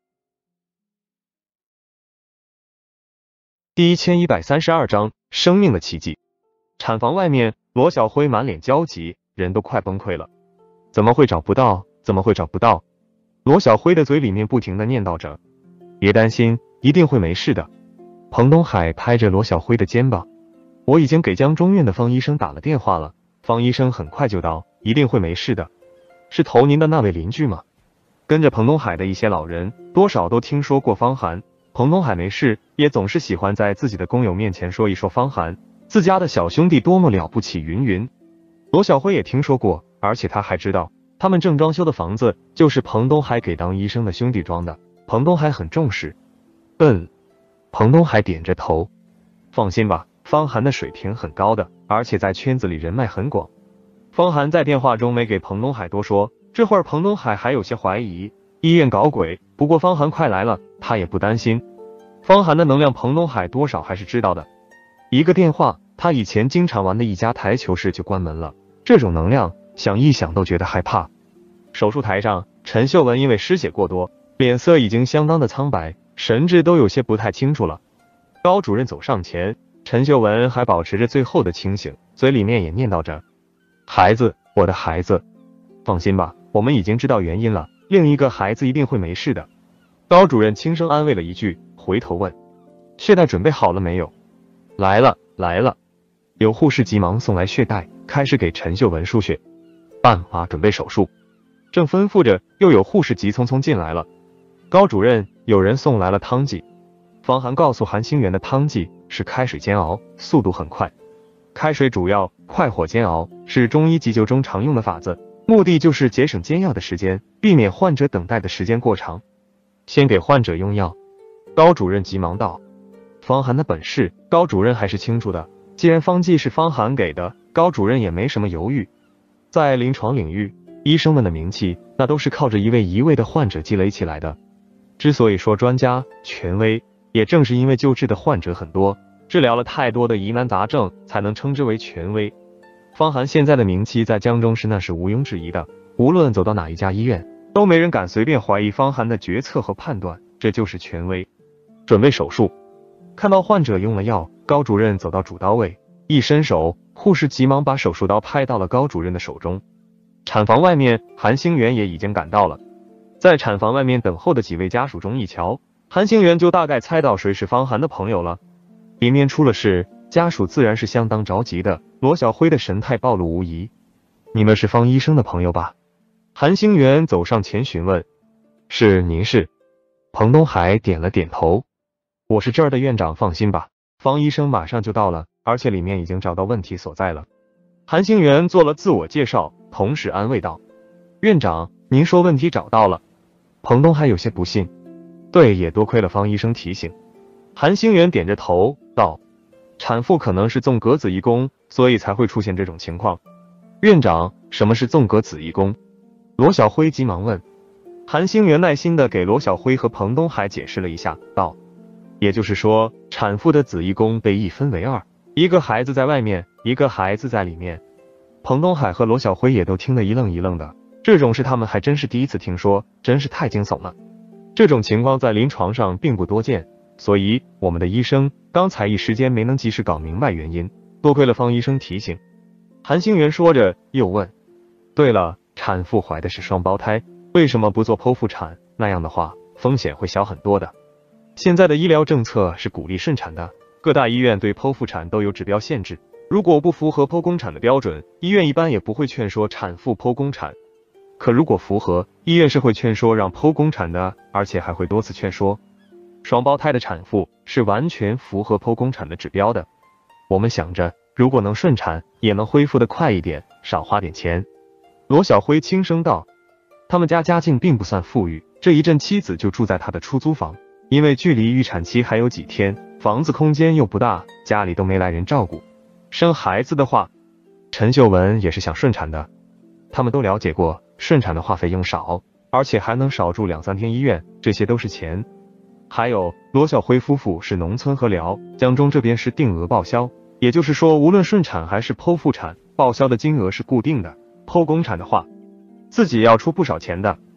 第一千一百三十二章生命的奇迹。产房外面，罗小辉满脸焦急，人都快崩溃了。怎么会找不到？怎么会找不到？罗小辉的嘴里面不停地念叨着。别担心，一定会没事的。彭东海拍着罗小辉的肩膀，我已经给江中院的方医生打了电话了，方医生很快就到，一定会没事的。是投您的那位邻居吗？跟着彭东海的一些老人，多少都听说过方寒。彭东海没事，也总是喜欢在自己的工友面前说一说方寒，自家的小兄弟多么了不起云云。罗小辉也听说过，而且他还知道，他们正装修的房子就是彭东海给当医生的兄弟装的。彭东海很重视。嗯，彭东海点着头。放心吧，方寒的水平很高的，而且在圈子里人脉很广。方寒在电话中没给彭东海多说，这会儿彭东海还有些怀疑医院搞鬼，不过方寒快来了，他也不担心。方寒的能量彭东海多少还是知道的，一个电话，他以前经常玩的一家台球室就关门了，这种能量想一想都觉得害怕。手术台上，陈秀文因为失血过多，脸色已经相当的苍白，神志都有些不太清楚了。高主任走上前，陈秀文还保持着最后的清醒，嘴里面也念叨着，孩子，我的孩子，放心吧，我们已经知道原因了，另一个孩子一定会没事的。高主任轻声安慰了一句，回头问，血袋准备好了没有？来了，来了。有护士急忙送来血袋，开始给陈秀文输血。办法准备手术。正吩咐着，又有护士急匆匆进来了。高主任，有人送来了汤剂。方寒告诉韩星元的汤剂是开水煎熬，速度很快。开水主要快火煎熬，是中医急救中常用的法子，目的就是节省煎药的时间，避免患者等待的时间过长。先给患者用药。高主任急忙道。方寒的本事，高主任还是清楚的。既然方剂是方寒给的，高主任也没什么犹豫。在临床领域，医生们的名气，那都是靠着一位一位的患者积累起来的。之所以说专家、权威，也正是因为救治的患者很多，治疗了太多的疑难杂症，才能称之为权威。方寒现在的名气在江中市那是毋庸置疑的，无论走到哪一家医院，都没人敢随便怀疑方寒的决策和判断，这就是权威。准备手术。看到患者用了药，高主任走到主刀位，一伸手，护士急忙把手术刀拍到了高主任的手中。产房外面，韩星元也已经赶到了。在产房外面等候的几位家属中一瞧，韩星元就大概猜到谁是方寒的朋友了。里面出了事，家属自然是相当着急的。罗小辉的神态暴露无遗。你们是方医生的朋友吧？韩星元走上前询问。是，您是？彭东海点了点头。我是这儿的院长，放心吧，方医生马上就到了，而且里面已经找到问题所在了。韩星元做了自我介绍，同时安慰道。院长，您说问题找到了？彭东海有些不信。对，也多亏了方医生提醒。韩星元点着头道，产妇可能是纵隔子一宫，所以才会出现这种情况。院长，什么是纵隔子一宫？罗小辉急忙问。韩星元耐心地给罗小辉和彭东海解释了一下，道，也就是说，产妇的子一宫被一分为二，一个孩子在外面，一个孩子在里面。彭东海和罗小辉也都听得一愣一愣的，这种事他们还真是第一次听说，真是太惊悚了。这种情况在临床上并不多见，所以我们的医生刚才一时间没能及时搞明白原因，多亏了方医生提醒。韩星元说着又问，对了，产妇怀的是双胞胎，为什么不做剖腹产？那样的话风险会小很多的。现在的医疗政策是鼓励顺产的，各大医院对剖腹产都有指标限制，如果不符合剖宫产的标准，医院一般也不会劝说产妇剖宫产。可如果符合，医院是会劝说让剖宫产的，而且还会多次劝说。双胞胎的产妇是完全符合剖宫产的指标的。我们想着，如果能顺产，也能恢复得快一点，少花点钱。罗小辉轻声道，他们家家境并不算富裕，这一阵妻子就住在他的出租房，因为距离预产期还有几天，房子空间又不大，家里都没来人照顾。生孩子的话，陈秀文也是想顺产的，他们都了解过，顺产的话费用少，而且还能少住两三天医院，这些都是钱。还有罗小辉夫妇是农村和辽江中这边是定额报销，也就是说无论顺产还是剖腹产，报销的金额是固定的，剖宫产的话自己要出不少钱的。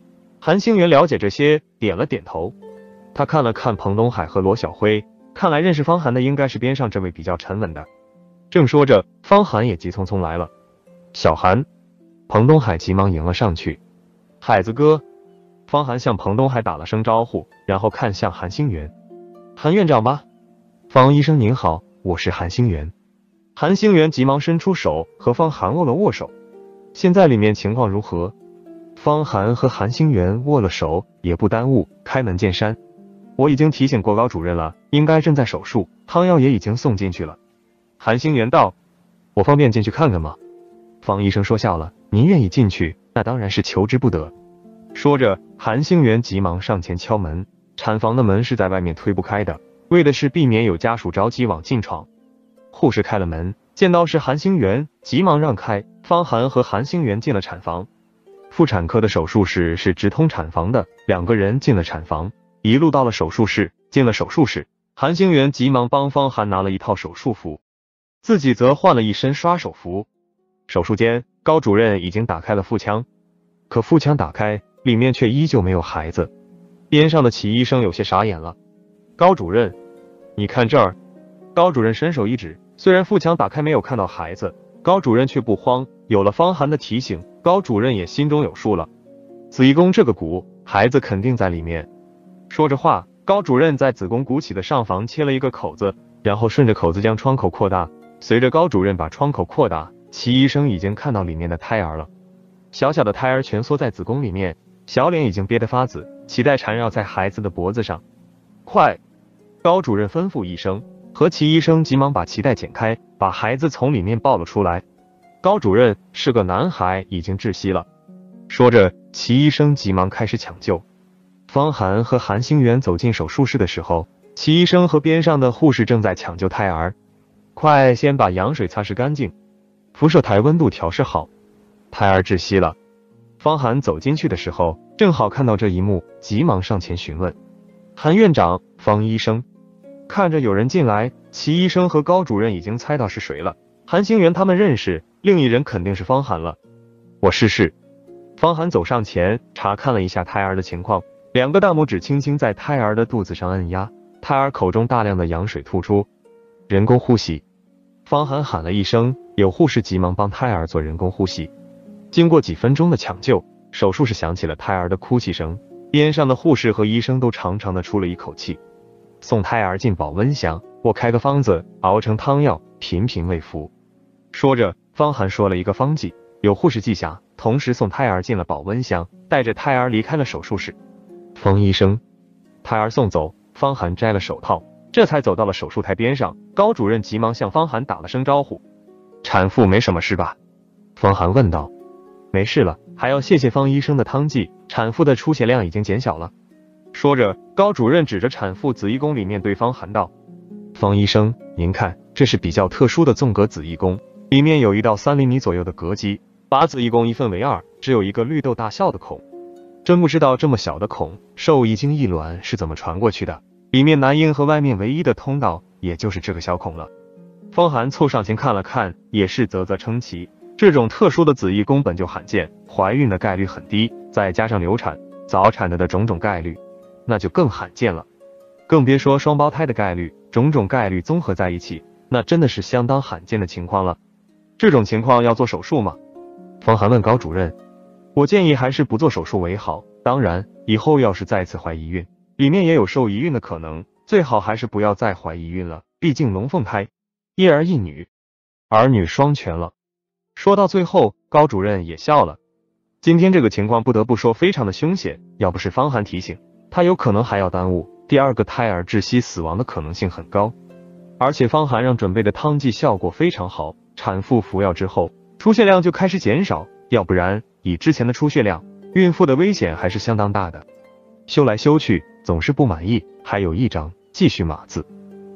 韩星元了解这些，点了点头。他看了看彭东海和罗小辉，看来认识方寒的应该是边上这位比较沉稳的。正说着，方寒也急匆匆来了。小韩，彭东海急忙迎了上去。海子哥。方寒向彭东海打了声招呼，然后看向韩星元。韩院长吧。方医生您好，我是韩星元。韩星元急忙伸出手和方寒握了握手。现在里面情况如何？方寒和韩星元握了手，也不耽误，开门见山。我已经提醒过高主任了，应该正在手术，汤药也已经送进去了。韩星元道，我方便进去看看吗？方医生说笑了，您愿意进去，那当然是求之不得。说着，韩星元急忙上前敲门，产房的门是在外面推不开的，为的是避免有家属着急往进闯。护士开了门，见到是韩星元，急忙让开，方寒和韩星元进了产房。妇产科的手术室是直通产房的，两个人进了产房，一路到了手术室。进了手术室，韩星元急忙帮方寒拿了一套手术服，自己则换了一身刷手服。手术间，高主任已经打开了腹腔，可腹腔打开，里面却依旧没有孩子。边上的齐医生有些傻眼了。高主任，你看这儿。高主任伸手一指，虽然腹腔打开没有看到孩子，高主任却不慌，有了方寒的提醒，高主任也心中有数了。子宫宫这个骨，孩子肯定在里面。说着话，高主任在子宫鼓起的上方切了一个口子，然后顺着口子将窗口扩大。随着高主任把窗口扩大，齐医生已经看到里面的胎儿了。小小的胎儿蜷缩在子宫里面，小脸已经憋得发紫，脐带缠绕在孩子的脖子上。快！高主任吩咐一声，和齐医生急忙把脐带剪开，把孩子从里面抱了出来。高主任，是个男孩，已经窒息了。说着，齐医生急忙开始抢救。方寒和韩星元走进手术室的时候，齐医生和边上的护士正在抢救胎儿。快，先把羊水擦拭干净，辐射台温度调试好。胎儿窒息了。方寒走进去的时候，正好看到这一幕，急忙上前询问。韩院长，方医生。看着有人进来，齐医生和高主任已经猜到是谁了。韩星元他们认识，另一人肯定是方寒了。我试试。方寒走上前，查看了一下胎儿的情况，两个大拇指轻轻在胎儿的肚子上按压，胎儿口中大量的羊水吐出。人工呼吸。方寒喊了一声，有护士急忙帮胎儿做人工呼吸。经过几分钟的抢救，手术室响起了胎儿的哭泣声，边上的护士和医生都长长的出了一口气。送胎儿进保温箱，我开个方子，熬成汤药，频频喂服。说着，方寒说了一个方剂，有护士记下，同时送胎儿进了保温箱，带着胎儿离开了手术室。方医生，胎儿送走，方寒摘了手套，这才走到了手术台边上。高主任急忙向方寒打了声招呼。产妇没什么事吧？方寒问道。没事了，还要谢谢方医生的汤剂，产妇的出血量已经减小了。说着，高主任指着产妇子宫宫里面对方寒道。方医生，您看，这是比较特殊的纵隔子宫宫，里面有一道三厘米左右的隔肌，把子宫宫一分为二，只有一个绿豆大小的孔。真不知道这么小的孔，受一精一卵是怎么传过去的，里面男婴和外面唯一的通道，也就是这个小孔了。方寒凑上前看了看，也是啧啧称奇。这种特殊的子宫宫本就罕见，怀孕的概率很低，再加上流产、早产的的种种概率，那就更罕见了。更别说双胞胎的概率，种种概率综合在一起，那真的是相当罕见的情况了。这种情况要做手术吗？方寒问高主任。我建议还是不做手术为好，当然，以后要是再次怀疑孕，里面也有受疑孕的可能，最好还是不要再怀疑孕了，毕竟龙凤胎，一儿一女，儿女双全了。说到最后，高主任也笑了。今天这个情况不得不说非常的凶险，要不是方寒提醒，他有可能还要耽误，第二个胎儿窒息死亡的可能性很高。而且方寒让准备的汤剂效果非常好，产妇服药之后，出血量就开始减少，要不然以之前的出血量，孕妇的危险还是相当大的。修来修去，总是不满意，还有一章，继续码字。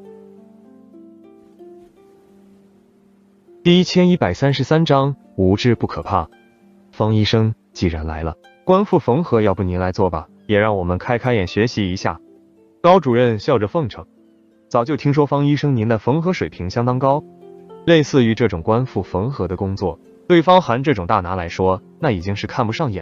第一千一百三十三章，无知不可怕。方医生，既然来了，官复缝合要不您来做吧，也让我们开开眼学习一下。高主任笑着奉承。早就听说方医生您的缝合水平相当高，类似于这种官复缝合的工作，对方寒这种大拿来说，那已经是看不上眼的。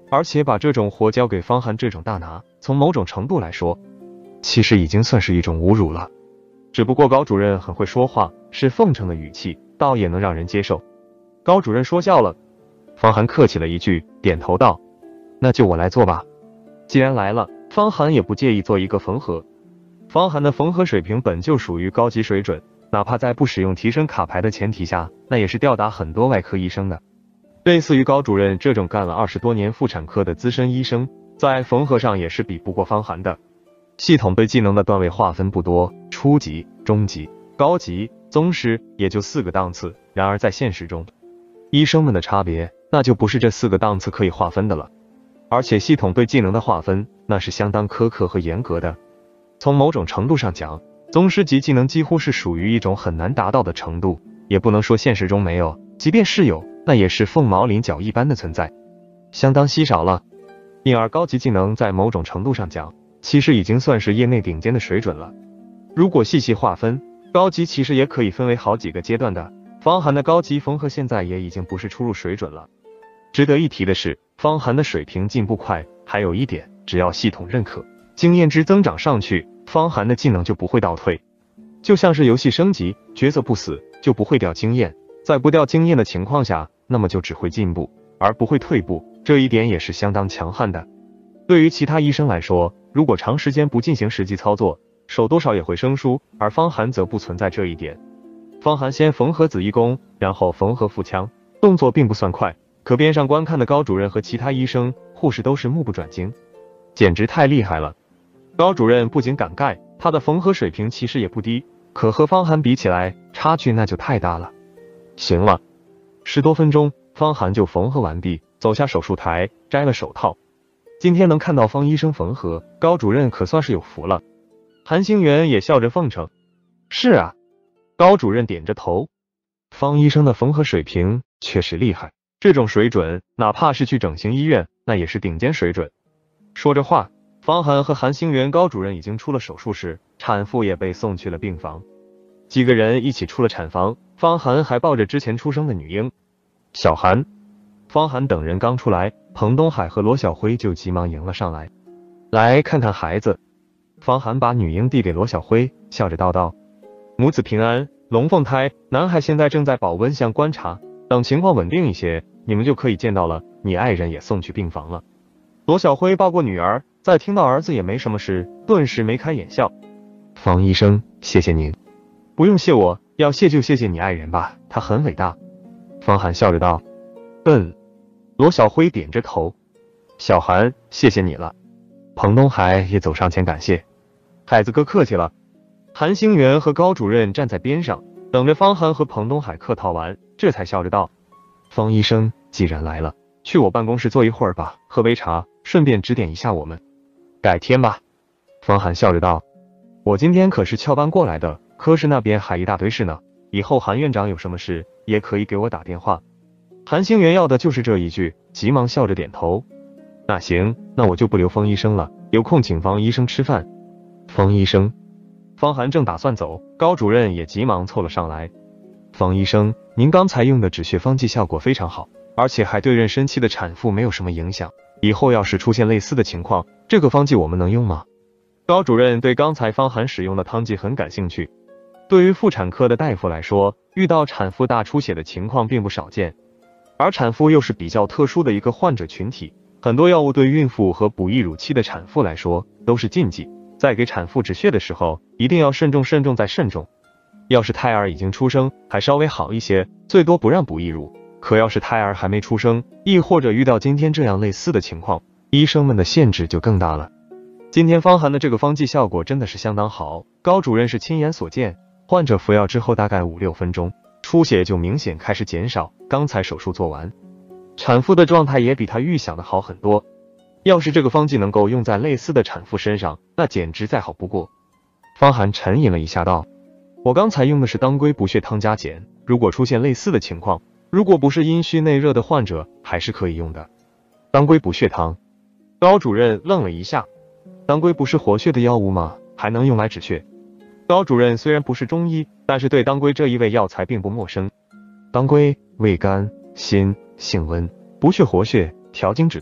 而且把这种活交给方寒这种大拿，从某种程度来说，其实已经算是一种侮辱了。只不过高主任很会说话，是奉承的语气，倒也能让人接受。高主任说笑了，方寒客气了一句，点头道：“那就我来做吧。”既然来了，方寒也不介意做一个缝合。方寒的缝合水平本就属于高级水准，哪怕在不使用提升卡牌的前提下，那也是吊打很多外科医生的。类似于高主任这种干了二十多年妇产科的资深医生，在缝合上也是比不过方寒的。系统对技能的段位划分不多，初级、中级、高级、宗师也就四个档次，然而在现实中，医生们的差别那就不是这四个档次可以划分的了。而且系统对技能的划分那是相当苛刻和严格的。从某种程度上讲，宗师级技能几乎是属于一种很难达到的程度，也不能说现实中没有，即便是有，那也是凤毛麟角一般的存在，相当稀少了。因而高级技能在某种程度上讲，其实已经算是业内顶尖的水准了。如果细细划分，高级其实也可以分为好几个阶段的，方寒的高级缝合现在也已经不是初入水准了。值得一提的是，方寒的水平进步快，还有一点，只要系统认可，经验值增长上去，方寒的技能就不会倒退。就像是游戏升级，角色不死就不会掉经验，在不掉经验的情况下，那么就只会进步，而不会退步，这一点也是相当强悍的。对于其他医生来说，如果长时间不进行实际操作，手多少也会生疏，而方寒则不存在这一点。方寒先缝合子一弓，然后缝合腹腔，动作并不算快，可边上观看的高主任和其他医生、护士都是目不转睛，简直太厉害了。高主任不仅感慨，他的缝合水平其实也不低，可和方寒比起来，差距那就太大了。行了，十多分钟，方寒就缝合完毕，走下手术台，摘了手套。今天能看到方医生缝合，高主任可算是有福了。韩星元也笑着奉承：“是啊。”高主任点着头，方医生的缝合水平确实厉害，这种水准，哪怕是去整形医院，那也是顶尖水准。说着话，方寒和韩星元高主任已经出了手术室，产妇也被送去了病房。几个人一起出了产房，方寒还抱着之前出生的女婴小韩。方寒等人刚出来，彭东海和罗小辉就急忙迎了上来：“来看看孩子。”方寒把女婴递给罗小辉，笑着道道：“母子平安，龙凤胎，男孩现在正在保温箱观察，等情况稳定一些，你们就可以见到了。你爱人也送去病房了。”罗小辉抱过女儿，在听到儿子也没什么事，顿时眉开眼笑：“方医生，谢谢您。”“不用谢我，要谢就谢谢你爱人吧，他很伟大。”方寒笑着道。“嗯。”罗小辉点着头。“小韩，谢谢你了。”彭东海也走上前感谢：“海子哥客气了。”韩星元和高主任站在边上，等着方寒和彭东海客套完，这才笑着道：“方医生，既然来了，去我办公室坐一会儿吧，喝杯茶，顺便指点一下我们。”“改天吧。”方寒笑着道。“我今天可是翘班过来的，科室那边还一大堆事呢，以后韩院长有什么事，也可以给我打电话。”韩星元要的就是这一句，急忙笑着点头：“那行，那我就不留方医生了，有空请方医生吃饭。”“方医生。”方寒正打算走，高主任也急忙凑了上来：“方医生，您刚才用的止血方剂效果非常好，而且还对妊娠期的产妇没有什么影响，以后要是出现类似的情况，这个方剂我们能用吗？”高主任对刚才方寒使用的汤剂很感兴趣。对于妇产科的大夫来说，遇到产妇大出血的情况并不少见，而产妇又是比较特殊的一个患者群体，很多药物对孕妇和哺育乳期的产妇来说都是禁忌，在给产妇止血的时候，一定要慎重慎重再慎重。要是胎儿已经出生，还稍微好一些，最多不让哺育乳，可要是胎儿还没出生，亦或者遇到今天这样类似的情况，医生们的限制就更大了。今天方寒的这个方剂效果真的是相当好，高主任是亲眼所见，患者服药之后大概五六分钟，出血就明显开始减少，刚才手术做完，产妇的状态也比他预想的好很多。要是这个方剂能够用在类似的产妇身上，那简直再好不过。方寒沉吟了一下道：“我刚才用的是当归补血汤加减，如果出现类似的情况，如果不是阴虚内热的患者，还是可以用的。”当归补血汤。高主任愣了一下：“当归不是活血的药物吗？还能用来止血？”高主任虽然不是中医，但是对当归这一味药材并不陌生。当归味甘辛性温，补血活血，调经止痛，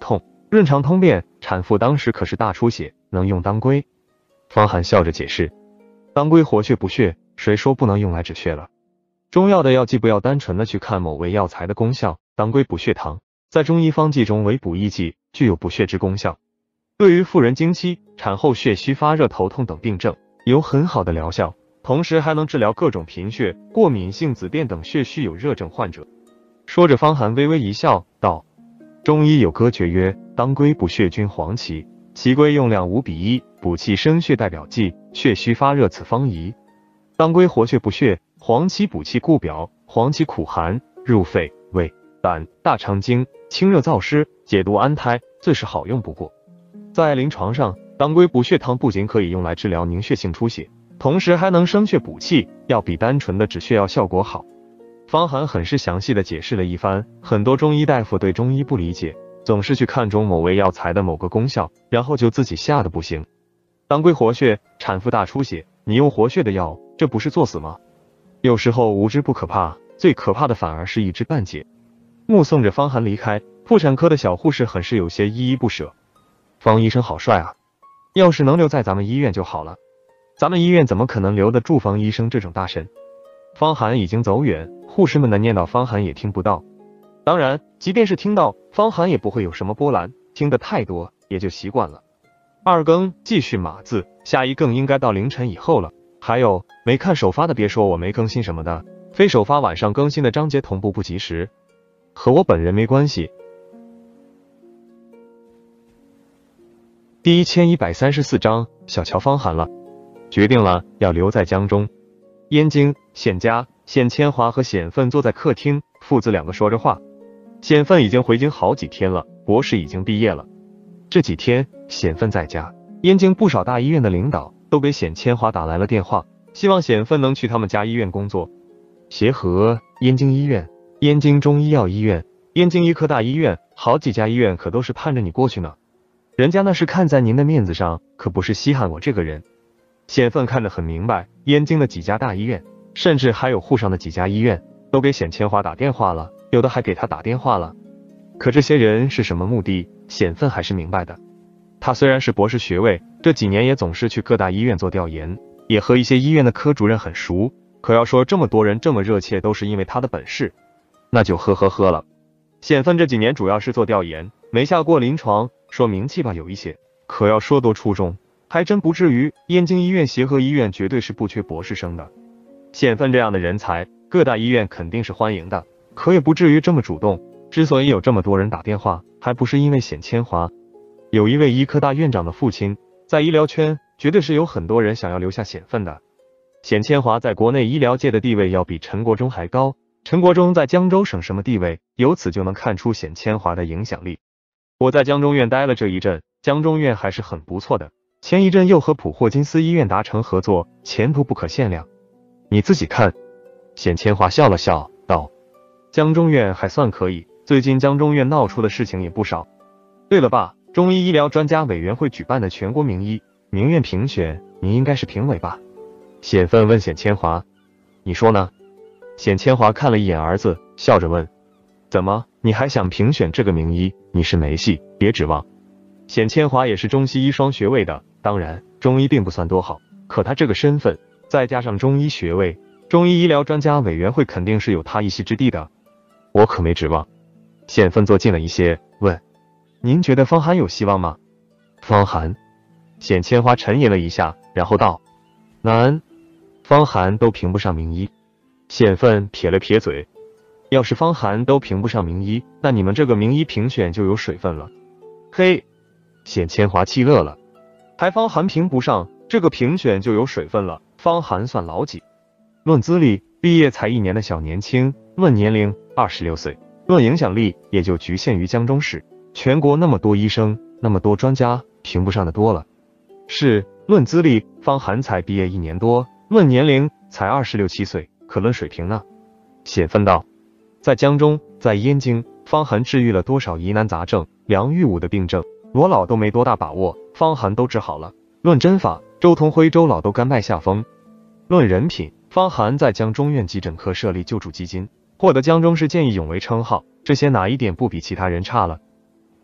润肠通便，产妇当时可是大出血，能用当归。方涵笑着解释，当归活血补血，谁说不能用来止血了？中药的药剂不要单纯的去看某味药材的功效，当归补血汤，在中医方剂中为补益剂，具有补血之功效。对于妇人经期、产后血虚发热、头痛等病症，有很好的疗效，同时还能治疗各种贫血、过敏性紫癜等血虚有热症患者。说着，方涵微微一笑，道：中医有歌诀曰：当归补血均黄芪，其归用量五比一，补气生血代表剂，血虚发热此方宜。当归活血补血，黄芪补气固表，黄芪苦寒，入肺、胃、胆、大肠经，清热燥湿，解毒安胎，最是好用不过。在临床上，当归补血汤不仅可以用来治疗凝血性出血，同时还能生血补气，要比单纯的止血药效果好。方涵很是详细的解释了一番，很多中医大夫对中医不理解，总是去看中某味药材的某个功效，然后就自己吓得不行。当归活血，产妇大出血，你用活血的药，这不是作死吗？有时候无知不可怕，最可怕的反而是一知半解。目送着方涵离开，妇产科的小护士很是有些依依不舍。方医生好帅啊，要是能留在咱们医院就好了。咱们医院怎么可能留得住方医生这种大神？方涵已经走远，护士们的念叨方涵也听不到。当然，即便是听到，方涵也不会有什么波澜，听得太多也就习惯了。二更继续码字，下一更应该到凌晨以后了。还有，没看首发的别说我没更新什么的，非首发晚上更新的章节同步不及时，和我本人没关系。第一千一百三十四章，小乔方涵了，决定了要留在江中。燕京、冼家、冼千华和冼奋坐在客厅，父子两个说着话。冼奋已经回京好几天了，博士已经毕业了。这几天冼奋在家，燕京不少大医院的领导都给冼千华打来了电话，希望冼奋能去他们家医院工作。协和、燕京医院、燕京中医药医院、燕京医科大医院，好几家医院可都是盼着你过去呢。人家那是看在您的面子上，可不是稀罕我这个人。冼奋看得很明白，燕京的几家大医院，甚至还有沪上的几家医院，都给冼千华打电话了，有的还给他打电话了。可这些人是什么目的，冼奋还是明白的。他虽然是博士学位，这几年也总是去各大医院做调研，也和一些医院的科主任很熟，可要说这么多人这么热切都是因为他的本事，那就呵呵呵了。冼奋这几年主要是做调研，没下过临床，说名气吧有一些，可要说多出众，还真不至于。燕京医院、协和医院绝对是不缺博士生的，冼奋这样的人才，各大医院肯定是欢迎的，可也不至于这么主动。之所以有这么多人打电话，还不是因为冼千华。有一位医科大院长的父亲，在医疗圈绝对是有很多人想要留下冼奋的。冼千华在国内医疗界的地位要比陈国忠还高，陈国忠在江州省什么地位，由此就能看出冼千华的影响力。我在江中院待了这一阵，江中院还是很不错的，前一阵又和普霍金斯医院达成合作，前途不可限量。你自己看。冼千华笑了笑道，江中院还算可以，最近江中院闹出的事情也不少。对了爸，中医医疗专家委员会举办的全国名医名院评选，你应该是评委吧？冼奋问冼千华，你说呢？冼千华看了一眼儿子，笑着问，怎么，你还想评选这个名医？你是没戏，别指望。冼千华也是中西医双学位的，当然中医并不算多好，可他这个身份再加上中医学位，中医医疗专家委员会肯定是有他一席之地的。我可没指望。冼奋坐近了一些，问，您觉得方涵有希望吗？方涵。冼千华沉吟了一下，然后道，难，方涵都评不上名医。冼奋撇了撇嘴，要是方涵都评不上名医，那你们这个名医评选就有水分了。嘿，冼千华气乐了，还方涵评不上，这个评选就有水分了，方涵算老几？论资历，毕业才一年的小年轻；论年龄，二十六岁；论影响力，也就局限于江中市。全国那么多医生，那么多专家，评不上的多了。是，论资历，方涵才毕业一年多；论年龄，才二十六七岁。可论水平呢？冼奋道，在江中，在燕京，方涵治愈了多少疑难杂症、梁玉武的病症，罗老都没多大把握，方涵都治好了。论针法，周同辉、周老都甘拜下风。论人品，方涵在江中院急诊科设立救助基金，获得江中市见义勇为称号，这些哪一点不比其他人差了？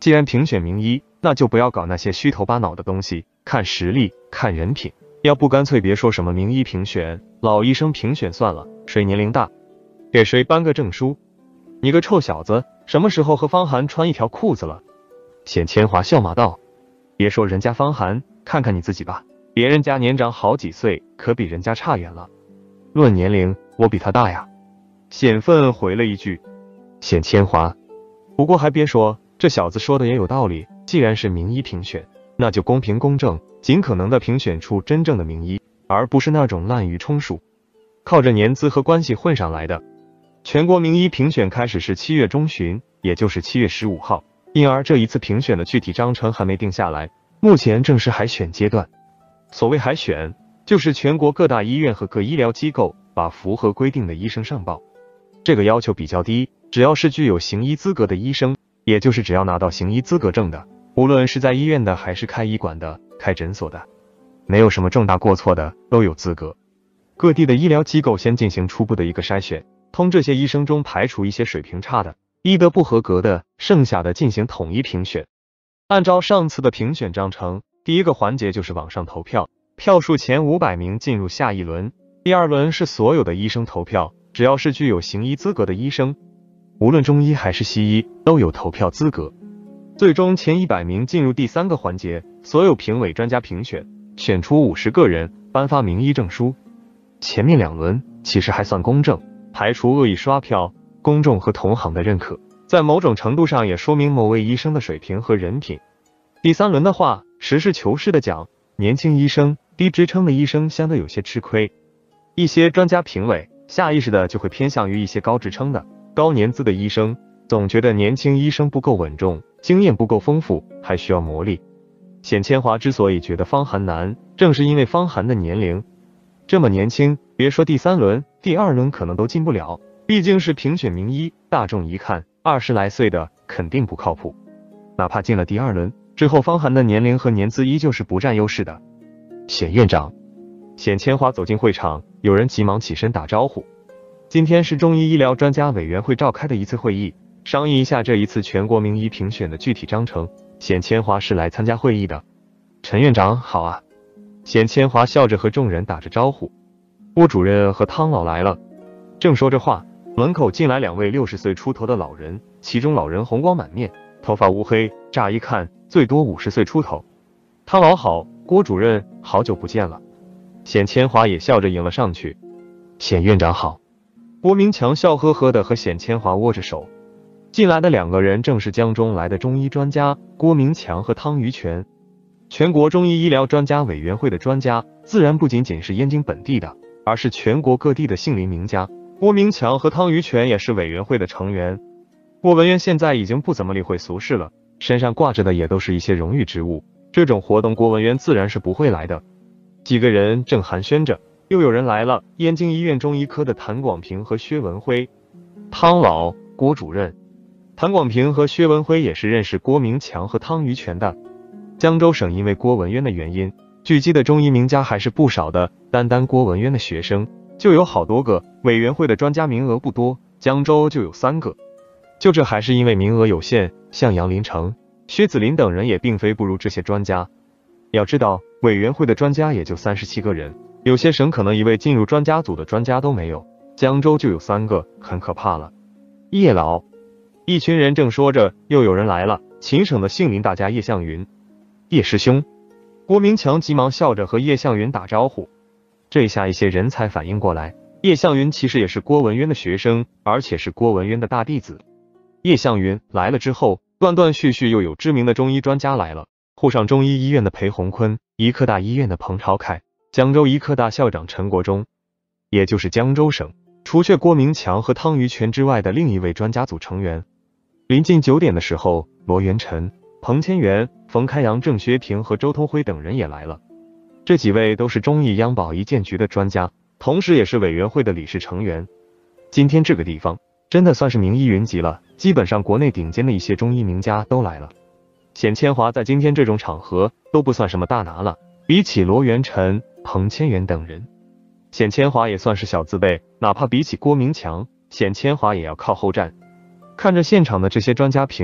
既然评选名医，那就不要搞那些虚头巴脑的东西，看实力，看人品。要不干脆别说什么名医评选，老医生评选算了，谁年龄大，给谁颁个证书。你个臭小子，什么时候和方寒穿一条裤子了？显千华笑骂道：别说人家方寒，看看你自己吧，别人家年长好几岁，可比人家差远了。论年龄，我比他大呀。显愤回了一句。显千华，不过还别说，这小子说的也有道理，既然是名医评选，那就公平公正，尽可能的评选出真正的名医，而不是那种滥竽充数，靠着年资和关系混上来的。全国名医评选开始是七月中旬，也就是七月十五号，因而这一次评选的具体章程还没定下来，目前正是海选阶段。所谓海选，就是全国各大医院和各医疗机构把符合规定的医生上报。这个要求比较低，只要是具有行医资格的医生，也就是只要拿到行医资格证的，无论是在医院的还是开医馆的、开诊所的，没有什么重大过错的都有资格。各地的医疗机构先进行初步的一个筛选，从这些医生中排除一些水平差的、医德不合格的，剩下的进行统一评选。按照上次的评选章程，第一个环节就是网上投票，票数前五百名进入下一轮。第二轮是所有的医生投票，只要是具有行医资格的医生，无论中医还是西医，都有投票资格。最终前一百名进入第三个环节，所有评委专家评选，选出五十个人，颁发名医证书。前面两轮其实还算公正，排除恶意刷票，公众和同行的认可，在某种程度上也说明某位医生的水平和人品。第三轮的话，实事求是的讲，年轻医生、低职称的医生相对有些吃亏，一些专家评委下意识的就会偏向于一些高职称的、高年资的医生，总觉得年轻医生不够稳重，经验不够丰富，还需要磨砺。显千华之所以觉得方寒难，正是因为方寒的年龄这么年轻，别说第三轮，第二轮可能都进不了，毕竟是评选名医，大众一看二十来岁的肯定不靠谱。哪怕进了第二轮之后，方寒的年龄和年资依旧是不占优势的。显院长。显千华走进会场，有人急忙起身打招呼。今天是中医医疗专家委员会召开的一次会议，商议一下这一次全国名医评选的具体章程。显千华是来参加会议的。陈院长好啊。显千华笑着和众人打着招呼。郭主任和汤老来了。正说着话，门口进来两位六十岁出头的老人，其中老人红光满面，头发乌黑，乍一看最多五十岁出头。汤老好，郭主任好久不见了。显千华也笑着迎了上去。显院长好。郭明强笑呵呵的和显千华握着手。进来的两个人正是江中来的中医专家郭明强和汤于全。全国中医医疗专家委员会的专家，自然不仅仅是燕京本地的，而是全国各地的杏林名家。郭明强和汤于全也是委员会的成员。郭文渊现在已经不怎么理会俗事了，身上挂着的也都是一些荣誉职务，这种活动郭文渊自然是不会来的。几个人正寒暄着，又有人来了，燕京医院中医科的谭广平和薛文辉。汤老，郭主任。谭广平和薛文辉也是认识郭明强和汤于全的。江州省因为郭文渊的原因，聚集的中医名家还是不少的，单单郭文渊的学生就有好多个，委员会的专家名额不多，江州就有三个。就这还是因为名额有限，像杨林成、薛子林等人也并非不如这些专家。要知道，委员会的专家也就三十七个人，有些省可能一位进入专家组的专家都没有，江州就有三个，很可怕了。叶老，一群人正说着，又有人来了，秦省的杏林大家叶向云。叶师兄。郭明强急忙笑着和叶向云打招呼。这下一些人才反应过来，叶向云其实也是郭文渊的学生，而且是郭文渊的大弟子。叶向云来了之后，断断续续又有知名的中医专家来了，沪上中医医院的裴洪坤，医科大医院的彭超凯，江州医科大校长陈国忠，也就是江州省除却郭明强和汤于全之外的另一位专家组成员。临近九点的时候，罗元辰、彭千元、冯开阳、郑学平和周通辉等人也来了。这几位都是中医央保医健局的专家，同时也是委员会的理事成员。今天这个地方真的算是名医云集了，基本上国内顶尖的一些中医名家都来了。显千华在今天这种场合都不算什么大拿了，比起罗元辰、彭千元等人，显千华也算是小字辈，哪怕比起郭明强，显千华也要靠后站。看着现场的这些专家评委，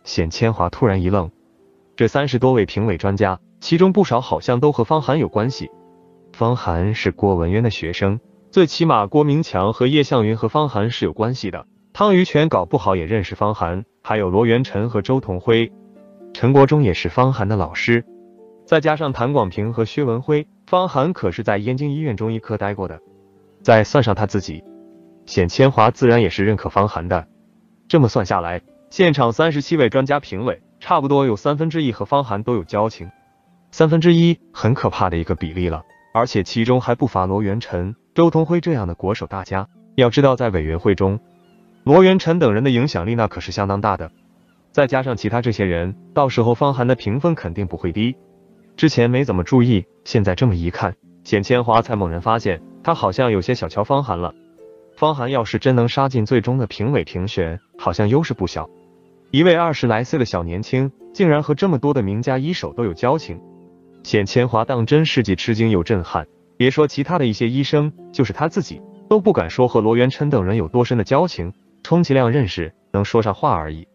显千华突然一愣，这三十多位评委专家，其中不少好像都和方涵有关系。方涵是郭文渊的学生，最起码郭明强和叶向云和方涵是有关系的。汤于泉搞不好也认识方涵，还有罗元辰和周同辉，陈国忠也是方涵的老师。再加上谭广平和薛文辉，方涵可是在燕京医院中医科待过的。再算上他自己，显千华自然也是认可方涵的。这么算下来，现场三十七位专家评委，差不多有三分之一和方涵都有交情。三分之一很可怕的一个比例了，而且其中还不乏罗元辰、周同辉这样的国手大家。要知道在委员会中，罗元辰等人的影响力那可是相当大的。再加上其他这些人，到时候方涵的评分肯定不会低。之前没怎么注意，现在这么一看，显千华才猛然发现，他好像有些小瞧方涵了。方涵要是真能杀进最终的评委评选，好像优势不小。一位二十来岁的小年轻，竟然和这么多的名家医手都有交情，显千华当真是既吃惊又震撼。别说其他的一些医生，就是他自己都不敢说和罗元琛等人有多深的交情，充其量认识，能说上话而已。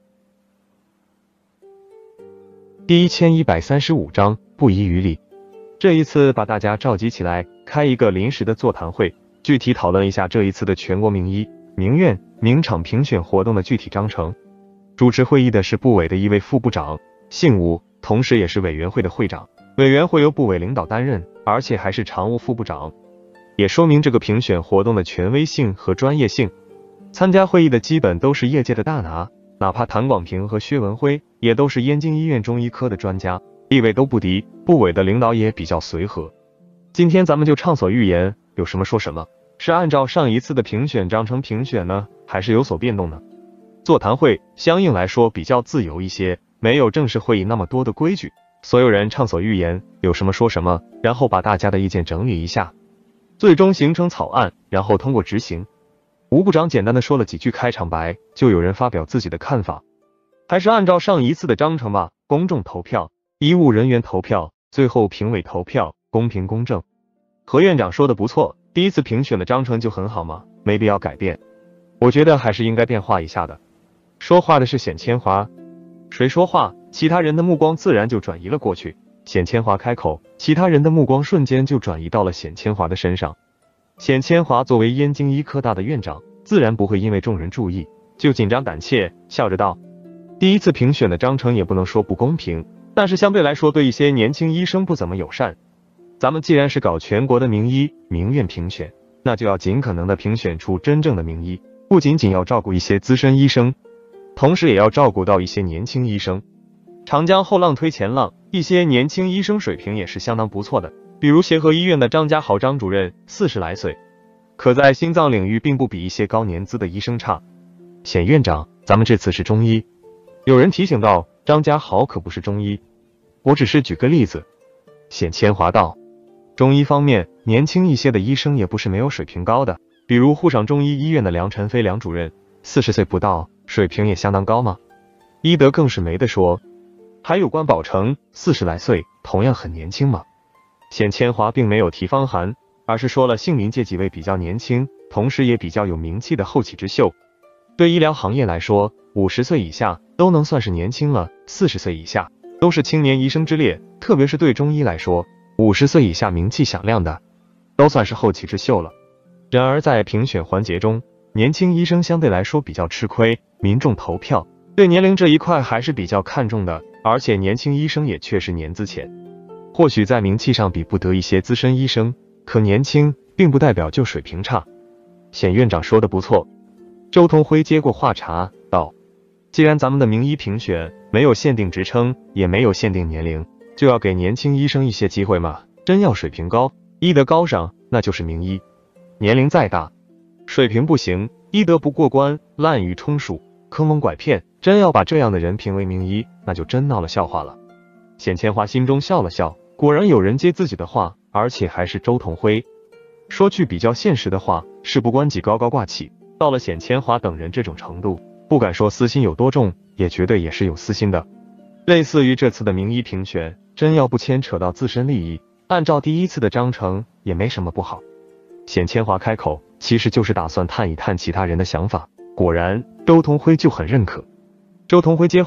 第一千一百三十五章不遗余力。这一次把大家召集起来，开一个临时的座谈会，具体讨论一下这一次的全国名医、名院、名场评选活动的具体章程。主持会议的是部委的一位副部长，姓吴，同时也是委员会的会长。委员会由部委领导担任，而且还是常务副部长，也说明这个评选活动的权威性和专业性。参加会议的基本都是业界的大拿，哪怕谭广平和薛文辉也都是燕京医院中医科的专家，地位都不低。部委的领导也比较随和。今天咱们就畅所欲言，有什么说什么，是按照上一次的评选章程评选呢，还是有所变动呢？座谈会相应来说比较自由一些，没有正式会议那么多的规矩，所有人畅所欲言，有什么说什么，然后把大家的意见整理一下，最终形成草案，然后通过执行。吴部长简单的说了几句开场白，就有人发表自己的看法。还是按照上一次的章程吧，公众投票，医务人员投票，最后评委投票，公平公正。何院长说的不错，第一次评选的章程就很好嘛，没必要改变。我觉得还是应该变化一下的。说话的是显千华，谁说话，其他人的目光自然就转移了过去。显千华开口，其他人的目光瞬间就转移到了显千华的身上。显千华作为燕京医科大的院长，自然不会因为众人注意就紧张胆怯，笑着道：第一次评选的章程也不能说不公平，但是相对来说对一些年轻医生不怎么友善。咱们既然是搞全国的名医名院评选，那就要尽可能的评选出真正的名医，不仅仅要照顾一些资深医生，同时也要照顾到一些年轻医生。长江后浪推前浪，一些年轻医生水平也是相当不错的，比如协和医院的张家豪张主任，四十来岁，可在心脏领域并不比一些高年资的医生差。显院长，咱们这次是中医。有人提醒道，张家豪可不是中医。我只是举个例子。显千华道，中医方面，年轻一些的医生也不是没有水平高的，比如沪上中医医院的梁晨飞梁主任，四十岁不到，水平也相当高嘛。医德更是没得说。还有关宝成，四十来岁，同样很年轻嘛。显千华并没有提方涵，而是说了杏林界几位比较年轻，同时也比较有名气的后起之秀。对医疗行业来说，五十岁以下都能算是年轻了，四十岁以下都是青年医生之列，特别是对中医来说，五十岁以下名气响亮的都算是后起之秀了。然而在评选环节中，年轻医生相对来说比较吃亏，民众投票对年龄这一块还是比较看重的，而且年轻医生也确实年资浅，或许在名气上比不得一些资深医生，可年轻并不代表就水平差。显院长说的不错。周同辉接过话茬道，既然咱们的名医评选没有限定职称，也没有限定年龄，就要给年轻医生一些机会嘛。真要水平高，医德高尚，那就是名医。年龄再大，水平不行，医德不过关，滥竽充数，坑蒙拐骗，真要把这样的人评为名医，那就真闹了笑话了。显千华心中笑了笑，果然有人接自己的话，而且还是周同辉。说句比较现实的话，事不关己高高挂起，到了显千华等人这种程度，不敢说私心有多重，也绝对也是有私心的。类似于这次的名医评选，真要不牵扯到自身利益，按照第一次的章程也没什么不好。显千华开口，其实就是打算探一探其他人的想法。果然周同辉就很认可。周同辉接话，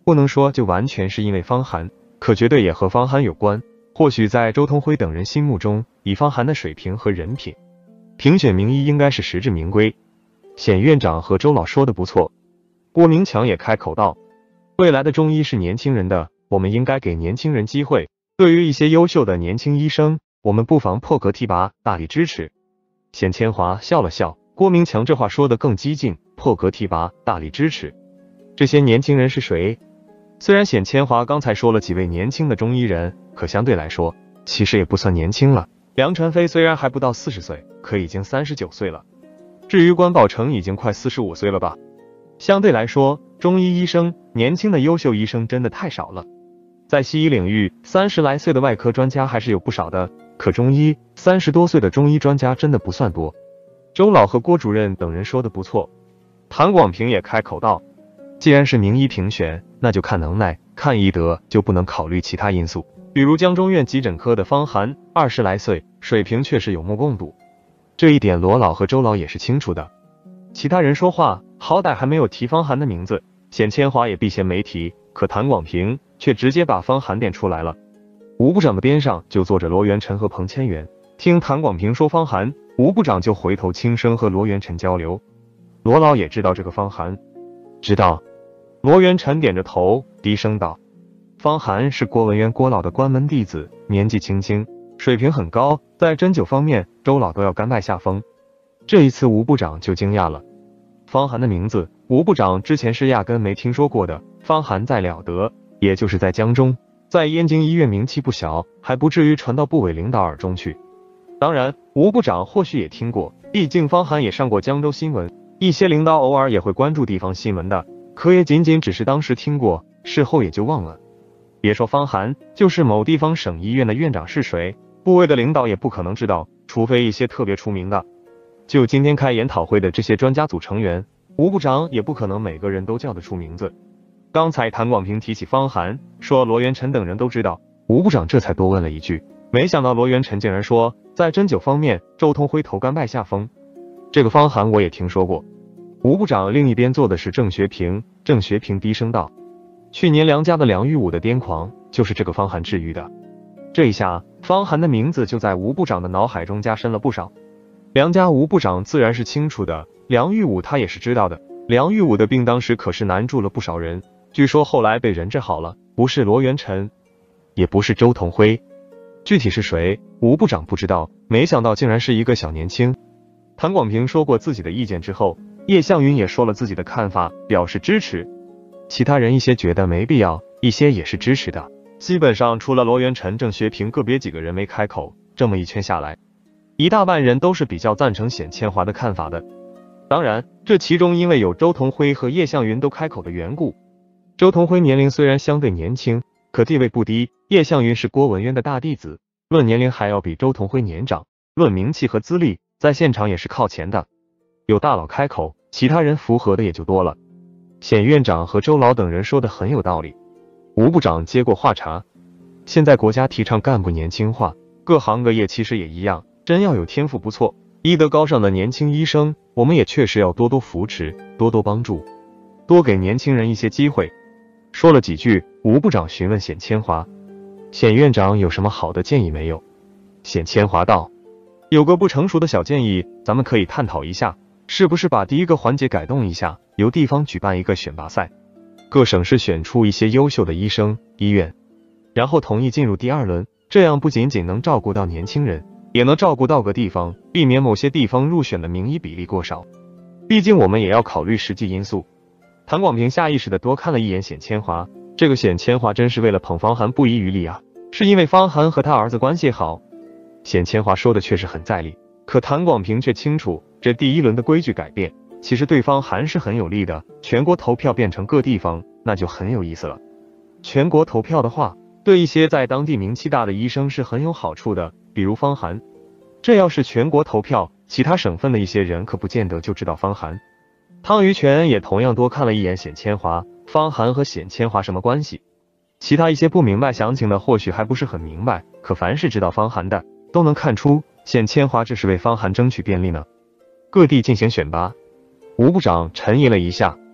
不能说就完全是因为方涵，可绝对也和方涵有关。或许在周同辉等人心目中，以方涵的水平和人品，评选名医应该是实至名归。冼院长和周老说的不错，郭明强也开口道，未来的中医是年轻人的，我们应该给年轻人机会。对于一些优秀的年轻医生，我们不妨破格提拔，大力支持。冼千华笑了笑，郭明强这话说得更激进，破格提拔，大力支持。这些年轻人是谁？虽然冼千华刚才说了几位年轻的中医人，可相对来说，其实也不算年轻了。梁传飞虽然还不到四十岁，可已经三十九岁了。至于关宝成已经快四十五岁了吧。相对来说，中医医生，年轻的优秀医生真的太少了。在西医领域，三十来岁的外科专家还是有不少的，可中医，三十多岁的中医专家真的不算多。周老和郭主任等人说的不错。谭广平也开口道，既然是名医评选，那就看能耐，看医德，就不能考虑其他因素。比如江中院急诊科的方涵，二十来岁，水平确实有目共睹。这一点罗老和周老也是清楚的。其他人说话，好歹还没有提方涵的名字，冼千华也避嫌没提，可谭广平却直接把方涵点出来了。吴部长的边上就坐着罗元辰和彭千元，听谭广平说方涵，吴部长就回头轻声和罗元辰交流。罗老也知道这个方涵，知道。罗元辰点着头，低声道，方涵是郭文渊郭老的关门弟子，年纪轻轻，水平很高，在针灸方面，周老都要甘拜下风。这一次吴部长就惊讶了，方涵的名字，吴部长之前是压根没听说过的。方涵在了得，也就是在江中，在燕京医院名气不小，还不至于传到部委领导耳中去。当然，吴部长或许也听过，毕竟方涵也上过江州新闻，一些领导偶尔也会关注地方新闻的，可也仅仅只是当时听过，事后也就忘了。别说方涵，就是某地方省医院的院长是谁，部委的领导也不可能知道，除非一些特别出名的。就今天开研讨会的这些专家组成员，吴部长也不可能每个人都叫得出名字。刚才谭广平提起方涵，说罗元辰等人都知道，吴部长这才多问了一句，没想到罗元辰竟然说，在针灸方面，周同辉头甘拜下风。这个方涵我也听说过。吴部长另一边坐的是郑学平，郑学平低声道，去年梁家的梁玉武的癫狂，就是这个方涵治愈的。这一下，方涵的名字就在吴部长的脑海中加深了不少。梁家吴部长自然是清楚的，梁玉武他也是知道的。梁玉武的病当时可是难住了不少人，据说后来被人治好了，不是罗元辰，也不是周同辉，具体是谁，吴部长不知道，没想到竟然是一个小年轻。谭广平说过自己的意见之后，叶向云也说了自己的看法，表示支持。其他人一些觉得没必要，一些也是支持的，基本上除了罗元辰、郑学平个别几个人没开口，这么一圈下来，一大半人都是比较赞成冼千华的看法的。当然，这其中因为有周同辉和叶向云都开口的缘故。周同辉年龄虽然相对年轻，可地位不低，叶向云是郭文渊的大弟子，论年龄还要比周同辉年长，论名气和资历，在现场也是靠前的。有大佬开口，其他人符合的也就多了。冼院长和周老等人说的很有道理。吴部长接过话茬，现在国家提倡干部年轻化，各行各业其实也一样，真要有天赋不错、医德高尚的年轻医生，我们也确实要多多扶持，多多帮助，多给年轻人一些机会。说了几句，吴部长询问冼千华，冼院长有什么好的建议没有？冼千华道，有个不成熟的小建议，咱们可以探讨一下，是不是把第一个环节改动一下，由地方举办一个选拔赛，各省市选出一些优秀的医生、医院，然后统一进入第二轮，这样不仅仅能照顾到年轻人，也能照顾到各地方，避免某些地方入选的名医比例过少。毕竟我们也要考虑实际因素。谭广平下意识地多看了一眼冼千华，这个冼千华真是为了捧方涵不遗余力啊，是因为方涵和他儿子关系好。冼千华说的确实很在理，可谭广平却清楚，这第一轮的规矩改变，其实对方涵是很有利的，全国投票变成各地方，那就很有意思了。全国投票的话，对一些在当地名气大的医生是很有好处的，比如方涵。这要是全国投票，其他省份的一些人可不见得就知道方涵。汤于泉也同样多看了一眼冼千华，方涵和冼千华什么关系？其他一些不明白详情的或许还不是很明白，可凡是知道方涵的，都能看出冼千华这是为方涵争取便利呢。各地进行选拔。吴部长沉吟了一下，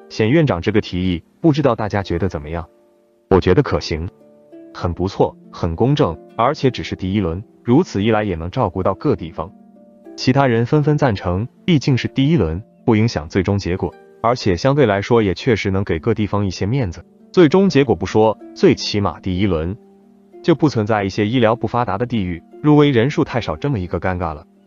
显院长这个提议，不知道大家觉得怎么样？我觉得可行，很不错，很公正，而且只是第一轮，如此一来也能照顾到各地方。其他人纷纷赞成，毕竟是第一轮，不影响最终结果，而且相对来说也确实能给各地方一些面子。最终结果不说，最起码第一轮就不存在一些医疗不发达的地域入围人数太少这么一个尴尬了。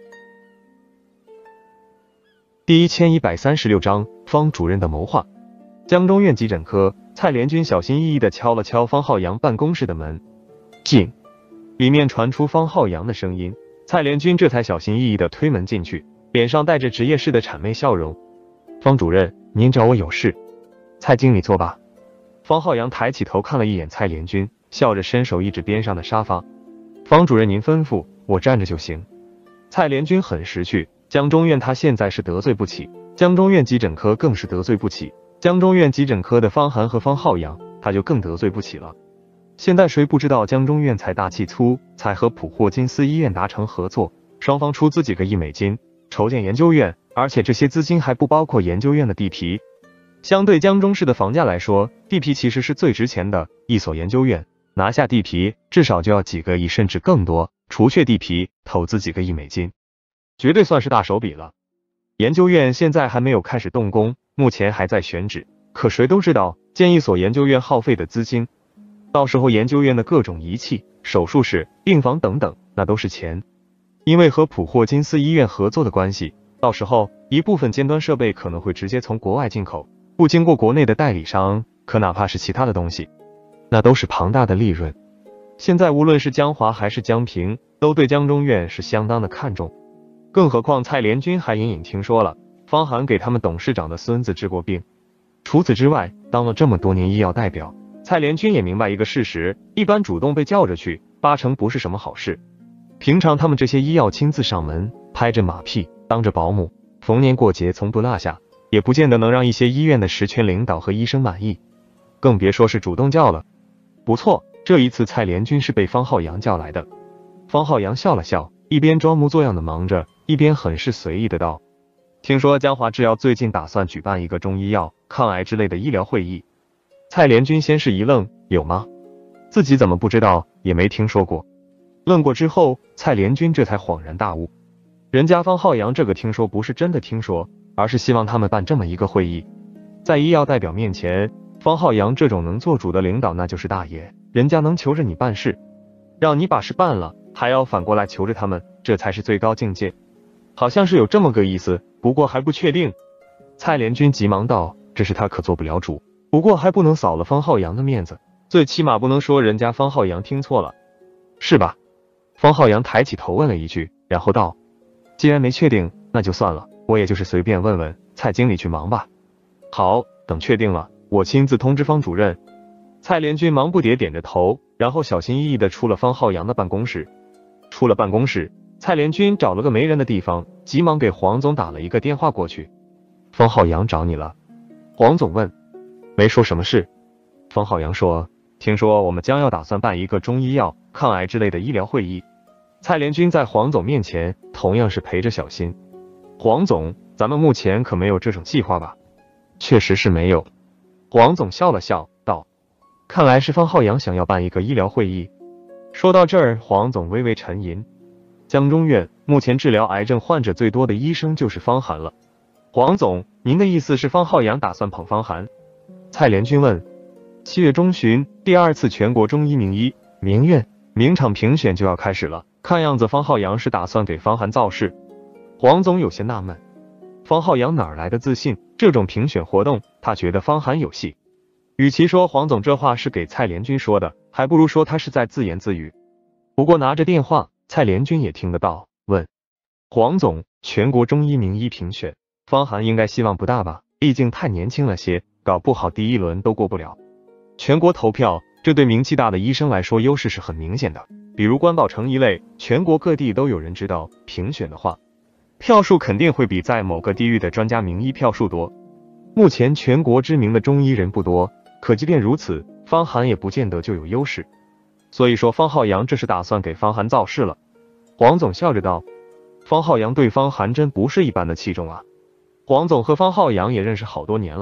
第一千一百三十六章方主任的谋划。江中院急诊科，蔡连军小心翼翼地敲了敲方浩洋办公室的门。进。里面传出方浩洋的声音，蔡连军这才小心翼翼地推门进去，脸上带着职业式的谄媚笑容。方主任，您找我有事？蔡经理坐吧。方浩洋抬起头看了一眼蔡连军，笑着伸手一指边上的沙发。方主任您吩咐，我站着就行。蔡连军很识趣，江中院他现在是得罪不起，江中院急诊科更是得罪不起，江中院急诊科的方涵和方浩洋他就更得罪不起了。现在谁不知道江中院财大气粗，才和普霍金斯医院达成合作，双方出资几个亿美金筹建研究院，而且这些资金还不包括研究院的地皮。相对江中市的房价来说，地皮其实是最值钱的，一所研究院拿下地皮至少就要几个亿甚至更多，除却地皮投资几个亿美金，绝对算是大手笔了。研究院现在还没有开始动工，目前还在选址，可谁都知道建一所研究院耗费的资金，到时候研究院的各种仪器、手术室、病房等等，那都是钱。因为和普霍金斯医院合作的关系，到时候一部分尖端设备可能会直接从国外进口，不经过国内的代理商，可哪怕是其他的东西，那都是庞大的利润。现在无论是江华还是江平，都对江中院是相当的看重。更何况蔡连军还隐隐听说了方涵给他们董事长的孙子治过病。除此之外，当了这么多年医药代表，蔡连军也明白一个事实，一般主动被叫着去，八成不是什么好事。平常他们这些医药亲自上门，拍着马屁，当着保姆，逢年过节从不落下，也不见得能让一些医院的实权领导和医生满意，更别说是主动叫了。不错，这一次蔡连军是被方浩洋叫来的。方浩洋笑了笑，一边装模作样的忙着，一边很是随意的道：听说江华制药最近打算举办一个中医药、抗癌之类的医疗会议。蔡连军先是一愣，有吗？自己怎么不知道，也没听说过。愣过之后，蔡连军这才恍然大悟，人家方浩洋这个听说不是真的听说，而是希望他们办这么一个会议。在医药代表面前，方浩洋这种能做主的领导那就是大爷，人家能求着你办事，让你把事办了，还要反过来求着他们，这才是最高境界。好像是有这么个意思，不过还不确定。蔡连军急忙道，这是他可做不了主，不过还不能扫了方浩洋的面子，最起码不能说人家方浩洋听错了，是吧？方浩洋抬起头问了一句，然后道，既然没确定，那就算了，我也就是随便问问，蔡经理去忙吧。好，等确定了，我亲自通知方主任。蔡连军忙不迭点着头，然后小心翼翼地出了方浩洋的办公室。出了办公室，蔡连军找了个没人的地方，急忙给黄总打了一个电话过去。方浩洋找你了？黄总问。没说什么事。方浩洋说，听说我们将要打算办一个中医药、抗癌之类的医疗会议。蔡连军在黄总面前同样是陪着小心。黄总，咱们目前可没有这种计划吧？确实是没有。黄总笑了笑道，看来是方浩洋想要办一个医疗会议。说到这儿，黄总微微沉吟。江中院目前治疗癌症患者最多的医生就是方涵了。黄总，您的意思是方浩洋打算捧方涵？蔡连军问。七月中旬，第二次全国中医名医名院名场评选就要开始了，看样子方浩洋是打算给方涵造势。黄总有些纳闷，方浩洋哪来的自信？这种评选活动，他觉得方涵有戏。与其说黄总这话是给蔡连军说的，还不如说他是在自言自语。不过拿着电话，蔡连军也听得到，问黄总，全国中医名医评选，方涵应该希望不大吧？毕竟太年轻了些，搞不好第一轮都过不了。全国投票，这对名气大的医生来说优势是很明显的，比如关宝成一类，全国各地都有人知道，评选的话，票数肯定会比在某个地域的专家名医票数多。目前全国知名的中医人不多，可即便如此，方涵也不见得就有优势。所以说方浩洋这是打算给方涵造势了。黄总笑着道，方浩洋对方涵真不是一般的器重啊。黄总和方浩洋也认识好多年了，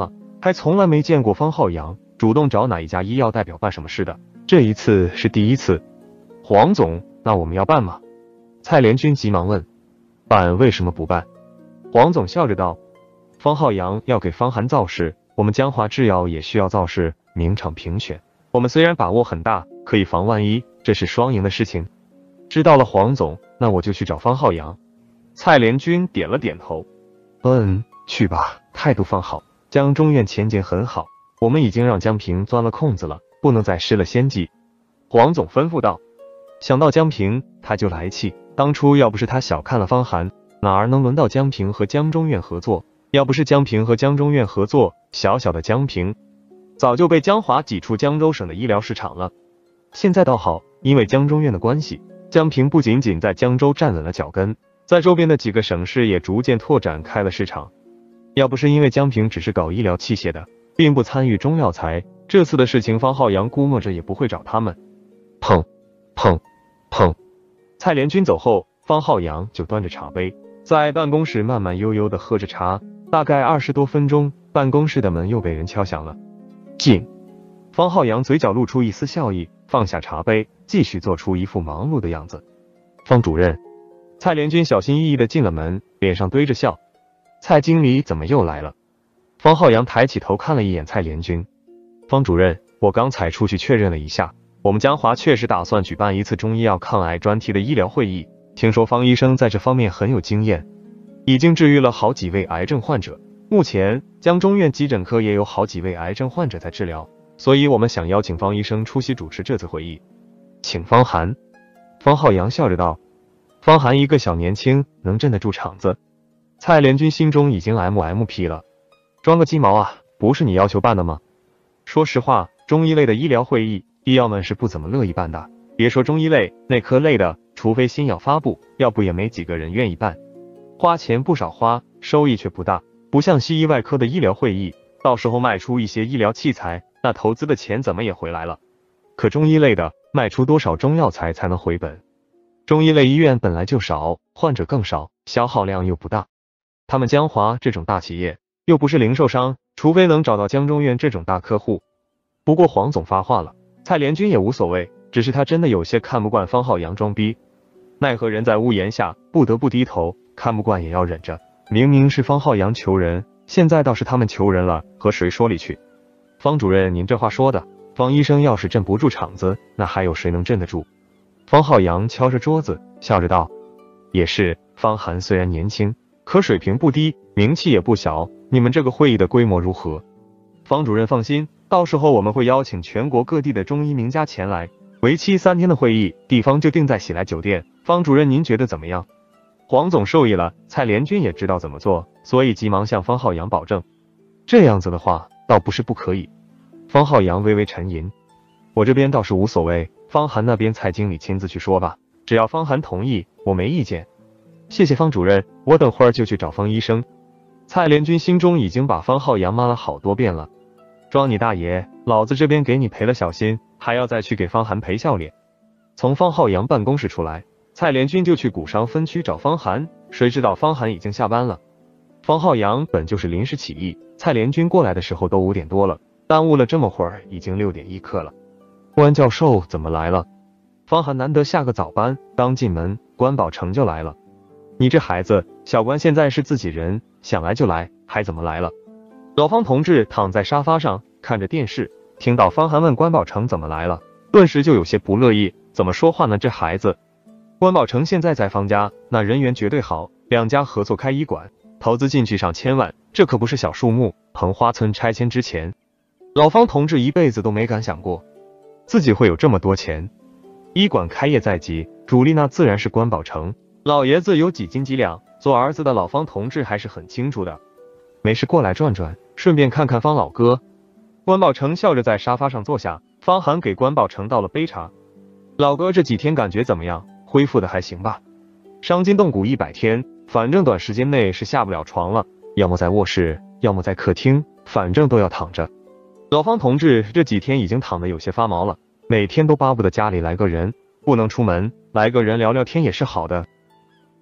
还从来没见过方浩洋主动找哪一家医药代表办什么事的，这一次是第一次。黄总，那我们要办吗？蔡连军急忙问。办为什么不办？黄总笑着道，方浩洋要给方涵造势，我们江华制药也需要造势，名场评选，我们虽然把握很大，可以防万一，这是双赢的事情。知道了黄总，那我就去找方浩洋。蔡连军点了点头。嗯，去吧，态度放好，江中院前景很好，我们已经让江平钻了空子了，不能再失了先机。黄总吩咐道。想到江平，他就来气，当初要不是他小看了方涵，哪儿能轮到江平和江中院合作？要不是江平和江中院合作，小小的江平早就被江华挤出江州省的医疗市场了。现在倒好，因为江中院的关系，江平不仅仅在江州站稳了脚跟，在周边的几个省市也逐渐拓展开了市场。要不是因为江平只是搞医疗器械的，并不参与中药材，这次的事情方浩洋估摸着也不会找他们。砰砰砰！蔡连军走后，方浩洋就端着茶杯在办公室慢慢悠悠地喝着茶。大概二十多分钟，办公室的门又被人敲响了。进！方浩洋嘴角露出一丝笑意，放下茶杯，继续做出一副忙碌的样子。方主任。蔡连军小心翼翼地进了门，脸上堆着笑。蔡经理怎么又来了？方浩洋抬起头看了一眼蔡连军。方主任，我刚才出去确认了一下，我们江华确实打算举办一次中医药抗癌专题的医疗会议，听说方医生在这方面很有经验，已经治愈了好几位癌症患者，目前江中院急诊科也有好几位癌症患者在治疗，所以我们想邀请方医生出席主持这次会议。请方涵。方浩洋笑着道。方涵一个小年轻，能镇得住场子？蔡连军心中已经 M M P 了，装个鸡毛啊，不是你要求办的吗？说实话，中医类的医疗会议，医药们是不怎么乐意办的，别说中医类，内科类的，除非新药发布，要不也没几个人愿意办。花钱不少花，收益却不大，不像西医外科的医疗会议，到时候卖出一些医疗器材，那投资的钱怎么也回来了。可中医类的，卖出多少中药材才能回本？中医类医院本来就少，患者更少，消耗量又不大。他们江华这种大企业，又不是零售商，除非能找到江中院这种大客户。不过黄总发话了，蔡连军也无所谓，只是他真的有些看不惯方浩洋装逼，奈何人在屋檐下，不得不低头，看不惯也要忍着。明明是方浩洋求人，现在倒是他们求人了，和谁说理去？方主任，您这话说的，方医生要是镇不住场子，那还有谁能镇得住？方浩洋敲着桌子，笑着道：也是，方涵虽然年轻，可水平不低，名气也不小，你们这个会议的规模如何？方主任放心，到时候我们会邀请全国各地的中医名家前来，为期三天的会议，地方就定在喜来酒店，方主任您觉得怎么样？黄总授意了，蔡连军也知道怎么做，所以急忙向方浩洋保证。这样子的话，倒不是不可以。方浩洋微微沉吟，我这边倒是无所谓，方涵那边蔡经理亲自去说吧，只要方涵同意，我没意见。谢谢方主任，我等会儿就去找方医生。蔡连军心中已经把方浩洋骂了好多遍了，装你大爷，老子这边给你赔了小心，还要再去给方涵赔笑脸。从方浩洋办公室出来，蔡连军就去古商分区找方涵，谁知道方涵已经下班了。方浩洋本就是临时起意，蔡连军过来的时候都五点多了，耽误了这么会儿，已经六点一刻了。关教授怎么来了？方涵难得下个早班，刚进门，关宝成就来了。你这孩子，小关现在是自己人，想来就来，还怎么来了？老方同志躺在沙发上看着电视，听到方涵问关宝成怎么来了，顿时就有些不乐意，怎么说话呢？这孩子，关宝成现在在方家，那人缘绝对好，两家合作开医馆，投资进去上千万，这可不是小数目。彭花村拆迁之前，老方同志一辈子都没敢想过自己会有这么多钱。医馆开业在即，主力那自然是关宝成，老爷子有几斤几两，做儿子的老方同志还是很清楚的。没事过来转转，顺便看看方老哥。关宝成笑着在沙发上坐下，方涵给关宝成倒了杯茶。老哥这几天感觉怎么样？恢复的还行吧？伤筋动骨一百天，反正短时间内是下不了床了，要么在卧室，要么在客厅，反正都要躺着。老方同志这几天已经躺得有些发毛了，每天都巴不得家里来个人，不能出门，来个人聊聊天也是好的。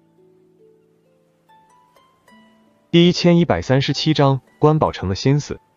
第一千一百三十七章关宝成的心思。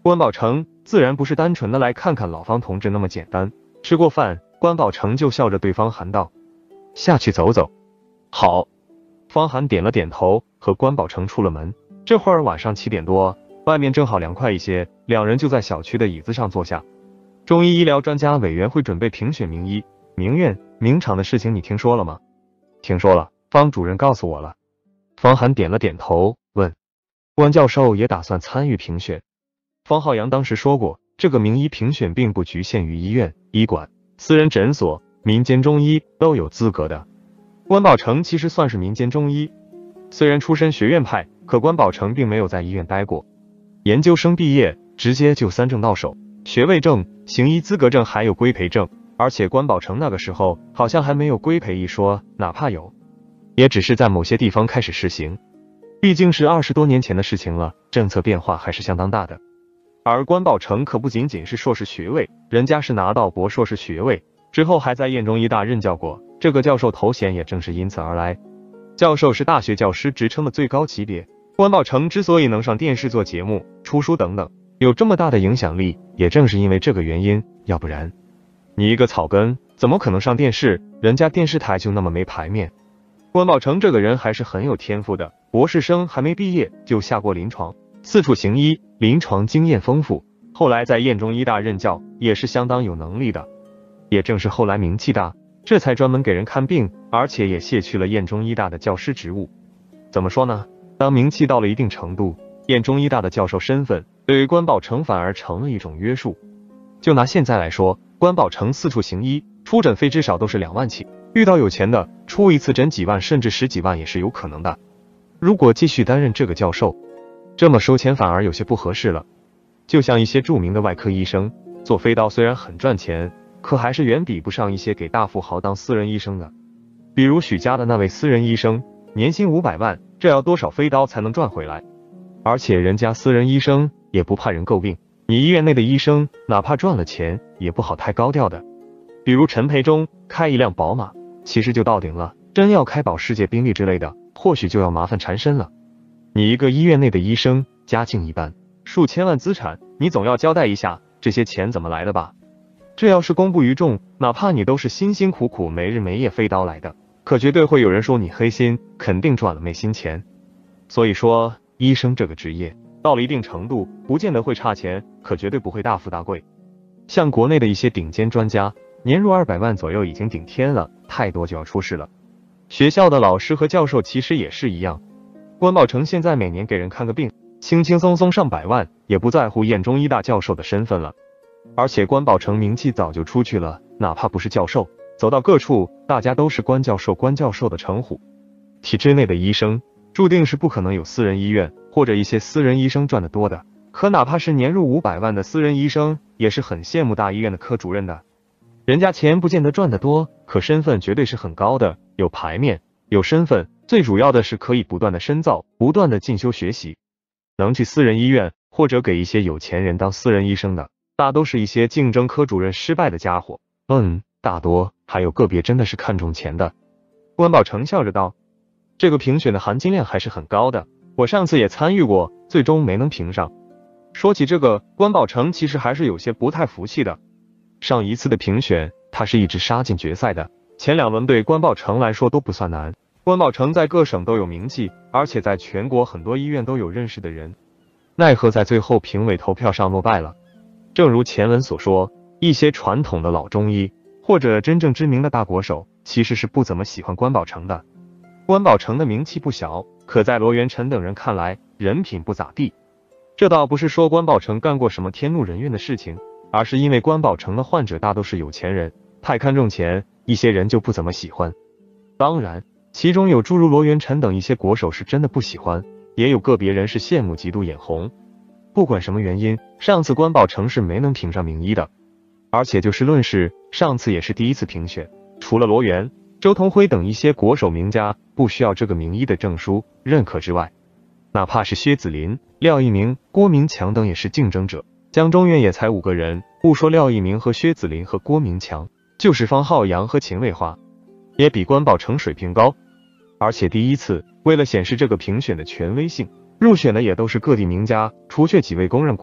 关宝成自然不是单纯的来看看老方同志那么简单。吃过饭，关宝成就笑着对方涵道：“下去走走。”好。方涵点了点头，和关宝成出了门。这会儿晚上七点多，外面正好凉快一些，两人就在小区的椅子上坐下。中医医疗专家委员会准备评选名医，名院、名厂的事情你听说了吗？听说了，方主任告诉我了。方涵点了点头，问：关教授也打算参与评选？方浩洋当时说过，这个名医评选并不局限于医院、医馆、私人诊所，民间中医都有资格的。关宝成其实算是民间中医，虽然出身学院派，可关宝成并没有在医院待过。研究生毕业，直接就三证到手，学位证、行医资格证还有规培证，而且关宝成那个时候好像还没有规培一说，哪怕有，也只是在某些地方开始实行。毕竟是二十多年前的事情了，政策变化还是相当大的。而关宝成可不仅仅是硕士学位，人家是拿到博硕士学位之后，还在燕中医大任教过，这个教授头衔也正是因此而来。教授是大学教师职称的最高级别。关宝成之所以能上电视做节目、出书等等，有这么大的影响力，也正是因为这个原因，要不然你一个草根怎么可能上电视？人家电视台就那么没排面。关宝成这个人还是很有天赋的，博士生还没毕业就下过临床，四处行医，临床经验丰富，后来在燕中医大任教也是相当有能力的。也正是后来名气大，这才专门给人看病，而且也卸去了燕中医大的教师职务。怎么说呢？当名气到了一定程度，燕中医大的教授身份对于关宝成反而成了一种约束。就拿现在来说，关宝成四处行医，出诊费至少都是两万起，遇到有钱的，出一次诊几万甚至十几万也是有可能的。如果继续担任这个教授，这么收钱反而有些不合适了。就像一些著名的外科医生，做飞刀虽然很赚钱，可还是远比不上一些给大富豪当私人医生的。比如许家的那位私人医生，年薪五百万，这要多少飞刀才能赚回来？而且人家私人医生也不怕人诟病，你医院内的医生哪怕赚了钱，也不好太高调的。比如陈培忠开一辆宝马，其实就到顶了，真要开保时捷、宾利之类的，或许就要麻烦缠身了。你一个医院内的医生，家境一般，数千万资产，你总要交代一下这些钱怎么来的吧？这要是公布于众，哪怕你都是辛辛苦苦没日没夜飞刀来的，可绝对会有人说你黑心，肯定赚了昧心钱。所以说，医生这个职业到了一定程度，不见得会差钱，可绝对不会大富大贵。像国内的一些顶尖专家，年入二百万左右已经顶天了，太多就要出事了。学校的老师和教授其实也是一样。关宝成现在每年给人看个病，轻轻松松上百万，也不在乎燕中医大教授的身份了。而且关宝成名气早就出去了，哪怕不是教授，走到各处，大家都是关教授关教授的称呼。体制内的医生注定是不可能有私人医院或者一些私人医生赚得多的，可哪怕是年入五百万的私人医生，也是很羡慕大医院的科主任的。人家钱不见得赚得多，可身份绝对是很高的，有牌面，有身份，最主要的是可以不断的深造，不断的进修学习。能去私人医院或者给一些有钱人当私人医生的，大都是一些竞争科主任失败的家伙。嗯，大多还有个别真的是看重钱的。关宝成笑着道，这个评选的含金量还是很高的，我上次也参与过，最终没能评上。说起这个，关宝成其实还是有些不太服气的。上一次的评选，他是一直杀进决赛的，前两轮对关宝成来说都不算难。关宝成在各省都有名气，而且在全国很多医院都有认识的人，奈何在最后评委投票上落败了。正如前文所说，一些传统的老中医或者真正知名的大国手其实是不怎么喜欢关宝成的。关宝成的名气不小，可在罗元辰等人看来人品不咋地。这倒不是说关宝成干过什么天怒人怨的事情，而是因为关宝成的患者大都是有钱人，太看重钱，一些人就不怎么喜欢。当然其中有诸如罗元辰等一些国手是真的不喜欢，也有个别人是羡慕嫉妒眼红。不管什么原因，上次关宝成是没能评上名医的。而且就事论事，上次也是第一次评选，除了罗元、周同辉等一些国手名家不需要这个名医的证书认可之外，哪怕是薛子林、廖一鸣、郭明强等也是竞争者。江中院也才五个人，不说廖一鸣和薛子林和郭明强，就是方浩洋和秦卫华，也比关宝成水平高。而且第一次，为了显示这个评选的权威性，入选的也都是各地名家，除却几位公认国手，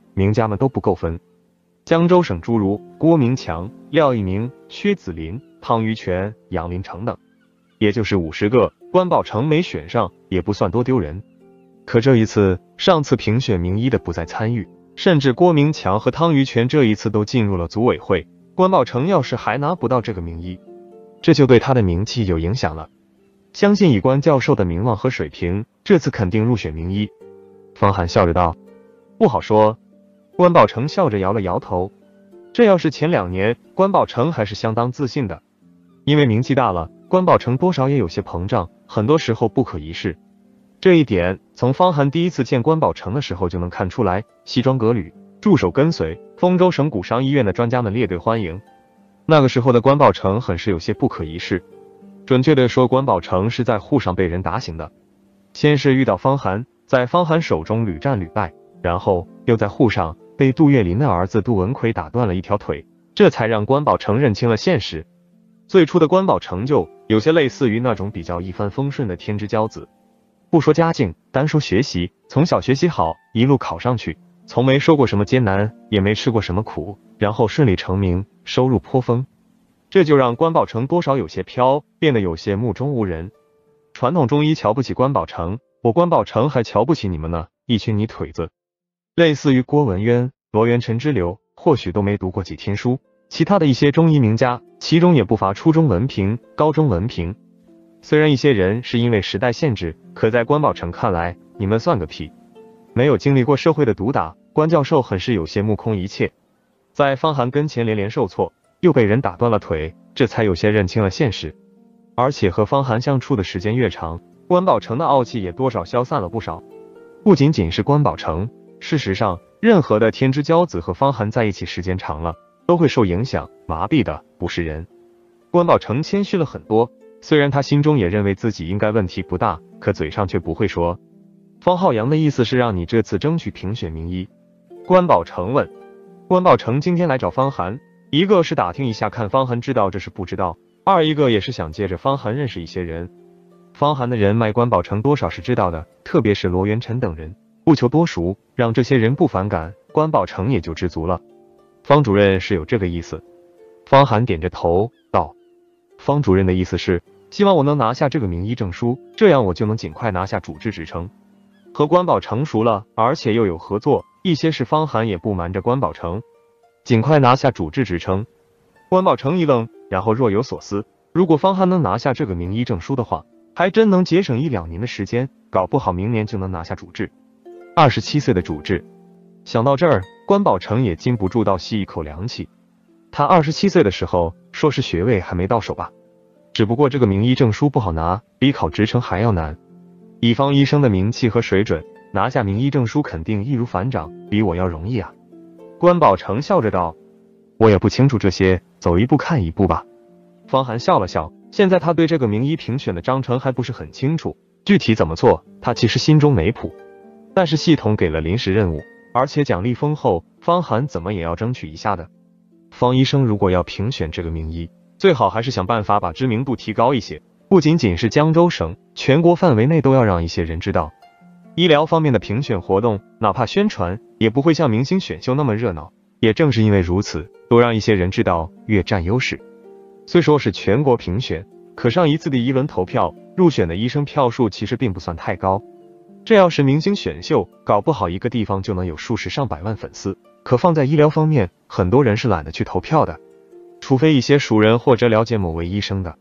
名家们都不够分。江州省诸如郭明强、廖一鸣、薛子林、汤于权、杨林成等，也就是五十个，关宝成没选上也不算多丢人。可这一次，上次评选名医的不再参与，甚至郭明强和汤于权这一次都进入了组委会。关宝成要是还拿不到这个名医，这就对他的名气有影响了。相信以关教授的名望和水平，这次肯定入选名医。方涵笑着道：不好说。关宝成笑着摇了摇头。这要是前两年，关宝成还是相当自信的，因为名气大了，关宝成多少也有些膨胀，很多时候不可一世。这一点从方涵第一次见关宝成的时候就能看出来，西装革履，驻守跟随，丰州省骨伤医院的专家们列队欢迎。那个时候的关宝成很是有些不可一世，准确的说，关宝成是在沪上被人打醒的。先是遇到方涵，在方涵手中屡战屡败，然后又在沪上被杜月林的儿子杜文奎打断了一条腿，这才让关宝成认清了现实。最初的关宝成就有些类似于那种比较一帆风顺的天之骄子，不说家境，单说学习，从小学习好，一路考上去，从没受过什么艰难，也没吃过什么苦，然后顺理成名，收入颇丰。这就让关宝成多少有些飘，变得有些目中无人。传统中医瞧不起关宝成，我关宝成还瞧不起你们呢，一群泥腿子。类似于郭文渊、罗元辰之流，或许都没读过几天书，其他的一些中医名家，其中也不乏初中文凭、高中文凭。虽然一些人是因为时代限制，可在关宝成看来，你们算个屁。没有经历过社会的毒打，关教授很是有些目空一切，在方涵跟前连连受挫，又被人打断了腿，这才有些认清了现实。而且和方涵相处的时间越长，关宝成的傲气也多少消散了不少。不仅仅是关宝成，事实上，任何的天之骄子和方涵在一起时间长了，都会受影响，麻痹的不是人。关宝成谦虚了很多，虽然他心中也认为自己应该问题不大，可嘴上却不会说。方浩洋的意思是让你这次争取评选名医。关宝成问。关宝成今天来找方涵，一个是打听一下看方涵知道这是不知道，二一个也是想借着方涵认识一些人。方涵的人脉关宝成多少是知道的，特别是罗元辰等人，不求多熟，让这些人不反感，关宝成也就知足了。方主任是有这个意思。方涵点着头道，方主任的意思是希望我能拿下这个名医证书，这样我就能尽快拿下主治职称。和关宝成熟了，而且又有合作，一些事方涵也不瞒着关宝成，尽快拿下主治职称。关宝成一愣，然后若有所思，如果方涵能拿下这个名医证书的话，还真能节省一两年的时间，搞不好明年就能拿下主治。二十七岁的主治，想到这儿，关宝成也禁不住倒吸一口凉气。他二十七岁的时候，硕士学位还没到手吧？只不过这个名医证书不好拿，比考职称还要难。以方医生的名气和水准，拿下名医证书肯定易如反掌，比我要容易啊。关宝成笑着道，我也不清楚这些，走一步看一步吧。方涵笑了笑，现在他对这个名医评选的章程还不是很清楚，具体怎么做，他其实心中没谱。但是系统给了临时任务，而且奖励丰厚，方涵怎么也要争取一下的。方医生如果要评选这个名医，最好还是想办法把知名度提高一些，不仅仅是江州省，全国范围内都要让一些人知道。医疗方面的评选活动，哪怕宣传，也不会像明星选秀那么热闹。也正是因为如此，多让一些人知道，越占优势。虽说是全国评选，可上一次的一轮投票，入选的医生票数其实并不算太高。这要是明星选秀，搞不好一个地方就能有数十上百万粉丝。可放在医疗方面，很多人是懒得去投票的，除非一些熟人或者了解某位医生的。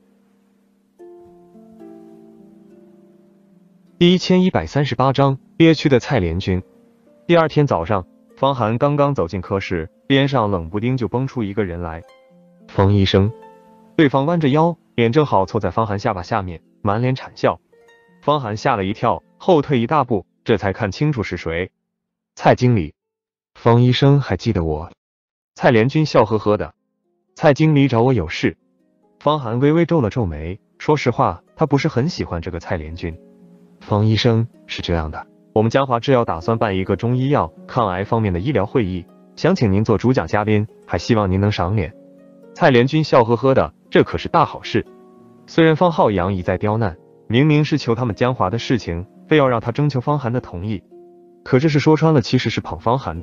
第一千一百三十八章憋屈的蔡连军。第二天早上，方涵刚刚走进科室，边上冷不丁就蹦出一个人来。方医生。对方弯着腰，脸正好凑在方涵下巴下面，满脸惨笑。方涵吓了一跳，后退一大步，这才看清楚是谁。蔡经理。方医生还记得我？蔡连军笑呵呵的。蔡经理找我有事。方涵微微皱了皱眉，说实话，他不是很喜欢这个蔡连军。方医生，是这样的，我们江华制药打算办一个中医药抗癌方面的医疗会议，想请您做主讲嘉宾，还希望您能赏脸。蔡连军笑呵呵的，这可是大好事。虽然方浩洋一再刁难，明明是求他们江华的事情，非要让他征求方涵的同意，可这是说穿了其实是捧方涵的，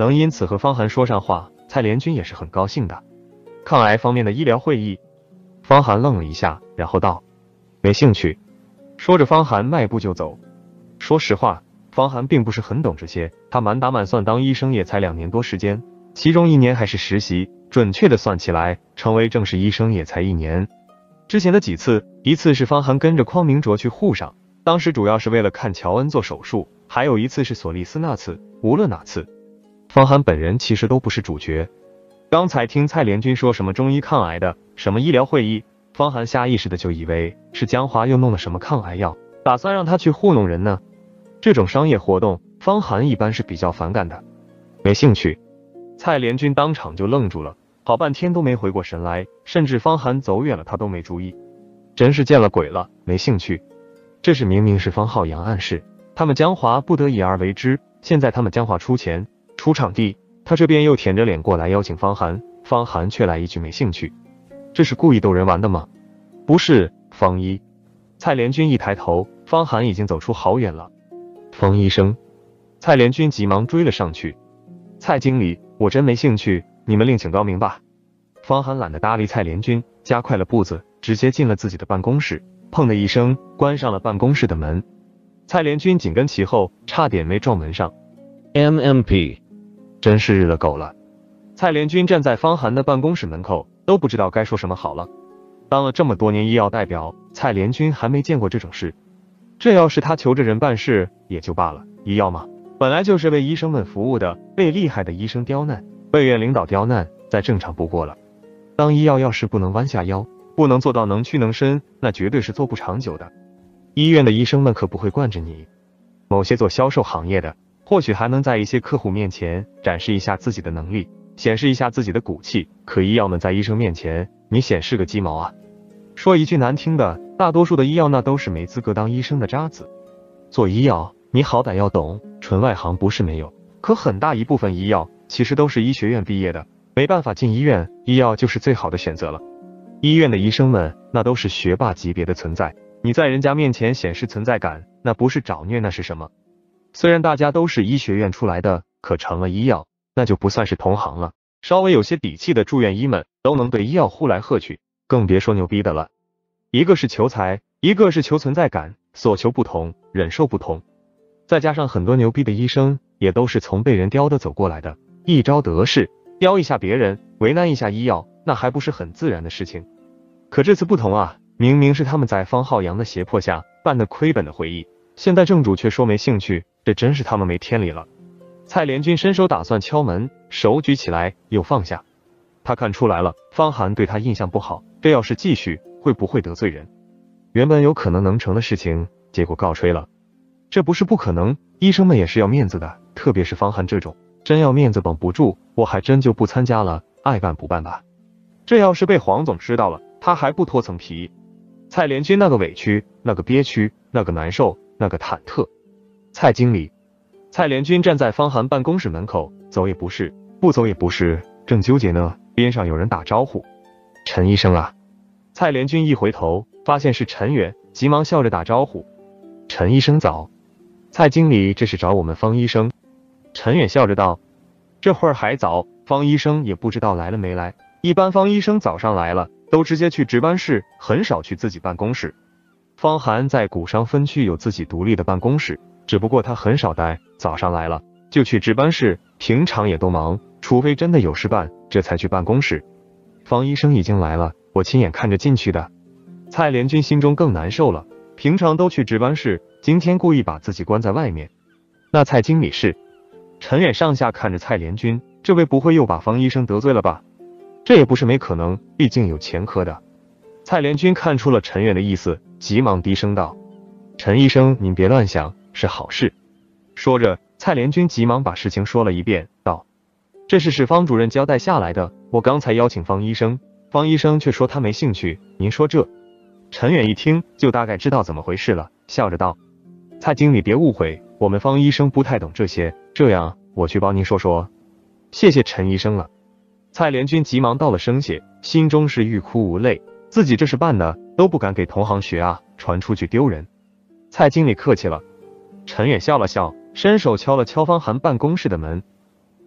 能因此和方涵说上话，蔡联军也是很高兴的。抗癌方面的医疗会议，方涵愣了一下，然后道：“没兴趣。”说着，方涵迈步就走。说实话，方涵并不是很懂这些，他满打满算当医生也才两年多时间，其中一年还是实习，准确的算起来，成为正式医生也才一年。之前的几次，一次是方涵跟着匡明卓去沪上，当时主要是为了看乔恩做手术，还有一次是索利斯那次。无论哪次，方涵本人其实都不是主角。刚才听蔡联军说什么中医抗癌的，什么医疗会议，方涵下意识的就以为是江华又弄了什么抗癌药，打算让他去糊弄人呢。这种商业活动，方涵一般是比较反感的。没兴趣。蔡联军当场就愣住了，好半天都没回过神来，甚至方涵走远了他都没注意。真是见了鬼了，没兴趣。这是明明是方浩洋暗示他们江华不得已而为之，现在他们江华出钱出场地，他这边又舔着脸过来邀请方涵，方涵却来一句没兴趣，这是故意逗人玩的吗？不是，方一。蔡联军一抬头，方涵已经走出好远了。方医生。蔡联军急忙追了上去。蔡经理，我真没兴趣，你们另请高明吧。方涵懒得搭理蔡联军，加快了步子，直接进了自己的办公室，砰的一声关上了办公室的门。蔡联军紧跟其后，差点没撞门上。M M P， 真是日了狗了。蔡联军站在方涵的办公室门口，都不知道该说什么好了。当了这么多年医药代表，蔡联军还没见过这种事。这要是他求着人办事也就罢了，医药嘛，本来就是为医生们服务的，为厉害的医生刁难，为院领导刁难，再正常不过了。当医药要是不能弯下腰，不能做到能屈能伸，那绝对是做不长久的。医院的医生们可不会惯着你。某些做销售行业的，或许还能在一些客户面前展示一下自己的能力，显示一下自己的骨气，可医药们在医生面前，你显示个鸡毛啊！说一句难听的，大多数的医药那都是没资格当医生的渣子。做医药，你好歹要懂，纯外行不是没有，可很大一部分医药其实都是医学院毕业的，没办法进医院，医药就是最好的选择了。医院的医生们那都是学霸级别的存在，你在人家面前显示存在感，那不是找虐那是什么？虽然大家都是医学院出来的，可成了医药，那就不算是同行了。稍微有些底气的住院医们都能对医药呼来喝去，更别说牛逼的了。一个是求财，一个是求存在感，所求不同，忍受不同。再加上很多牛逼的医生也都是从被人刁的走过来的，一招得势，刁一下别人，为难一下医药，那还不是很自然的事情。可这次不同啊，明明是他们在方浩洋的胁迫下办的亏本的会议，现在正主却说没兴趣，这真是他们没天理了。蔡联军伸手打算敲门，手举起来又放下。他看出来了，方涵对他印象不好，这要是继续，会不会得罪人？原本有可能能成的事情，结果告吹了。这不是不可能，医生们也是要面子的，特别是方涵这种，真要面子绷不住，我还真就不参加了，爱办不办吧。这要是被黄总知道了，他还不脱层皮？蔡联军那个委屈，那个憋屈，那个难受，那个忐忑。蔡经理。蔡联军站在方涵办公室门口，走也不是，不走也不是，正纠结呢，边上有人打招呼。陈医生啊。蔡联军一回头，发现是陈远，急忙笑着打招呼。陈医生早。蔡经理这是找我们方医生。陈远笑着道。这会儿还早，方医生也不知道来了没来，一般方医生早上来了，都直接去值班室，很少去自己办公室。方涵在骨伤分区有自己独立的办公室，只不过他很少待，早上来了就去值班室，平常也都忙，除非真的有事办，这才去办公室。方医生已经来了，我亲眼看着进去的。蔡联军心中更难受了，平常都去值班室，今天故意把自己关在外面。那蔡经理是？陈远上下看着蔡联军，这位不会又把方医生得罪了吧？这也不是没可能，毕竟有前科的。蔡联军看出了陈远的意思，急忙低声道：陈医生您别乱想，是好事。说着，蔡联军急忙把事情说了一遍，道：这事是方主任交代下来的，我刚才邀请方医生，方医生却说他没兴趣，您说这……陈远一听就大概知道怎么回事了，笑着道：蔡经理别误会，我们方医生不太懂这些，这样我去帮您说说。谢谢陈医生了。蔡联军急忙道了声谢，心中是欲哭无泪，自己这是办的都不敢给同行学啊，传出去丢人。蔡经理客气了。陈远笑了笑，伸手敲了敲方涵办公室的门。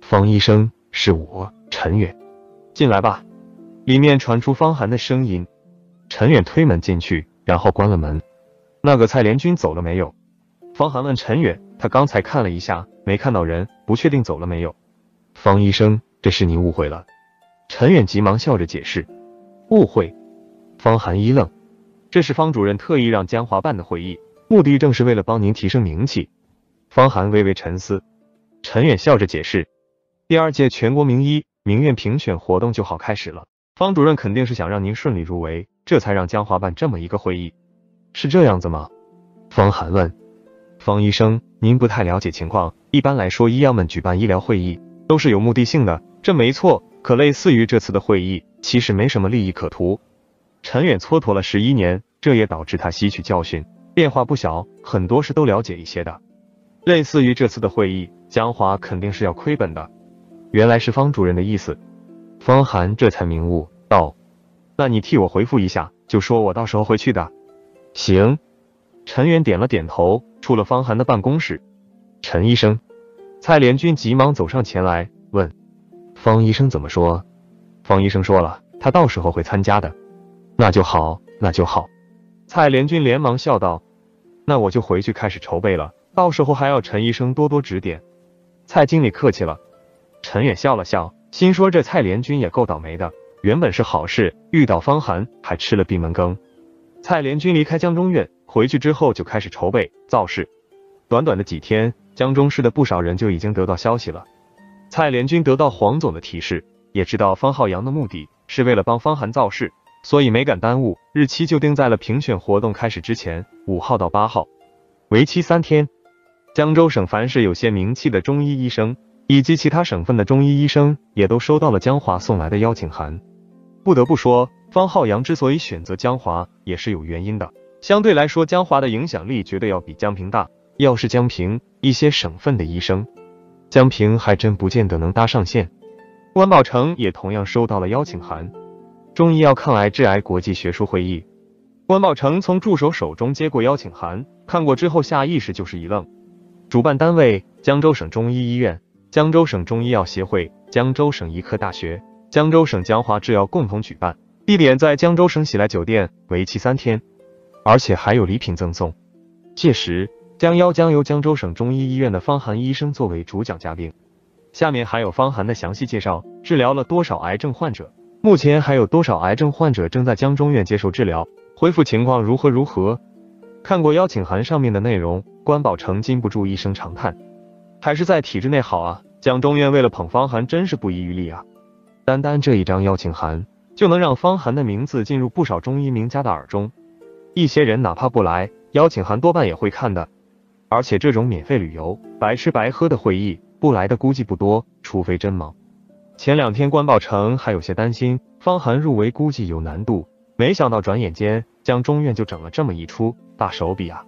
方医生，是我，陈远。进来吧。里面传出方寒的声音。陈远推门进去，然后关了门。那个蔡联军走了没有？方寒问陈远，他刚才看了一下，没看到人，不确定走了没有。方医生，这是你误会了。陈远急忙笑着解释。误会？方寒一愣。这是方主任特意让江华办的会议，目的正是为了帮您提升名气。方寒微微沉思。陈远笑着解释，第二届全国名医名院评选活动就好开始了，方主任肯定是想让您顺利入围，这才让江华办这么一个会议。是这样子吗？方寒问。方医生，您不太了解情况，一般来说医药们举办医疗会议都是有目的性的，这没错，可类似于这次的会议其实没什么利益可图。陈远蹉跎了十一年，这也导致他吸取教训，变化不小，很多事都了解一些的。类似于这次的会议，江华肯定是要亏本的。原来是方主任的意思。方寒这才明悟道，那你替我回复一下，就说我到时候会去的。行。陈远点了点头，出了方寒的办公室。陈医生。蔡联军急忙走上前来问，方医生怎么说？方医生说了，他到时候会参加的。那就好，那就好。蔡联军连忙笑道，那我就回去开始筹备了，到时候还要陈医生多多指点。蔡经理客气了。陈远笑了笑，心说这蔡联军也够倒霉的，原本是好事，遇到方寒还吃了闭门羹。蔡联军离开江中院，回去之后就开始筹备造势。短短的几天，江中市的不少人就已经得到消息了。蔡联军得到黄总的提示，也知道方浩洋的目的是为了帮方寒造势，所以没敢耽误，日期就定在了评选活动开始之前，五号到八号，为期三天。江州省凡是有些名气的中医医生以及其他省份的中医医生也都收到了江华送来的邀请函。不得不说，方浩洋之所以选择江华也是有原因的，相对来说江华的影响力绝对要比江平大。要是江平，一些省份的医生，江平还真不见得能搭上线。关宝成也同样收到了邀请函，中医药抗癌致癌国际学术会议。关宝成从助手手中接过邀请函，看过之后下意识就是一愣。主办单位：江州省中医医院、江州省中医药协会、江州省医科大学、江州省江华制药共同举办，地点在江州省喜来酒店，为期三天，而且还有礼品赠送。届时将邀将由江州省中医医院的方寒医生作为主讲嘉宾。下面还有方寒的详细介绍，治疗了多少癌症患者，目前还有多少癌症患者正在江中院接受治疗，恢复情况如何如何。看过邀请函上面的内容，关宝成禁不住一声长叹，还是在体制内好啊，江中院为了捧方寒真是不遗余力啊。单单这一张邀请函就能让方寒的名字进入不少中医名家的耳中，一些人哪怕不来，邀请函多半也会看的。而且这种免费旅游、白吃白喝的会议，不来的估计不多，除非真忙。前两天关宝成还有些担心方寒入围估计有难度，没想到转眼间江中院就整了这么一出大手笔啊。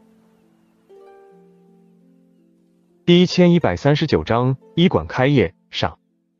第一千一百三十九章医馆开业上。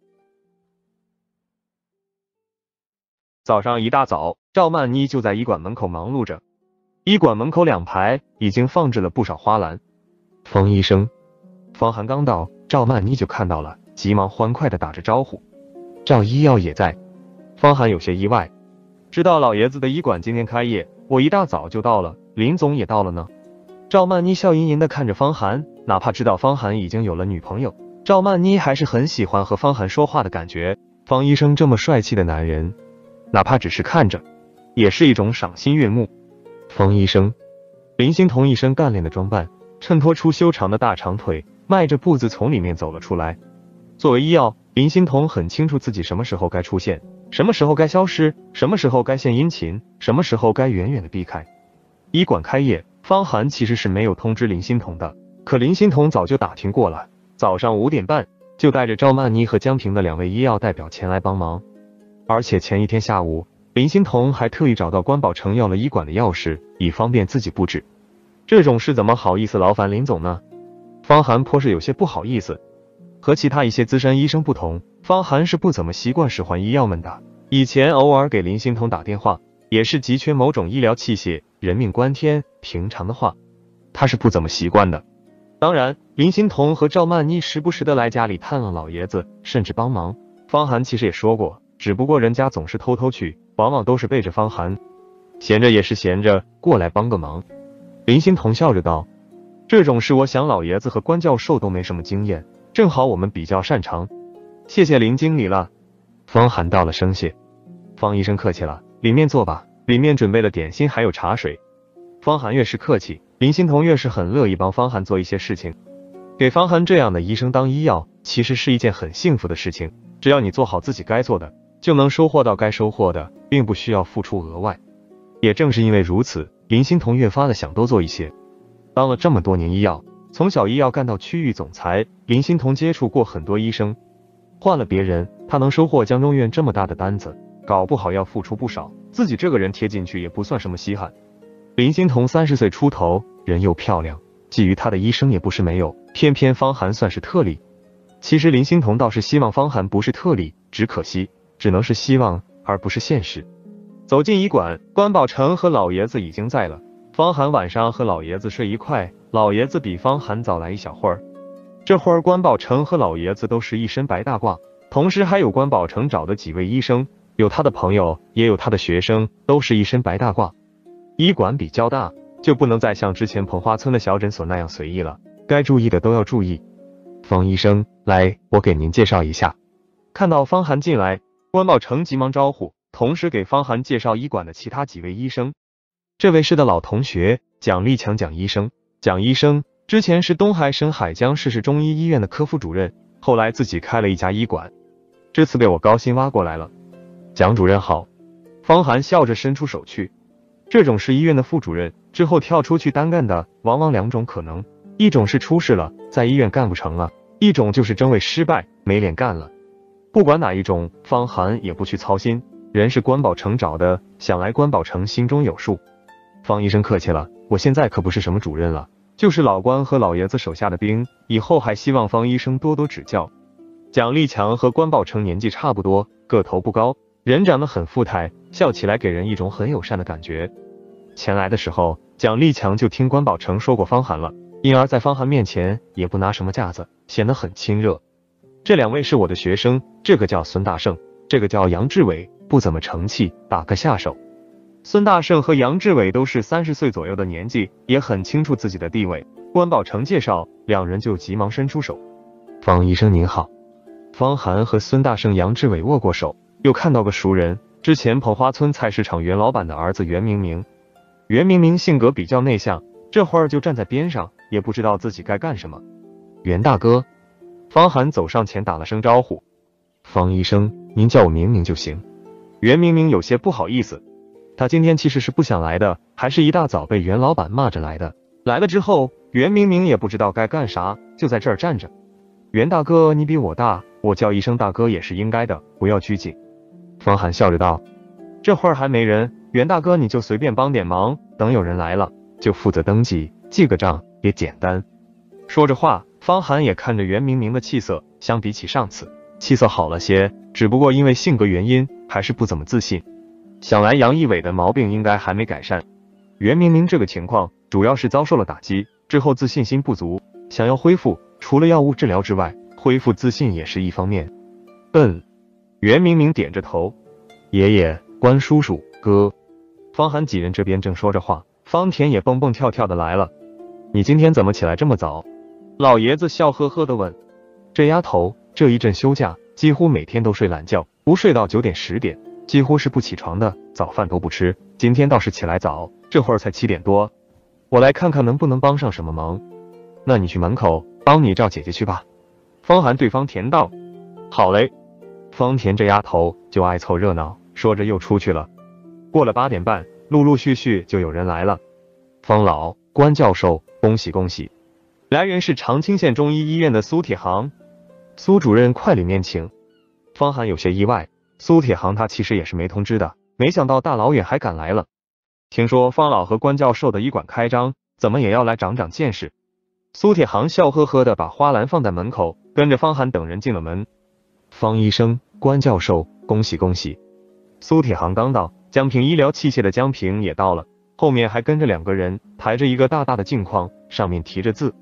早上一大早，赵曼妮就在医馆门口忙碌着。医馆门口两排已经放置了不少花篮。方医生。方寒刚到，赵曼妮就看到了，急忙欢快地打着招呼。赵医药也在。方寒有些意外，知道老爷子的医馆今天开业，我一大早就到了，林总也到了呢。赵曼妮笑吟吟地看着方寒，哪怕知道方寒已经有了女朋友，赵曼妮还是很喜欢和方寒说话的感觉。方医生这么帅气的男人，哪怕只是看着，也是一种赏心悦目。方医生。林欣彤一身干练的装扮，衬托出修长的大长腿，迈着步子从里面走了出来。作为医药，林欣彤很清楚自己什么时候该出现，什么时候该消失，什么时候该献殷勤，什么时候该远远的避开。医馆开业，方寒其实是没有通知林欣彤的，可林欣彤早就打听过了，早上五点半就带着赵曼妮和江平的两位医药代表前来帮忙。而且前一天下午，林欣彤还特意找到关宝成要了医馆的钥匙，以方便自己布置。这种事怎么好意思劳烦林总呢？方寒颇是有些不好意思。和其他一些资深医生不同，方寒是不怎么习惯使唤医药们的。以前偶尔给林欣彤打电话，也是急缺某种医疗器械，人命关天，平常的话他是不怎么习惯的。 当然，林欣彤和赵曼妮时不时的来家里探望老爷子，甚至帮忙。方涵其实也说过，只不过人家总是偷偷去，往往都是背着方涵，闲着也是闲着，过来帮个忙。林欣彤笑着道：“这种事我想老爷子和关教授都没什么经验，正好我们比较擅长。谢谢林经理了。”方涵道了声谢。方医生客气了，里面坐吧，里面准备了点心还有茶水。方涵越是客气，林欣彤越是很乐意帮方涵做一些事情。给方涵这样的医生当医药，其实是一件很幸福的事情。只要你做好自己该做的，就能收获到该收获的，并不需要付出额外。也正是因为如此，林欣彤越发的想多做一些。当了这么多年医药，从小医药干到区域总裁，林欣彤接触过很多医生。换了别人，他能收获江中院这么大的单子，搞不好要付出不少，自己这个人贴进去也不算什么稀罕。林欣彤三十岁出头，人又漂亮，觊觎她的医生也不是没有，偏偏方涵算是特例。其实林欣彤倒是希望方涵不是特例，只可惜只能是希望而不是现实。走进医馆，关宝成和老爷子已经在了。方涵晚上和老爷子睡一块，老爷子比方涵早来一小会儿。这会儿关宝成和老爷子都是一身白大褂，同时还有关宝成找的几位医生，有他的朋友，也有他的学生，都是一身白大褂。医馆比较大，就不能再像之前彭花村的小诊所那样随意了，该注意的都要注意。方医生，来，我给您介绍一下。看到方涵进来，关宝成急忙招呼，同时给方涵介绍医馆的其他几位医生。这位是的老同学，蒋立强蒋医生。蒋医生之前是东海省海江市市中医医院的科副主任，后来自己开了一家医馆，这次被我高薪挖过来了。蒋主任好。方涵笑着伸出手去。这种是医院的副主任，之后跳出去单干的，往往两种可能，一种是出事了，在医院干不成了，一种就是争位失败，没脸干了。不管哪一种，方涵也不去操心，人是关宝成找的，想来关宝成心中有数。方医生客气了，我现在可不是什么主任了，就是老关和老爷子手下的兵，以后还希望方医生多多指教。蒋立强和关宝成年纪差不多，个头不高，人长得很富态，笑起来给人一种很友善的感觉。前来的时候，蒋立强就听关宝成说过方涵了，因而在方涵面前也不拿什么架子，显得很亲热。这两位是我的学生，这个叫孙大圣，这个叫杨志伟，不怎么成器，打个下手。孙大圣和杨志伟都是三十岁左右的年纪，也很清楚自己的地位。关宝成介绍，两人就急忙伸出手。方医生您好。方涵和孙大圣、杨志伟握过手，又看到个熟人，之前捧花村菜市场袁老板的儿子袁明明。袁明明性格比较内向，这会儿就站在边上，也不知道自己该干什么。袁大哥。方涵走上前打了声招呼。方医生，您叫我明明就行。袁明明有些不好意思，他今天其实是不想来的，还是一大早被袁老板骂着来的。来了之后，袁明明也不知道该干啥，就在这儿站着。袁大哥，你比我大，我叫一声大哥也是应该的，不要拘谨。方涵笑着道。这会儿还没人，袁大哥你就随便帮点忙，等有人来了就负责登记记个账，也简单。说着话，方涵也看着袁明明的气色，相比起上次气色好了些，只不过因为性格原因还是不怎么自信。想来杨一伟的毛病应该还没改善。袁明明这个情况主要是遭受了打击之后自信心不足，想要恢复，除了药物治疗之外，恢复自信也是一方面。嗯，袁明明点着头。爷爷，关叔叔，哥。方涵几人这边正说着话，方田也蹦蹦跳跳的来了。你今天怎么起来这么早？老爷子笑呵呵的问。这丫头这一阵休假，几乎每天都睡懒觉，不睡到九点十点，几乎是不起床的，早饭都不吃。今天倒是起来早，这会儿才七点多。我来看看能不能帮上什么忙。那你去门口帮你赵姐姐去吧。方涵对方田道。好嘞。方田这丫头就爱凑热闹，说着又出去了。过了八点半，陆陆续续就有人来了。方老，关教授，恭喜恭喜。来人是长清县中医医院的苏铁行。苏主任快里面请。方涵有些意外，苏铁行他其实也是没通知的，没想到大老远还赶来了。听说方老和关教授的医馆开张，怎么也要来长长见识。苏铁行笑呵呵的把花篮放在门口，跟着方涵等人进了门。方医生，关教授，恭喜恭喜。苏铁行刚到，江平医疗器械的江平也到了，后面还跟着两个人，抬着一个大大的镜框，上面提着字。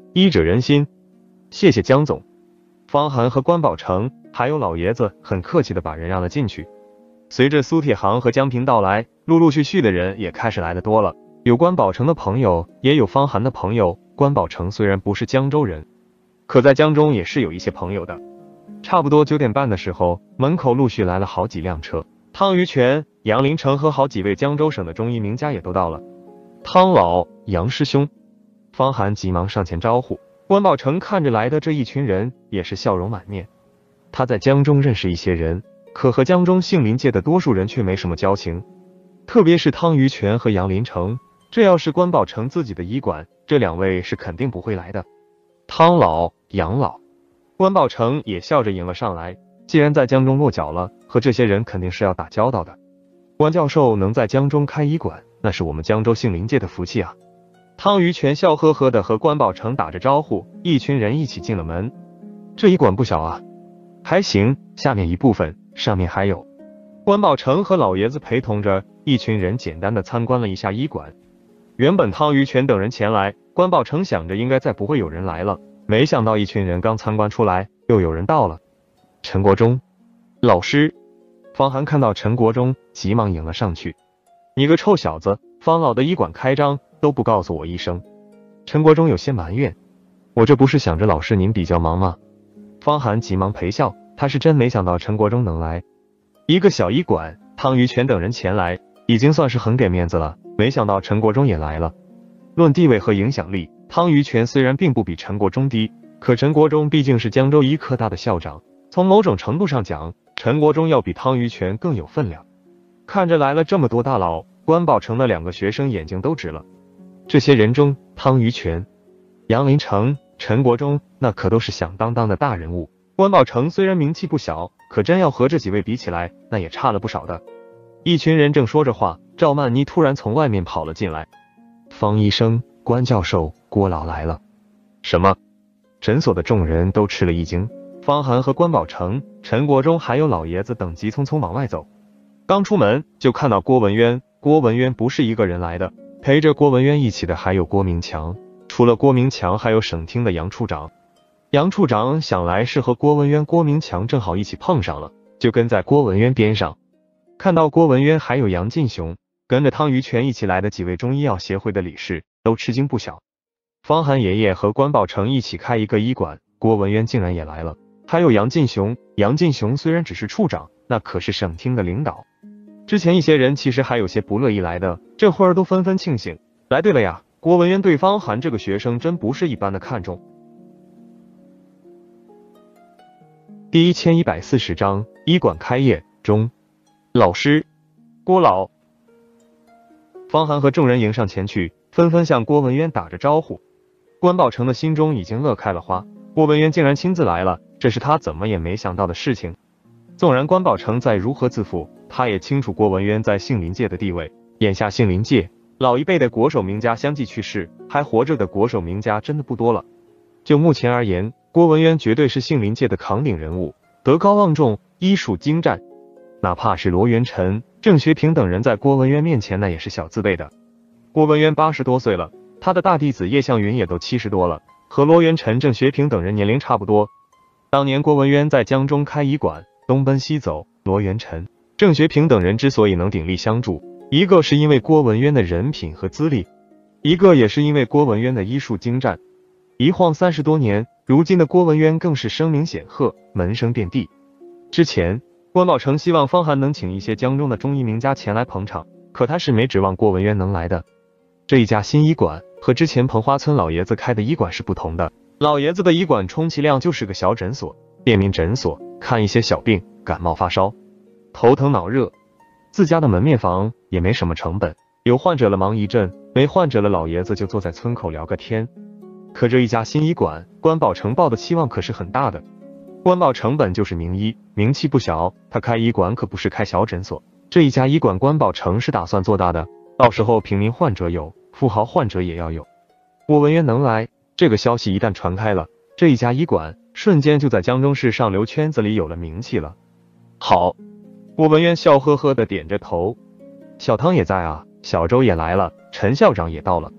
医者仁心，谢谢江总。方涵和关宝成还有老爷子很客气的把人让了进去。随着苏铁行和江平到来，陆陆续续的人也开始来的多了，有关宝成的朋友，也有方涵的朋友。关宝成虽然不是江州人，可在江中也是有一些朋友的。差不多九点半的时候，门口陆续来了好几辆车，汤于全、杨林成和好几位江州省的中医名家也都到了。汤老、杨师兄，方涵急忙上前招呼。关宝成看着来的这一群人，也是笑容满面。他在江中认识一些人，可和江中杏林界的多数人却没什么交情，特别是汤于全和杨林成，这要是关宝成自己的医馆，这两位是肯定不会来的。汤老、杨老，关宝成也笑着迎了上来。既然在江中落脚了，和这些人肯定是要打交道的。关教授能在江中开医馆，那是我们江州杏林界的福气啊。汤于全笑呵呵的和关宝成打着招呼，一群人一起进了门。这医馆不小啊。还行，下面一部分，上面还有。关宝成和老爷子陪同着一群人简单的参观了一下医馆。原本汤于全等人前来，关宝成想着应该再不会有人来了，没想到一群人刚参观出来，又有人到了。陈国忠老师，方涵看到陈国忠，急忙迎了上去。你个臭小子，方老的医馆开张都不告诉我一声。陈国忠有些埋怨，我这不是想着老师您比较忙吗？方涵急忙陪笑，他是真没想到陈国忠能来。一个小医馆，汤于全等人前来，已经算是很给面子了，没想到陈国忠也来了。论地位和影响力，汤于全虽然并不比陈国忠低，可陈国忠毕竟是江州医科大的校长，从某种程度上讲，陈国忠要比汤于全更有分量。看着来了这么多大佬，关宝成的两个学生眼睛都直了。这些人中，汤于全、杨林成、陈国忠那可都是响当当的大人物。关宝成虽然名气不小，可真要和这几位比起来，那也差了不少的。一群人正说着话，赵曼妮突然从外面跑了进来。方医生、关教授、郭老来了。什么？诊所的众人都吃了一惊。方涵和关宝成、陈国忠还有老爷子等急匆匆往外走。刚出门就看到郭文渊，郭文渊不是一个人来的，陪着郭文渊一起的还有郭明强，除了郭明强还有省厅的杨处长。杨处长想来是和郭文渊、郭明强正好一起碰上了，就跟在郭文渊边上。看到郭文渊还有杨进雄，跟着汤于全一起来的几位中医药协会的理事都吃惊不小。方涵爷爷和关宝成一起开一个医馆，郭文渊竟然也来了，还有杨进雄。杨进雄虽然只是处长，那可是省厅的领导。之前一些人其实还有些不乐意来的，这会儿都纷纷庆幸，来对了呀，郭文渊对方涵这个学生真不是一般的看重。第一千一百四十章医馆开业中。老师，郭老。方涵和众人迎上前去，纷纷向郭文渊打着招呼。关宝成的心中已经乐开了花，郭文渊竟然亲自来了，这是他怎么也没想到的事情。纵然关宝成再如何自负，他也清楚郭文渊在杏林界的地位。眼下杏林界老一辈的国手名家相继去世，还活着的国手名家真的不多了。就目前而言，郭文渊绝对是杏林界的扛鼎人物，德高望重，医术精湛。哪怕是罗元辰、郑学平等人在郭文渊面前那也是小字辈的。郭文渊八十多岁了，他的大弟子叶向云也都七十多了，和罗元辰、郑学平等人年龄差不多。当年郭文渊在江中开医馆，东奔西走，罗元辰、郑学平等人之所以能鼎力相助，一个是因为郭文渊的人品和资历，一个也是因为郭文渊的医术精湛。一晃三十多年，如今的郭文渊更是声名显赫，门生遍地。之前关宝成希望方涵能请一些江中的中医名家前来捧场，可他是没指望郭文渊能来的。这一家新医馆和之前彭花村老爷子开的医馆是不同的，老爷子的医馆充其量就是个小诊所，便民诊所，看一些小病，感冒发烧、头疼脑热。自家的门面房也没什么成本，有患者了忙一阵，没患者了老爷子就坐在村口聊个天。可这一家新医馆，关宝成抱的期望可是很大的。关宝成本就是名医，名气不小，他开医馆可不是开小诊所，这一家医馆关宝成是打算做大的，到时候平民患者有，富豪患者也要有。郭文渊能来，这个消息一旦传开了，这一家医馆瞬间就在江中市上流圈子里有了名气了。好，郭文渊笑呵呵的点着头。小汤也在啊，小周也来了，陈校长也到了。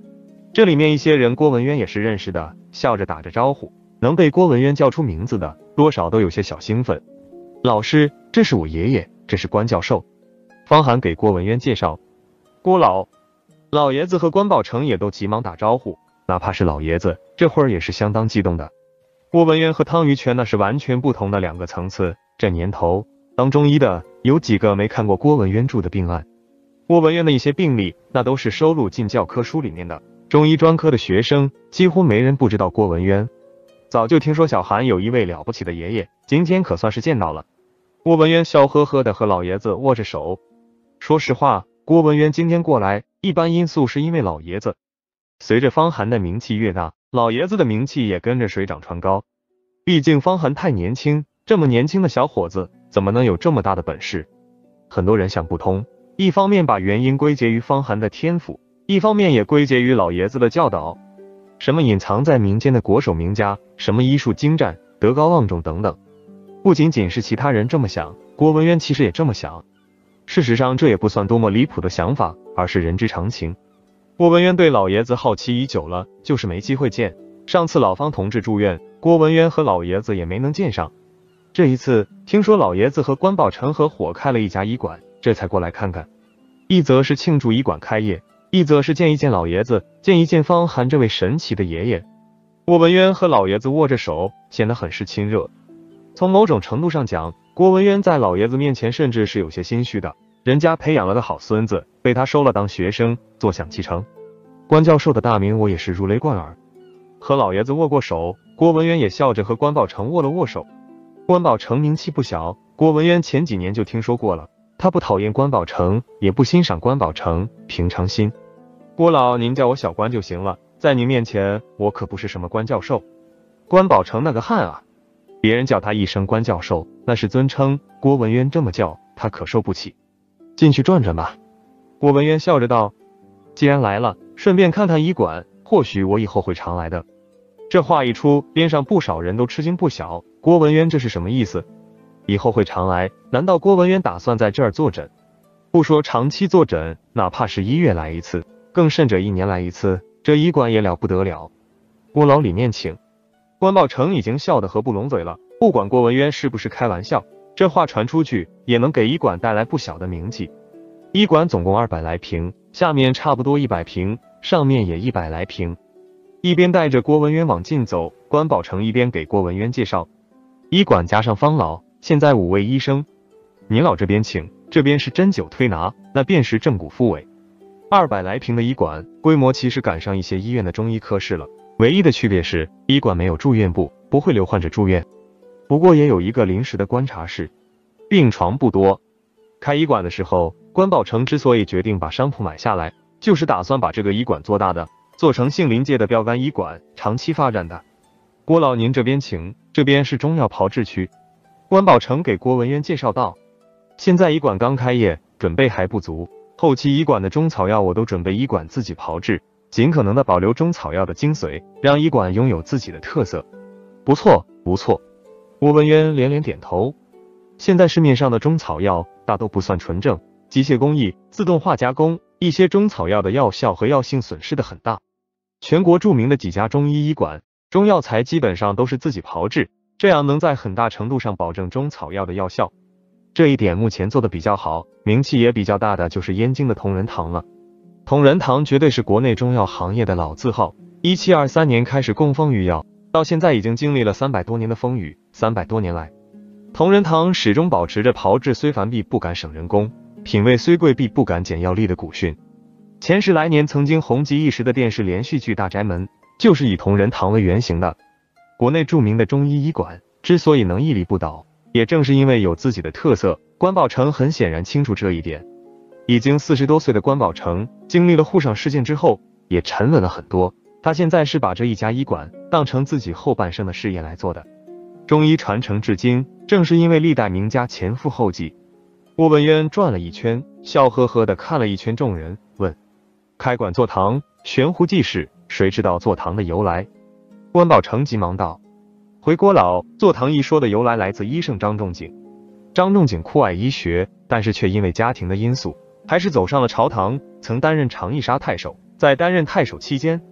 这里面一些人郭文渊也是认识的，笑着打着招呼，能被郭文渊叫出名字的，多少都有些小兴奋。老师，这是我爷爷，这是关教授。方涵给郭文渊介绍。郭老，老爷子和关宝成也都急忙打招呼，哪怕是老爷子，这会儿也是相当激动的。郭文渊和汤于全那是完全不同的两个层次，这年头当中医的有几个没看过郭文渊著的病案？郭文渊的一些病例，那都是收录进教科书里面的。中医专科的学生几乎没人不知道郭文渊。早就听说小韩有一位了不起的爷爷，今天可算是见到了。郭文渊笑呵呵的和老爷子握着手。说实话，郭文渊今天过来，一般因素是因为老爷子。随着方涵的名气越大，老爷子的名气也跟着水涨船高。毕竟方涵太年轻，这么年轻的小伙子，怎么能有这么大的本事？很多人想不通，一方面把原因归结于方涵的天赋，一方面也归结于老爷子的教导。什么隐藏在民间的国手名家，什么医术精湛、德高望重等等。不仅仅是其他人这么想，郭文渊其实也这么想。事实上，这也不算多么离谱的想法，而是人之常情。郭文渊对老爷子好奇已久了，就是没机会见。上次老方同志住院，郭文渊和老爷子也没能见上。这一次听说老爷子和关宝成合伙开了一家医馆，这才过来看看。一则是庆祝医馆开业，一则是见一见老爷子，见一见方涵这位神奇的爷爷。郭文渊和老爷子握着手，显得很是亲热。从某种程度上讲，郭文渊在老爷子面前甚至是有些心虚的，人家培养了个好孙子，被他收了当学生，坐享其成。关教授的大名我也是如雷贯耳。和老爷子握过手，郭文渊也笑着和关宝成握了握手。关宝成名气不小，郭文渊前几年就听说过了。他不讨厌关宝成，也不欣赏关宝成，平常心。郭老，您叫我小关就行了，在您面前我可不是什么关教授。关宝成那个汉啊，别人叫他一声关教授，那是尊称，郭文渊这么叫，他可受不起。进去转转吧。郭文渊笑着道，既然来了，顺便看看医馆，或许我以后会常来的。这话一出，边上不少人都吃惊不小，郭文渊这是什么意思？以后会常来，难道郭文渊打算在这儿坐诊？不说长期坐诊，哪怕是一月来一次，更甚者一年来一次，这医馆也了不得了。郭老里面请。关宝成已经笑得合不拢嘴了，不管郭文渊是不是开玩笑，这话传出去也能给医馆带来不小的名气。医馆总共二百来平，下面差不多一百平，上面也一百来平。一边带着郭文渊往进走，关宝成一边给郭文渊介绍，医馆加上方老，现在五位医生，您老这边请，这边是针灸推拿，那便是正骨复位。二百来平的医馆，规模其实赶上一些医院的中医科室了，唯一的区别是医馆没有住院部，不会留患者住院，不过也有一个临时的观察室，病床不多。开医馆的时候，关宝成之所以决定把商铺买下来，就是打算把这个医馆做大的，做成杏林界的标杆医馆，长期发展的。郭老您这边请，这边是中药炮制区。关宝成给郭文渊介绍道，现在医馆刚开业，准备还不足，后期医馆的中草药我都准备医馆自己炮制，尽可能的保留中草药的精髓，让医馆拥有自己的特色。不错不错。郭文渊连连点头。现在市面上的中草药大都不算纯正，机械工艺、自动化加工，一些中草药的药效和药性损失的很大。全国著名的几家中医医馆，中药材基本上都是自己炮制，这样能在很大程度上保证中草药的药效。这一点目前做的比较好，名气也比较大的就是燕京的同仁堂了。同仁堂绝对是国内中药行业的老字号，一七二三年开始供奉御药，到现在已经经历了三百多年的风雨。三百多年来，同仁堂始终保持着炮制虽繁必不敢省人工，品味虽贵必不敢减药力的古训。前十来年曾经红极一时的电视连续剧《大宅门》就是以同仁堂为原型的。国内著名的中医医馆之所以能屹立不倒，也正是因为有自己的特色。关宝成很显然清楚这一点。已经四十多岁的关宝成经历了沪上事件之后，也沉稳了很多。他现在是把这一家医馆当成自己后半生的事业来做的。中医传承至今，正是因为历代名家前赴后继。郭文渊转了一圈，笑呵呵地看了一圈众人，问：开馆坐堂，悬壶济世，谁知道坐堂的由来？关宝成急忙道：回郭老，坐堂一说的由来来自医圣张仲景。张仲景酷爱医学，但是却因为家庭的因素，还是走上了朝堂，曾担任长义沙太守。在担任太守期间，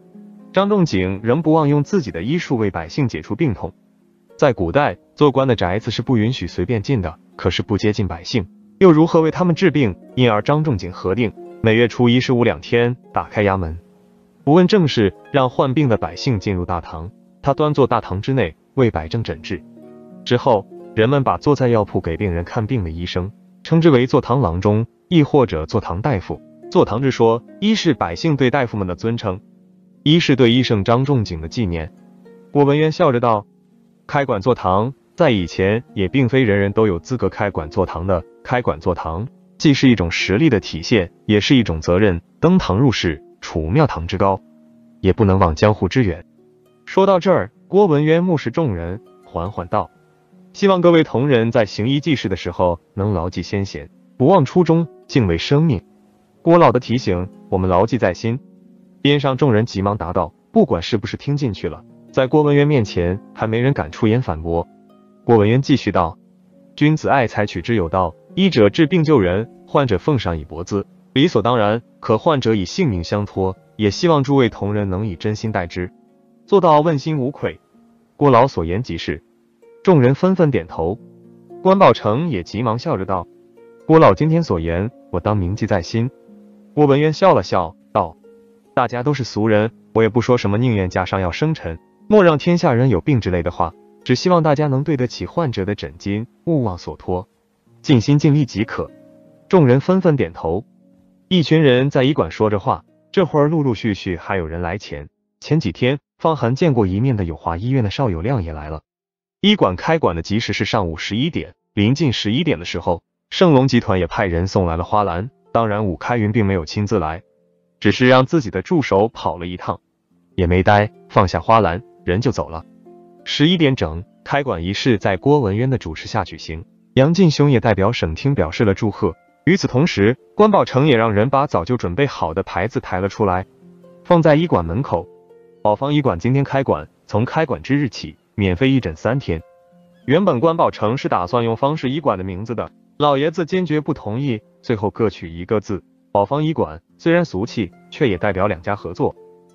张仲景仍不忘用自己的医术为百姓解除病痛。在古代，做官的宅子是不允许随便进的，可是不接近百姓，又如何为他们治病？因而张仲景核定，每月初一十五两天打开衙门，不问政事，让患病的百姓进入大堂，他端坐大堂之内，为百症诊治。之后，人们把坐在药铺给病人看病的医生称之为坐堂郎中，亦或者坐堂大夫。坐堂之说，一是百姓对大夫们的尊称，一是对医圣张仲景的纪念。郭文渊笑着道：开馆坐堂在以前也并非人人都有资格开馆坐堂的，开馆坐堂既是一种实力的体现，也是一种责任。登堂入室，处庙堂之高，也不能忘江湖之远。说到这儿，郭文渊目视众人，缓缓道：希望各位同仁在行医济世的时候能牢记先贤，不忘初衷，敬畏生命。郭老的提醒，我们牢记在心。边上众人急忙答道，不管是不是听进去了，在郭文渊面前还没人敢出言反驳。郭文渊继续道：君子爱财，取之有道，医者治病救人，患者奉上以博资，理所当然，可患者以性命相托，也希望诸位同仁能以真心待之，做到问心无愧。郭老所言极是。众人纷纷点头。关宝成也急忙笑着道：郭老今天所言，我当铭记在心。郭文渊笑了笑道：大家都是俗人，我也不说什么宁愿加上药生辰，莫让天下人有病之类的话，只希望大家能对得起患者的诊金，勿忘所托，尽心尽力即可。众人纷纷点头。一群人在医馆说着话，这会儿陆陆续续还有人来前。前几天方涵见过一面的友华医院的邵有亮也来了。医馆开馆的吉时是上午十一点，临近十一点的时候，盛隆集团也派人送来了花篮。当然武开云并没有亲自来，只是让自己的助手跑了一趟，也没待，放下花篮，人就走了。十一点整，开馆仪式在郭文渊的主持下举行，杨进雄也代表省厅表示了祝贺。与此同时，关宝成也让人把早就准备好的牌子抬了出来，放在医馆门口。宝方医馆今天开馆，从开馆之日起免费义诊三天。原本关宝成是打算用方氏医馆的名字的，老爷子坚决不同意，最后各取一个字，宝方医馆。虽然俗气，却也代表两家合作。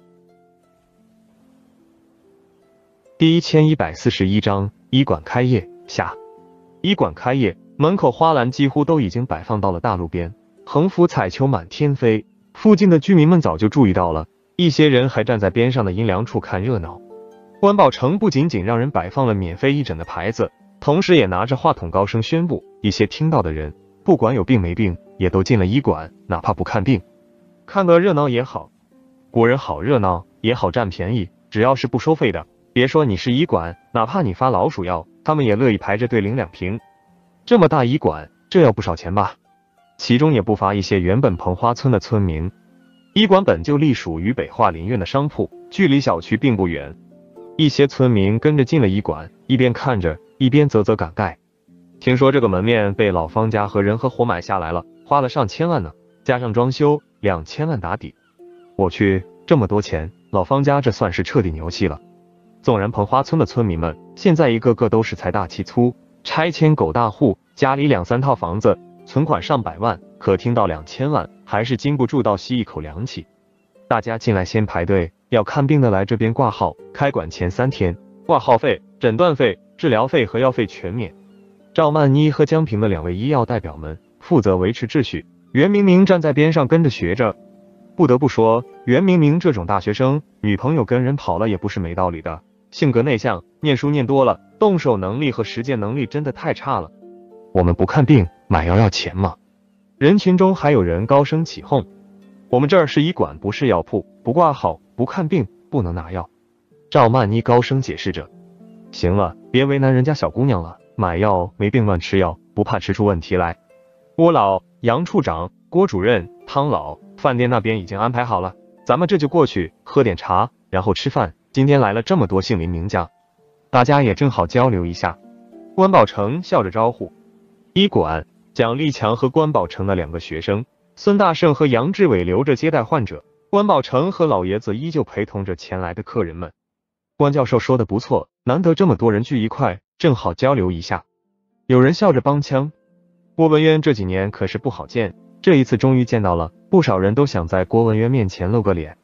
第一千一百四十一章医馆开业下。医馆开业，门口花篮几乎都已经摆放到了大路边，横幅彩球满天飞。附近的居民们早就注意到了，一些人还站在边上的阴凉处看热闹。关宝成不仅仅让人摆放了免费义诊的牌子，同时也拿着话筒高声宣布，一些听到的人，不管有病没病，也都进了医馆，哪怕不看病，看个热闹也好。国人好热闹，也好占便宜，只要是不收费的，别说你是医馆，哪怕你发老鼠药，他们也乐意排着队领两瓶。这么大医馆，这要不少钱吧？其中也不乏一些原本蓬花村的村民。医馆本就隶属于北化林苑的商铺，距离小区并不远。一些村民跟着进了医馆，一边看着，一边啧啧感慨。听说这个门面被老方家和人和活买下来了，花了上千万呢，加上装修，两千万打底。我去，这么多钱，老方家这算是彻底牛气了。纵然蓬花村的村民们现在一个个都是财大气粗，拆迁狗大户，家里两三套房子，存款上百万，可听到两千万，还是禁不住倒吸一口凉气。大家进来先排队，要看病的来这边挂号，开馆前三天，挂号费、诊断费、治疗费和药费全免。赵曼妮和江平的两位医药代表们负责维持秩序，袁明明站在边上跟着学着。不得不说，袁明明这种大学生，女朋友跟人跑了也不是没道理的。性格内向，念书念多了，动手能力和实践能力真的太差了。我们不看病，买药要钱吗？人群中还有人高声起哄。我们这儿是医馆，不是药铺，不挂号，不看病，不能拿药。赵曼妮高声解释着。行了，别为难人家小姑娘了，买药没病乱吃药，不怕吃出问题来。郭老、杨处长、郭主任、汤老，饭店那边已经安排好了，咱们这就过去喝点茶，然后吃饭。今天来了这么多姓林名将，大家也正好交流一下。关宝成笑着招呼。医馆，蒋立强和关宝成的两个学生孙大胜和杨志伟留着接待患者，关宝成和老爷子依旧陪同着前来的客人们。关教授说的不错，难得这么多人聚一块，正好交流一下。有人笑着帮腔。郭文渊这几年可是不好见，这一次终于见到了，不少人都想在郭文渊面前露个脸。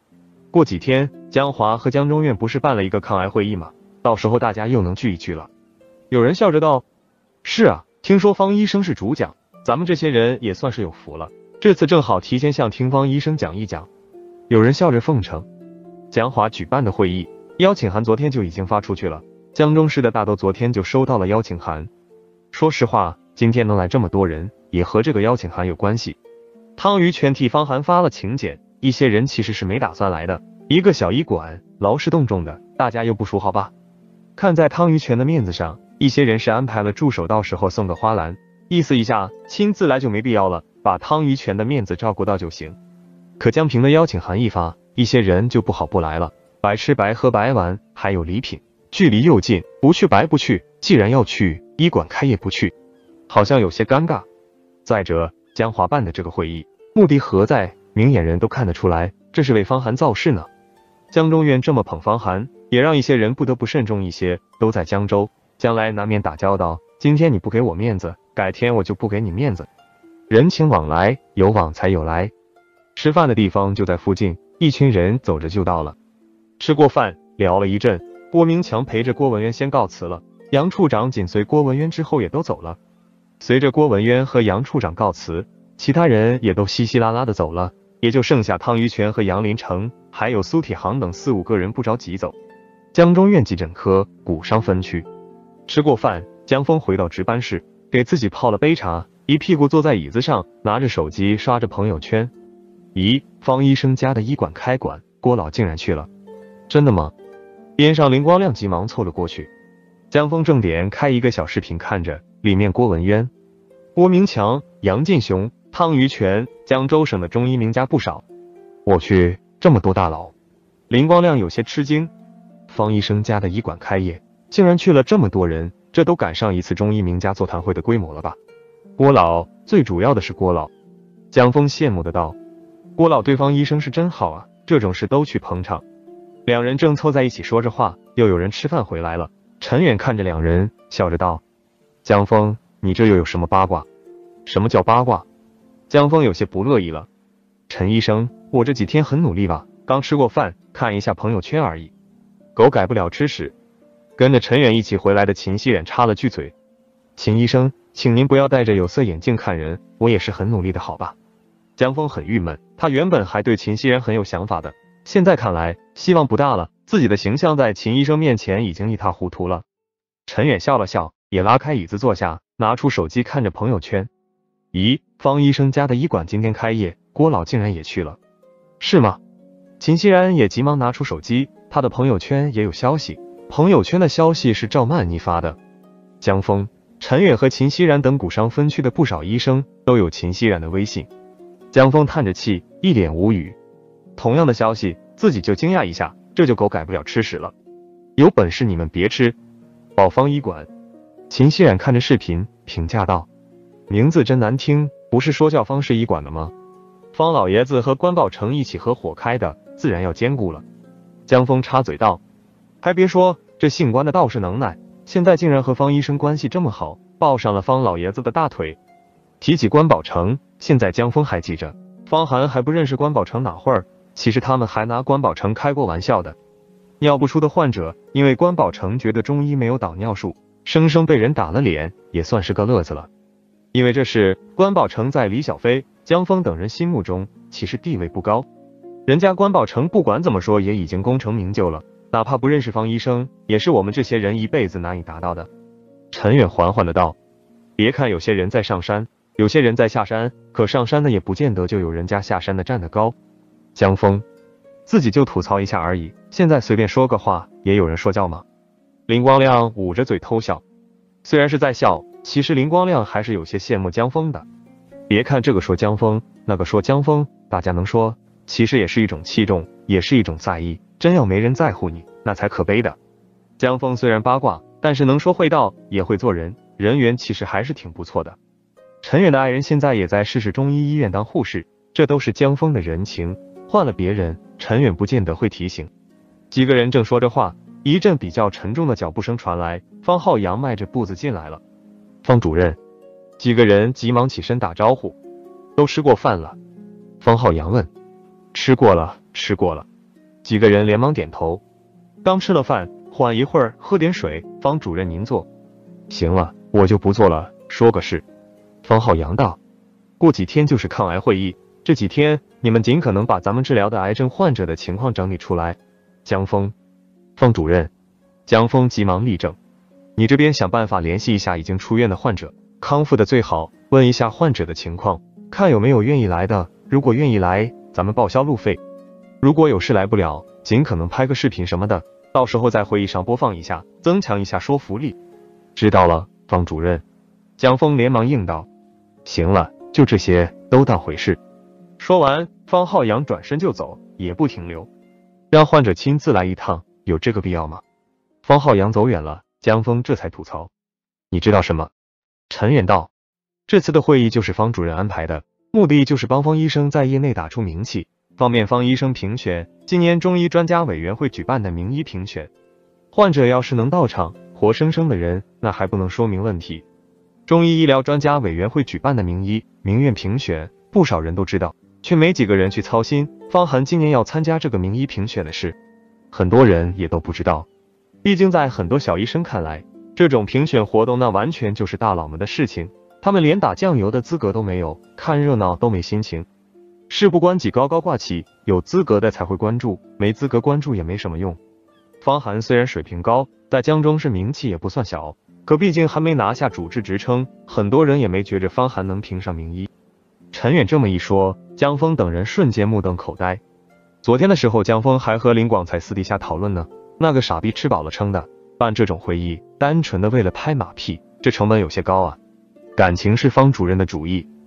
过几天江华和江中院不是办了一个抗癌会议吗？到时候大家又能聚一聚了。有人笑着道：是啊，听说方医生是主讲，咱们这些人也算是有福了，这次正好提前向听方医生讲一讲。有人笑着奉承。江华举办的会议邀请函昨天就已经发出去了，江中市的大都昨天就收到了邀请函。说实话，今天能来这么多人也和这个邀请函有关系。汤于全替方涵发了请柬，一些人其实是没打算来的，一个小医馆劳师动众的，大家又不熟好吧。看在汤于全的面子上，一些人是安排了助手到时候送个花篮，意思一下亲自来就没必要了，把汤于全的面子照顾到就行。可江平的邀请函一发，一些人就不好不来了，白吃白喝白玩，还有礼品，距离又近，不去白不去，既然要去，医馆开业不去，好像有些尴尬。再者，江华办的这个会议目的何在？明眼人都看得出来，这是为方涵造势呢。江中院这么捧方涵，也让一些人不得不慎重一些，都在江州，将来难免打交道，今天你不给我面子，改天我就不给你面子，人情往来，有往才有来。吃饭的地方就在附近，一群人走着就到了。吃过饭，聊了一阵，郭明强陪着郭文渊先告辞了，杨处长紧随郭文渊之后也都走了。随着郭文渊和杨处长告辞，其他人也都稀稀拉拉的走了，也就剩下汤于全和杨林成，还有苏铁行等四五个人不着急走。江中院急诊科骨伤分区。吃过饭，江峰回到值班室，给自己泡了杯茶，一屁股坐在椅子上，拿着手机刷着朋友圈。咦，方医生家的医馆开馆，郭老竟然去了。真的吗？边上林光亮急忙凑了过去。江峰正点开一个小视频看着，里面郭文渊、郭明强、杨进雄、汤于全，江州省的中医名家不少。我去，这么多大佬！林光亮有些吃惊，方医生家的医馆开业，竟然去了这么多人，这都赶上一次中医名家座谈会的规模了吧？郭老，最主要的是郭老。江峰羡慕的道。郭老对方医生是真好啊，这种事都去捧场。两人正凑在一起说着话，又有人吃饭回来了。陈远看着两人，笑着道：江峰，你这又有什么八卦？什么叫八卦？江峰有些不乐意了。陈医生，我这几天很努力吧，刚吃过饭，看一下朋友圈而已。狗改不了吃屎。跟着陈远一起回来的秦熙远插了句嘴：秦医生，请您不要戴着有色眼镜看人，我也是很努力的好吧？江峰很郁闷，他原本还对秦熙然很有想法的，现在看来希望不大了，自己的形象在秦医生面前已经一塌糊涂了。陈远笑了笑，也拉开椅子坐下，拿出手机看着朋友圈。咦，方医生家的医馆今天开业，郭老竟然也去了。是吗？秦熙然也急忙拿出手机，他的朋友圈也有消息，朋友圈的消息是赵曼妮发的。江峰、陈远和秦熙然等骨伤分区的不少医生都有秦熙然的微信。江峰叹着气，一脸无语。同样的消息，自己就惊讶一下，这就狗改不了吃屎了。有本事你们别吃。宝方医馆。秦熙冉看着视频，评价道：名字真难听，不是说叫方氏医馆的吗？方老爷子和关宝成一起合伙开的，自然要兼顾了。江峰插嘴道：还别说，这姓关的倒是能耐，现在竟然和方医生关系这么好，抱上了方老爷子的大腿。提起关宝成，现在江峰还记着，方涵还不认识关宝成哪会儿，其实他们还拿关宝成开过玩笑的。尿不出的患者因为关宝成觉得中医没有导尿术，生生被人打了脸，也算是个乐子了。因为这事，关宝成在李小飞、江峰等人心目中其实地位不高，人家关宝成不管怎么说也已经功成名就了，哪怕不认识方医生，也是我们这些人一辈子难以达到的。陈远缓缓的道：别看有些人在上山，有些人在下山，可上山的也不见得就有人家下山的站得高。江峰自己就吐槽一下而已，现在随便说个话也有人说教吗？林光亮捂着嘴偷笑，虽然是在笑，其实林光亮还是有些羡慕江峰的。别看这个说江峰，那个说江峰，大家能说，其实也是一种器重，也是一种在意，真要没人在乎你，那才可悲的。江峰虽然八卦，但是能说会道，也会做人，人缘其实还是挺不错的。陈远的爱人现在也在市市中医医院当护士，这都是江峰的人情，换了别人，陈远不见得会提醒。几个人正说着话，一阵比较沉重的脚步声传来，方浩洋迈着步子进来了。方主任。几个人急忙起身打招呼。都吃过饭了？方浩洋问。吃过了，吃过了。 几个人连忙点头。刚吃了饭，缓一会儿，喝点水。方主任您坐。行了，我就不做了，说个事。方浩阳道。过几天就是抗癌会议，这几天你们尽可能把咱们治疗的癌症患者的情况整理出来。江峰。方主任。江峰急忙立正。你这边想办法联系一下已经出院的患者，康复的最好，问一下患者的情况，看有没有愿意来的，如果愿意来，咱们报销路费。如果有事来不了，尽可能拍个视频什么的，到时候在会议上播放一下，增强一下说服力。知道了，方主任。江峰连忙应道。行了，就这些，都当回事。说完，方浩阳转身就走，也不停留。让患者亲自来一趟，有这个必要吗？方浩阳走远了，江峰这才吐槽。你知道什么？陈远道。这次的会议就是方主任安排的，目的就是帮方医生在业内打出名气，方便方医生评选今年中医专家委员会举办的名医评选。患者要是能到场，活生生的人，那还不能说明问题。中医医疗专家委员会举办的名医名院评选，不少人都知道，却没几个人去操心方涵今年要参加这个名医评选的事，很多人也都不知道。毕竟在很多小医生看来，这种评选活动那完全就是大佬们的事情，他们连打酱油的资格都没有，看热闹都没心情。事不关己高高挂起，有资格的才会关注，没资格关注也没什么用。方涵虽然水平高，在江中是名气也不算小，可毕竟还没拿下主治职称，很多人也没觉着方涵能评上名医。陈远这么一说，江峰等人瞬间目瞪口呆。昨天的时候，江峰还和林广才私底下讨论呢，那个傻逼吃饱了撑的，办这种会议，单纯的为了拍马屁，这成本有些高啊。感情是方主任的主意，